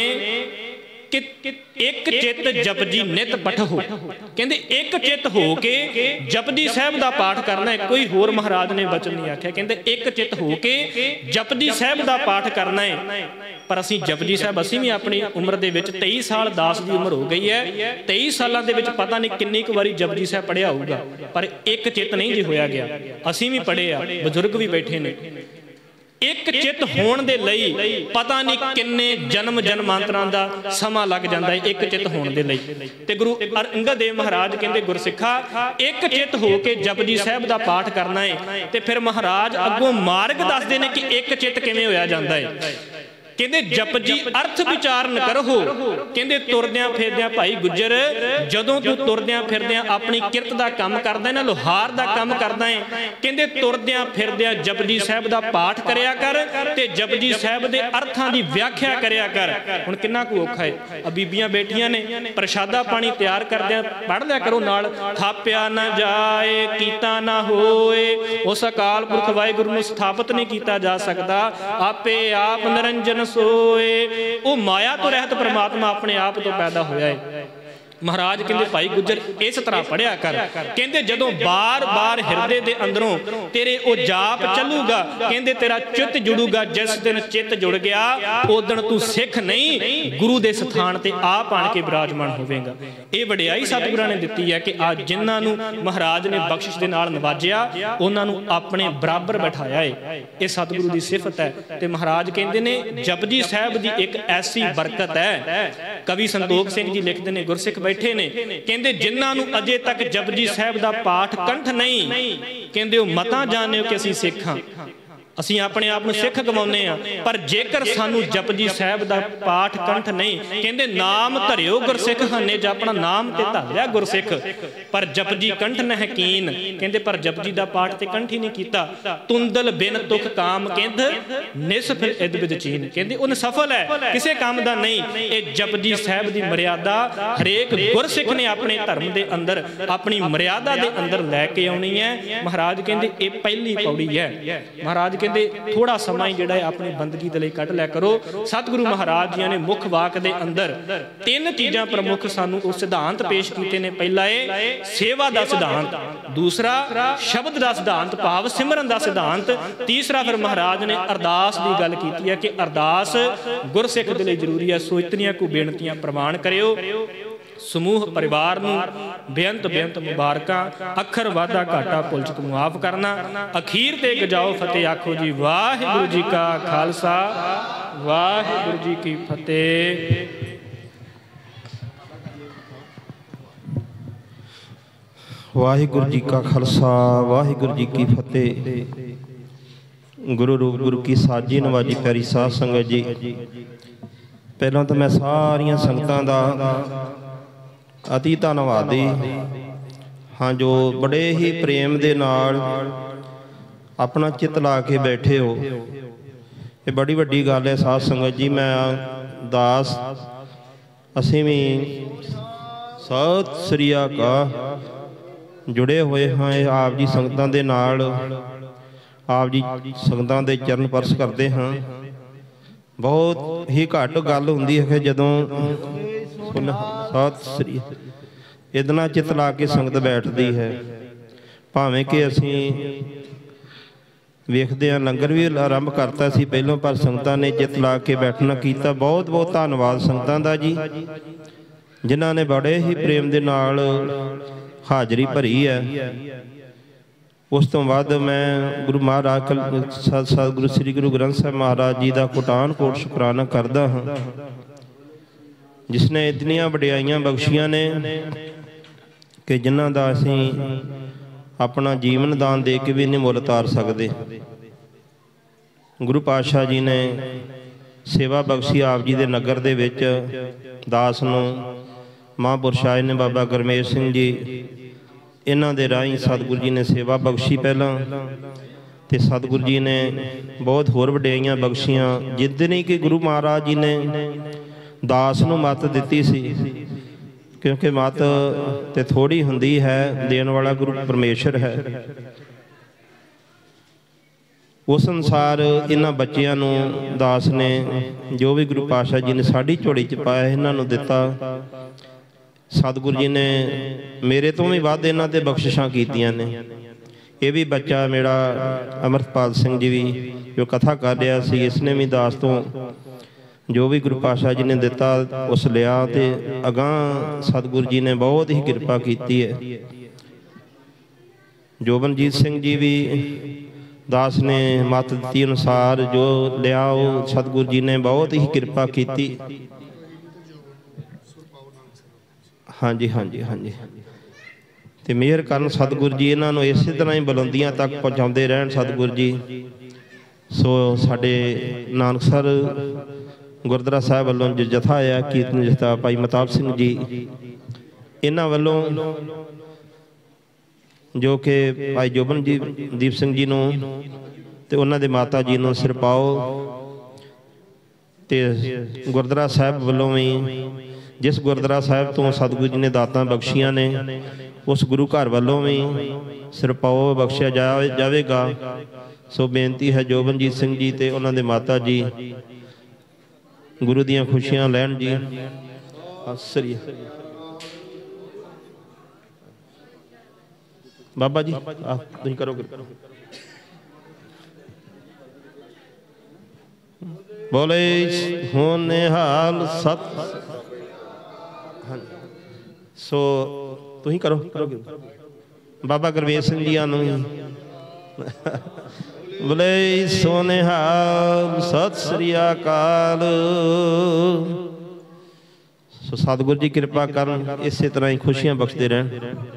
ਕਿ ਇੱਕ ਚਿੱਤ ਜਪਜੀ ਨਿਤ ਪਠੋ। ਕਹਿੰਦੇ ਇੱਕ ਚਿੱਤ ਹੋ ਕੇ ਜਪਜੀ ਸਾਹਿਬ ਦਾ ਪਾਠ ਕਰਨਾ ਹੈ। ਕੋਈ ਹੋਰ ਮਹਾਰਾਜ ਨੇ ਬਚਨ ਨਹੀਂ ਆਖਿਆ, ਕਹਿੰਦੇ ਇੱਕ ਚਿੱਤ ਹੋ ਕੇ ਜਪਜੀ ਸਾਹਿਬ ਦਾ ਪਾਠ ਕਰਨਾ ਹੈ। ਪਰ ਅਸੀਂ ਜਪਜੀ ਸਾਹਿਬ, ਅਸੀਂ ਵੀ ਆਪਣੀ ਉਮਰ ਦੇ ਵਿੱਚ 23 ਸਾਲ ਦਾਸ ਦੀ ਉਮਰ ਹੋ ਗਈ ਹੈ, 23 ਸਾਲਾਂ ਦੇ ਵਿੱਚ ਪਤਾ ਨਹੀਂ ਕਿੰਨੀ ਕੁ ਵਾਰੀ ਜਪਜੀ ਸਾਹਿਬ ਪੜ੍ਹਿਆ ਹੋਊਗਾ, ਪਰ ਇੱਕ ਚਿੱਤ ਨਹੀਂ ਜੀ ਹੋਇਆ ਗਿਆ। ਅਸੀਂ ਵੀ ਪੜ੍ਹੇ ਆ, ਬਜ਼ੁਰਗ ਵੀ ਬੈਠੇ ਨੇ। ਇੱਕ ਚਿੱਤ ਹੋਣ ਦੇ ਲਈ ਪਤਾ ਨਹੀਂ ਕਿੰਨੇ ਜਨਮ ਜਨਮਾਂਤਰਾਂ ਦਾ ਸਮਾਂ ਲੱਗ ਜਾਂਦਾ ਹੈ ਇੱਕ ਚਿੱਤ ਹੋਣ ਦੇ ਲਈ। ਤੇ ਗੁਰੂ ਅੰਗਦ ਦੇਵ ਮਹਾਰਾਜ ਕਹਿੰਦੇ ਗੁਰਸਿੱਖਾ ਇੱਕ ਚਿੱਤ ਹੋ ਕੇ ਜਪਜੀ ਸਾਹਿਬ ਦਾ ਪਾਠ ਕਰਨਾ ਹੈ। ਤੇ ਫਿਰ ਮਹਾਰਾਜ ਅੱਗੋਂ ਮਾਰਗ ਦੱਸਦੇ ਨੇ ਕਿ ਇੱਕ ਚਿੱਤ ਕਿਵੇਂ ਹੋਇਆ ਜਾਂਦਾ ਹੈ। ਕਹਿੰਦੇ ਜਪਜੀ ਅਰਥ ਵਿਚਾਰਨ ਕਰੋ। ਕਹਿੰਦੇ ਤੁਰਦਿਆਂ ਫਿਰਦਿਆਂ ਭਾਈ ਗੁੱਜਰ, ਜਦੋਂ ਤੂੰ ਤੁਰਦਿਆਂ ਫਿਰਦਿਆਂ ਆਪਣੀ ਕਿਰਤ ਦਾ ਕੰਮ ਕਰਦਾ ਹੈ ਨਾ, ਲੋਹਾਰ ਦਾ ਕੰਮ ਕਰਦਾ ਹੈ, ਕਹਿੰਦੇ ਤੁਰਦਿਆਂ ਫਿਰਦਿਆਂ ਜਪਜੀ ਸਾਹਿਬ ਦਾ ਪਾਠ ਕਰਿਆ ਕਰ ਤੇ ਜਪਜੀ ਸਾਹਿਬ ਦੇ ਅਰਥਾਂ ਦੀ ਵਿਆਖਿਆ ਕਰਿਆ ਕਰ। ਹੁਣ ਕਿੰਨਾ ਕੁ ਔਖਾ ਹੈ। ਆ ਬੀਬੀਆਂ ਬੈਠੀਆਂ ਨੇ, ਪ੍ਰਸ਼ਾਦਾ ਪਾਣੀ ਤਿਆਰ ਕਰਦਿਆਂ ਪੜ੍ਹ ਲਿਆ ਕਰੋ ਨਾਲ, ਥਾਪਿਆ ਨਾ ਜਾਏ ਕੀਤਾ ਨਾ ਹੋਏ, ਉਸ ਅਕਾਲ ਪੁਰਖ ਵਾਹਿਗੁਰੂ ਨੂੰ ਸਥਾਪਿਤ ਨਹੀਂ ਕੀਤਾ ਜਾ ਸਕਦਾ, ਆਪੇ ਆਪ ਨਿਰੰਜਨ ਸੋਏ। ਉਹ ਮਾਇਆ ਤੋਂ ਰਹਿਤ ਪਰਮਾਤਮਾ ਆਪਣੇ ਆਪ ਤੋਂ ਪੈਦਾ ਹੋਇਆ ਹੈ। ਮਹਾਰਾਜ ਕਹਿੰਦੇ ਭਾਈ ਗੁੱਜਰ ਇਸ ਤਰ੍ਹਾਂ ਪੜ੍ਹਿਆ ਕਰ। ਕਹਿੰਦੇ ਜਦੋਂ ਬਾਰ-ਬਾਰ ਹਿਰਦੇ ਦੇ ਅੰਦਰੋਂ ਤੇਰੇ ਉਹ ਜਾਪ ਚੱਲੂਗਾ, ਕਹਿੰਦੇ ਤੇਰਾ ਚਿੱਤ ਜੁੜੂਗਾ। ਜਿਸ ਦਿਨ ਚਿੱਤ ਜੁੜ ਗਿਆ ਉਸ ਦਿਨ ਤੂੰ ਸਿੱਖ ਨਹੀਂ, ਗੁਰੂ ਦੇ ਸਥਾਨ ਤੇ ਆਪ ਆਣ ਕੇ ਬਿਰਾਜਮਾਨ ਹੋਵੇਗਾ। ਇਹ ਵਡਿਆਈ ਸਤਿਗੁਰਾਂ ਨੇ ਦਿੱਤੀ ਹੈ ਕਿ ਅੱਜ ਜਿਨ੍ਹਾਂ ਨੂੰ ਮਹਾਰਾਜ ਨੇ ਬਖਸ਼ਿਸ਼ ਦੇ ਨਾਲ ਨਵਾਜਿਆ, ਉਹਨਾਂ ਨੂੰ ਆਪਣੇ ਬਰਾਬਰ ਬਿਠਾਇਆ ਹੈ। ਇਹ ਸਤਿਗੁਰੂ ਦੀ ਸਿਫਤ ਹੈ। ਤੇ ਮਹਾਰਾਜ ਕਹਿੰਦੇ ਨੇ ਜਪਜੀ ਸਾਹਿਬ ਦੀ ਇੱਕ ਐਸੀ ਬਰਕਤ ਹੈ। ਕਵੀ ਸੰਤੋਖ ਸਿੰਘ ਜੀ ਲਿਖਦੇ ਨੇ, ਗੁਰਸਿੱਖ ਬੈਠੇ ਨੇ, ਕਹਿੰਦੇ ਜਿਨ੍ਹਾਂ ਨੂੰ ਅਜੇ ਤੱਕ ਜਪਜੀ ਸਾਹਿਬ ਦਾ ਪਾਠ ਕੰਠ ਨਹੀਂ, ਕਹਿੰਦੇ ਉਹ ਮਤਾਂ ਜਾਣਿਓ ਕਿ ਅਸੀਂ ਸਿੱਖ ਹਾਂ। ਅਸੀਂ ਆਪਣੇ ਆਪ ਨੂੰ ਸਿੱਖ ਗਵਾਉਂਦੇ ਆ, ਪਰ ਜੇਕਰ ਸਾਨੂੰ ਜਪਜੀ ਸਾਹਿਬ ਦਾ ਪਾਠ ਕੰਠ ਨਹੀਂ, ਕਹਿੰਦੇ ਨਾਮ ਧਰਿਓ ਗੁਰਸਿੱਖ ਹੰਨੇ ਜਪਣਾ, ਨਾਮ ਤੇ ਧਰਿਆ ਗੁਰਸਿੱਖ ਪਰ ਜਪਜੀ ਕੰਠ ਨਹਿ ਕੀਨ, ਕਹਿੰਦੇ ਪਰ ਜਪਜੀ ਦਾ ਪਾਠ ਤੇ ਕੰਠ ਹੀ ਨਹੀਂ ਕੀਤਾ। ਤੁੰਦਲ ਬਿਨ ਤੁਖ ਕਾਮ ਕਹਿੰਦ ਨਿਸਫਲ ਇਦ ਬਿਦ ਚੀਨ, ਕਹਿੰਦੇ ਉਹ ਸਫਲ ਹੈ ਕਿਸੇ ਕੰਮ ਦਾ ਨਹੀਂ। ਇਹ ਜਪਜੀ ਸਾਹਿਬ ਦੀ ਮਰਿਆਦਾ ਹਰੇਕ ਗੁਰਸਿੱਖ ਨੇ ਆਪਣੇ ਧਰਮ ਦੇ ਅੰਦਰ ਆਪਣੀ ਮਰਿਆਦਾ ਦੇ ਅੰਦਰ ਲੈ ਕੇ ਆਉਣੀ ਹੈ। ਮਹਾਰਾਜ ਕਹਿੰਦੇ ਇਹ ਪਹਿਲੀ ਪੌੜੀ ਹੈ। ਮਹਾਰਾਜ ਕਹਿੰਦੇ ਥੋੜਾ ਸਮਾਂ ਹੀ ਜਿਹੜਾ ਹੈ ਆਪਣੀ ਬੰਦਗੀ ਦੇ ਲਈ ਕੱਢ ਲਿਆ ਕਰੋ। ਸਤਿਗੁਰੂ ਮਹਾਰਾਜ ਜੀ ਨੇ ਮੁੱਖ ਵਾਕ ਦੇ ਅੰਦਰ 3 ਚੀਜ਼ਾਂ ਪ੍ਰਮੁੱਖ ਸਾਨੂੰ ਉਹ ਸਿਧਾਂਤ ਪੇਸ਼ ਕੀਤੇ ਨੇ। ਪਹਿਲਾ ਇਹ ਸੇਵਾ ਦਾ ਸਿਧਾਂਤ, ਦੂਸਰਾ ਸ਼ਬਦ ਦਾ ਸਿਧਾਂਤ ਭਾਵ ਸਿਮਰਨ ਦਾ ਸਿਧਾਂਤ, ਤੀਸਰਾ ਫਿਰ ਮਹਾਰਾਜ ਨੇ ਅਰਦਾਸ ਦੀ ਗੱਲ ਕੀਤੀ ਹੈ ਕਿ ਅਰਦਾਸ ਗੁਰਸਿੱਖ ਦੇ ਲਈ ਜ਼ਰੂਰੀ ਹੈ। ਸੋ ਇਤਨੀਆਂ ਕੁ ਬੇਨਤੀਆਂ ਪ੍ਰਵਾਨ ਕਰਿਓ। ਸਮੂਹ ਪਰਿਵਾਰ ਨੂੰ ਬੇਅੰਤ ਬੇਅੰਤ ਮੁਬਾਰਕਾਂ। ਅੱਖਰ ਵਾਧਾ ਘਾਟਾ ਭੁੱਲ ਚੁੱਕ ਮੁਆਫ ਕਰਨਾ। ਅਖੀਰ ਤੇ ਗਜਾਓ ਫਤਿਹ ਆਖੋ ਜੀ ਵਾਹਿਗੁਰੂ ਜੀ ਕਾ ਖਾਲਸਾ ਵਾਹਿਗੁਰੂ ਜੀ ਕੀ ਫਤਿਹ। ਵਾਹਿਗੁਰੂ ਜੀ ਕਾ ਖਾਲਸਾ ਵਾਹਿਗੁਰੂ ਜੀ ਕੀ ਫਤਿਹ। ਗੁਰੂ ਰੂਪ ਗੁਰੂ ਕੀ ਸਾਜੀ ਨਵਾਜੀ ਪਿਆਰੀ ਸਾਧ ਸੰਗਤ ਜੀ, ਪਹਿਲਾਂ ਤਾਂ ਮੈਂ ਸਾਰੀਆਂ ਸੰਗਤਾਂ ਦਾ ਅਤੀ ਧੰਨਵਾਦੀ ਹਾਂ ਜੋ ਬੜੇ ਹੀ ਪ੍ਰੇਮ ਦੇ ਨਾਲ ਆਪਣਾ ਚਿੱਤ ਲਾ ਕੇ ਬੈਠੇ ਹੋ। ਇਹ ਬੜੀ ਵੱਡੀ ਗੱਲ ਹੈ ਸਾਧ ਸੰਗਤ ਜੀ। ਮੈਂ ਦਾਸ ਅਸੀਂ ਵੀ ਸਤਿ ਸ੍ਰੀ ਅਕਾਲ ਜੁੜੇ ਹੋਏ ਹਾਂ ਆਪ ਜੀ ਸੰਗਤਾਂ ਦੇ ਨਾਲ, ਆਪ ਜੀ ਸੰਗਤਾਂ ਦੇ ਚਰਨ ਪਰਸ ਕਰਦੇ ਹਾਂ। ਬਹੁਤ ਹੀ ਘੱਟ ਗੱਲ ਹੁੰਦੀ ਹੈ ਕਿ ਜਦੋਂ ਸਤਿ ਸ੍ਰੀ ਇਦਨਾ ਚਿੱਤ ਲਾ ਕੇ ਸੰਗਤ ਬੈਠਦੀ ਹੈ। ਭਾਵੇਂ ਕਿ ਅਸੀਂ ਵੇਖਦੇ ਹਾਂ ਲੰਗਰ ਵੀ ਆਰੰਭ ਕਰਤਾ ਸੀ ਪਹਿਲੋਂ, ਪਰ ਸੰਗਤਾਂ ਨੇ ਚਿੱਤ ਲਾ ਕੇ ਬੈਠਣਾ ਕੀਤਾ। ਬਹੁਤ ਬਹੁਤ ਧੰਨਵਾਦ ਸੰਗਤਾਂ ਦਾ ਜੀ, ਜਿਨ੍ਹਾਂ ਨੇ ਬੜੇ ਹੀ ਪ੍ਰੇਮ ਦੇ ਨਾਲ ਹਾਜ਼ਰੀ ਭਰੀ ਹੈ। ਉਸ ਤੋਂ ਬਾਅਦ ਮੈਂ ਗੁਰੂ ਮਹਾਰਾਜ ਸਤਿਗੁਰੂ ਸ੍ਰੀ ਗੁਰੂ ਗ੍ਰੰਥ ਸਾਹਿਬ ਮਹਾਰਾਜ ਜੀ ਦਾ ਕੋਟਾਨ ਕੋਟ ਸ਼ੁਕਰਾਨਾ ਕਰਦਾ ਹਾਂ, ਜਿਸ ਨੇ ਇਤਨੀਆਂ ਵਡਿਆਈਆਂ ਬਖਸ਼ੀਆਂ ਨੇ ਕਿ ਜਿਨ੍ਹਾਂ ਦਾ ਅਸੀਂ ਆਪਣਾ ਜੀਵਨ ਦਾਨ ਦੇ ਕੇ ਵੀ ਨਹੀਂ ਮੁੱਲ ਤਾਰ ਸਕਦੇ। ਗੁਰੂ ਪਾਤਸ਼ਾਹ ਜੀ ਨੇ ਸੇਵਾ ਬਖਸ਼ੀ ਆਪ ਜੀ ਦੇ ਨਗਰ ਦੇ ਵਿੱਚ ਦਾਸ ਨੂੰ। ਮਹਾਂਪੁਰਸ਼ ਆਏ ਨੇ ਬਾਬਾ ਗੁਰਮੇਜ ਸਿੰਘ ਜੀ, ਇਹਨਾਂ ਦੇ ਰਾਹੀਂ ਸਤਿਗੁਰੂ ਜੀ ਨੇ ਸੇਵਾ ਬਖਸ਼ੀ ਪਹਿਲਾਂ, ਤੇ ਸਤਿਗੁਰੂ ਜੀ ਨੇ ਬਹੁਤ ਹੋਰ ਵਡਿਆਈਆਂ ਬਖਸ਼ੀਆਂ। ਜਿੱਦਣੀ ਕਿ ਗੁਰੂ ਮਹਾਰਾਜ ਜੀ ਨੇ ਦਾਸ ਨੂੰ ਮੱਤ ਦਿੱਤੀ ਸੀ, ਕਿਉਂਕਿ ਮੱਤ ਤੇ ਥੋੜੀ ਹੁੰਦੀ ਹੈ, ਦੇਣ ਵਾਲਾ ਗੁਰੂ ਪਰਮੇਸ਼ਰ ਹੈ। ਉਸ ਅਨੁਸਾਰ ਇਹਨਾਂ ਬੱਚਿਆਂ ਨੂੰ ਦਾਸ ਨੇ ਜੋ ਵੀ ਗੁਰੂ ਪਾਤਸ਼ਾਹ ਜੀ ਨੇ ਸਾਡੀ ਝੋਲੀ 'ਚ ਪਾਇਆ ਇਹਨਾਂ ਨੂੰ ਦਿੱਤਾ। ਸਤਿਗੁਰੂ ਜੀ ਨੇ ਮੇਰੇ ਤੋਂ ਵੀ ਵੱਧ ਇਹਨਾਂ ਤੇ ਬਖਸ਼ਿਸ਼ਾਂ ਕੀਤੀਆਂ ਨੇ। ਇਹ ਵੀ ਬੱਚਾ ਮੇਰਾ ਅਮਰਤਪਾਲ ਸਿੰਘ ਜੀ ਵੀ ਜੋ ਕਥਾ ਕਰ ਰਿਹਾ ਸੀ, ਇਸ ਨੇ ਵੀ ਦਾਸ ਤੋਂ ਜੋ ਵੀ ਗੁਰੂ ਪਾਤਸ਼ਾਹ ਜੀ ਨੇ ਦਿੱਤਾ ਉਸ ਲਿਆ, ਤੇ ਅਗਾਂਹ ਸਤਿਗੁਰੂ ਜੀ ਨੇ ਬਹੁਤ ਹੀ ਕਿਰਪਾ ਕੀਤੀ ਹੈ। ਜੋਬਨਜੀਤ ਸਿੰਘ ਜੀ ਵੀ ਦਾਸ ਨੇ ਮੱਤ ਦਿੱਤੀ ਅਨੁਸਾਰ ਜੋ ਲਿਆ ਉਹ ਸਤਿਗੁਰੂ ਜੀ ਨੇ ਬਹੁਤ ਹੀ ਕਿਰਪਾ ਕੀਤੀ। ਹਾਂਜੀ ਹਾਂਜੀ ਹਾਂਜੀ, ਤੇ ਮਿਹਰ ਕਰਨ ਸਤਿਗੁਰੂ ਜੀ ਇਹਨਾਂ ਨੂੰ ਇਸੇ ਤਰ੍ਹਾਂ ਹੀ ਬੁਲੰਦੀਆਂ ਤੱਕ ਪਹੁੰਚਾਉਂਦੇ ਰਹਿਣ ਸਤਿਗੁਰੂ ਜੀ। ਸੋ ਸਾਡੇ ਨਾਨਕਸਰ ਗੁਰਦੁਆਰਾ ਸਾਹਿਬ ਵੱਲੋਂ ਜੋ ਜਥਾ ਆਇਆ ਕੀਰਤਨ ਜਥਾ ਭਾਈ ਮਤਾਬ ਸਿੰਘ ਜੀ, ਇਹਨਾਂ ਵੱਲੋਂ ਜੋ ਕਿ ਭਾਈ ਜੋਬਨਦੀਪ ਸਿੰਘ ਜੀ ਨੂੰ ਤੇ ਉਹਨਾਂ ਦੇ ਮਾਤਾ ਜੀ ਨੂੰ ਸਿਰਪਾਓ, ਤੇ ਗੁਰਦੁਆਰਾ ਸਾਹਿਬ ਵੱਲੋਂ ਵੀ ਜਿਸ ਗੁਰਦੁਆਰਾ ਸਾਹਿਬ ਤੋਂ ਸਤਿਗੁਰੂ ਜੀ ਨੇ ਦਾਤਾਂ ਬਖਸ਼ੀਆਂ ਨੇ ਉਸ ਗੁਰੂ ਘਰ ਵੱਲੋਂ ਵੀ ਸਿਰਪਾਓ ਬਖਸ਼ਿਆ ਜਾਵੇਗਾ। ਸੋ ਬੇਨਤੀ ਹੈ ਜੋਬਨਜੀਤ ਸਿੰਘ ਜੀ ਤੇ ਉਹਨਾਂ ਦੇ ਮਾਤਾ ਜੀ ਗੁਰੂ ਦੀਆਂ ਖੁਸ਼ੀਆਂ ਲੈਣ ਜੀ। ਸ੍ਰੀ ਬਾਬਾ ਜੀ ਤੁਸੀਂ ਕਰੋ। ਬੋਲੇ ਹੋਨੇ ਹਾਲ ਸਤ। ਸੋ ਤੁਸੀਂ ਕਰੋ ਬਾਬਾ ਗੁਰਵੇਜ ਸਿੰਘ ਜੀਆਂ ਨੂੰ। ਬੋਲੇ ਸੋਨਿਹਾਲ ਸਤਿ ਸ੍ਰੀ ਅਕਾਲ। ਸੋ ਸਤਿਗੁਰੂ ਜੀ ਕਿਰਪਾ ਕਰਨ, ਇਸੇ ਤਰ੍ਹਾਂ ਹੀ ਖੁਸ਼ੀਆਂ ਬਖਸ਼ਦੇ ਰਹਿਣ।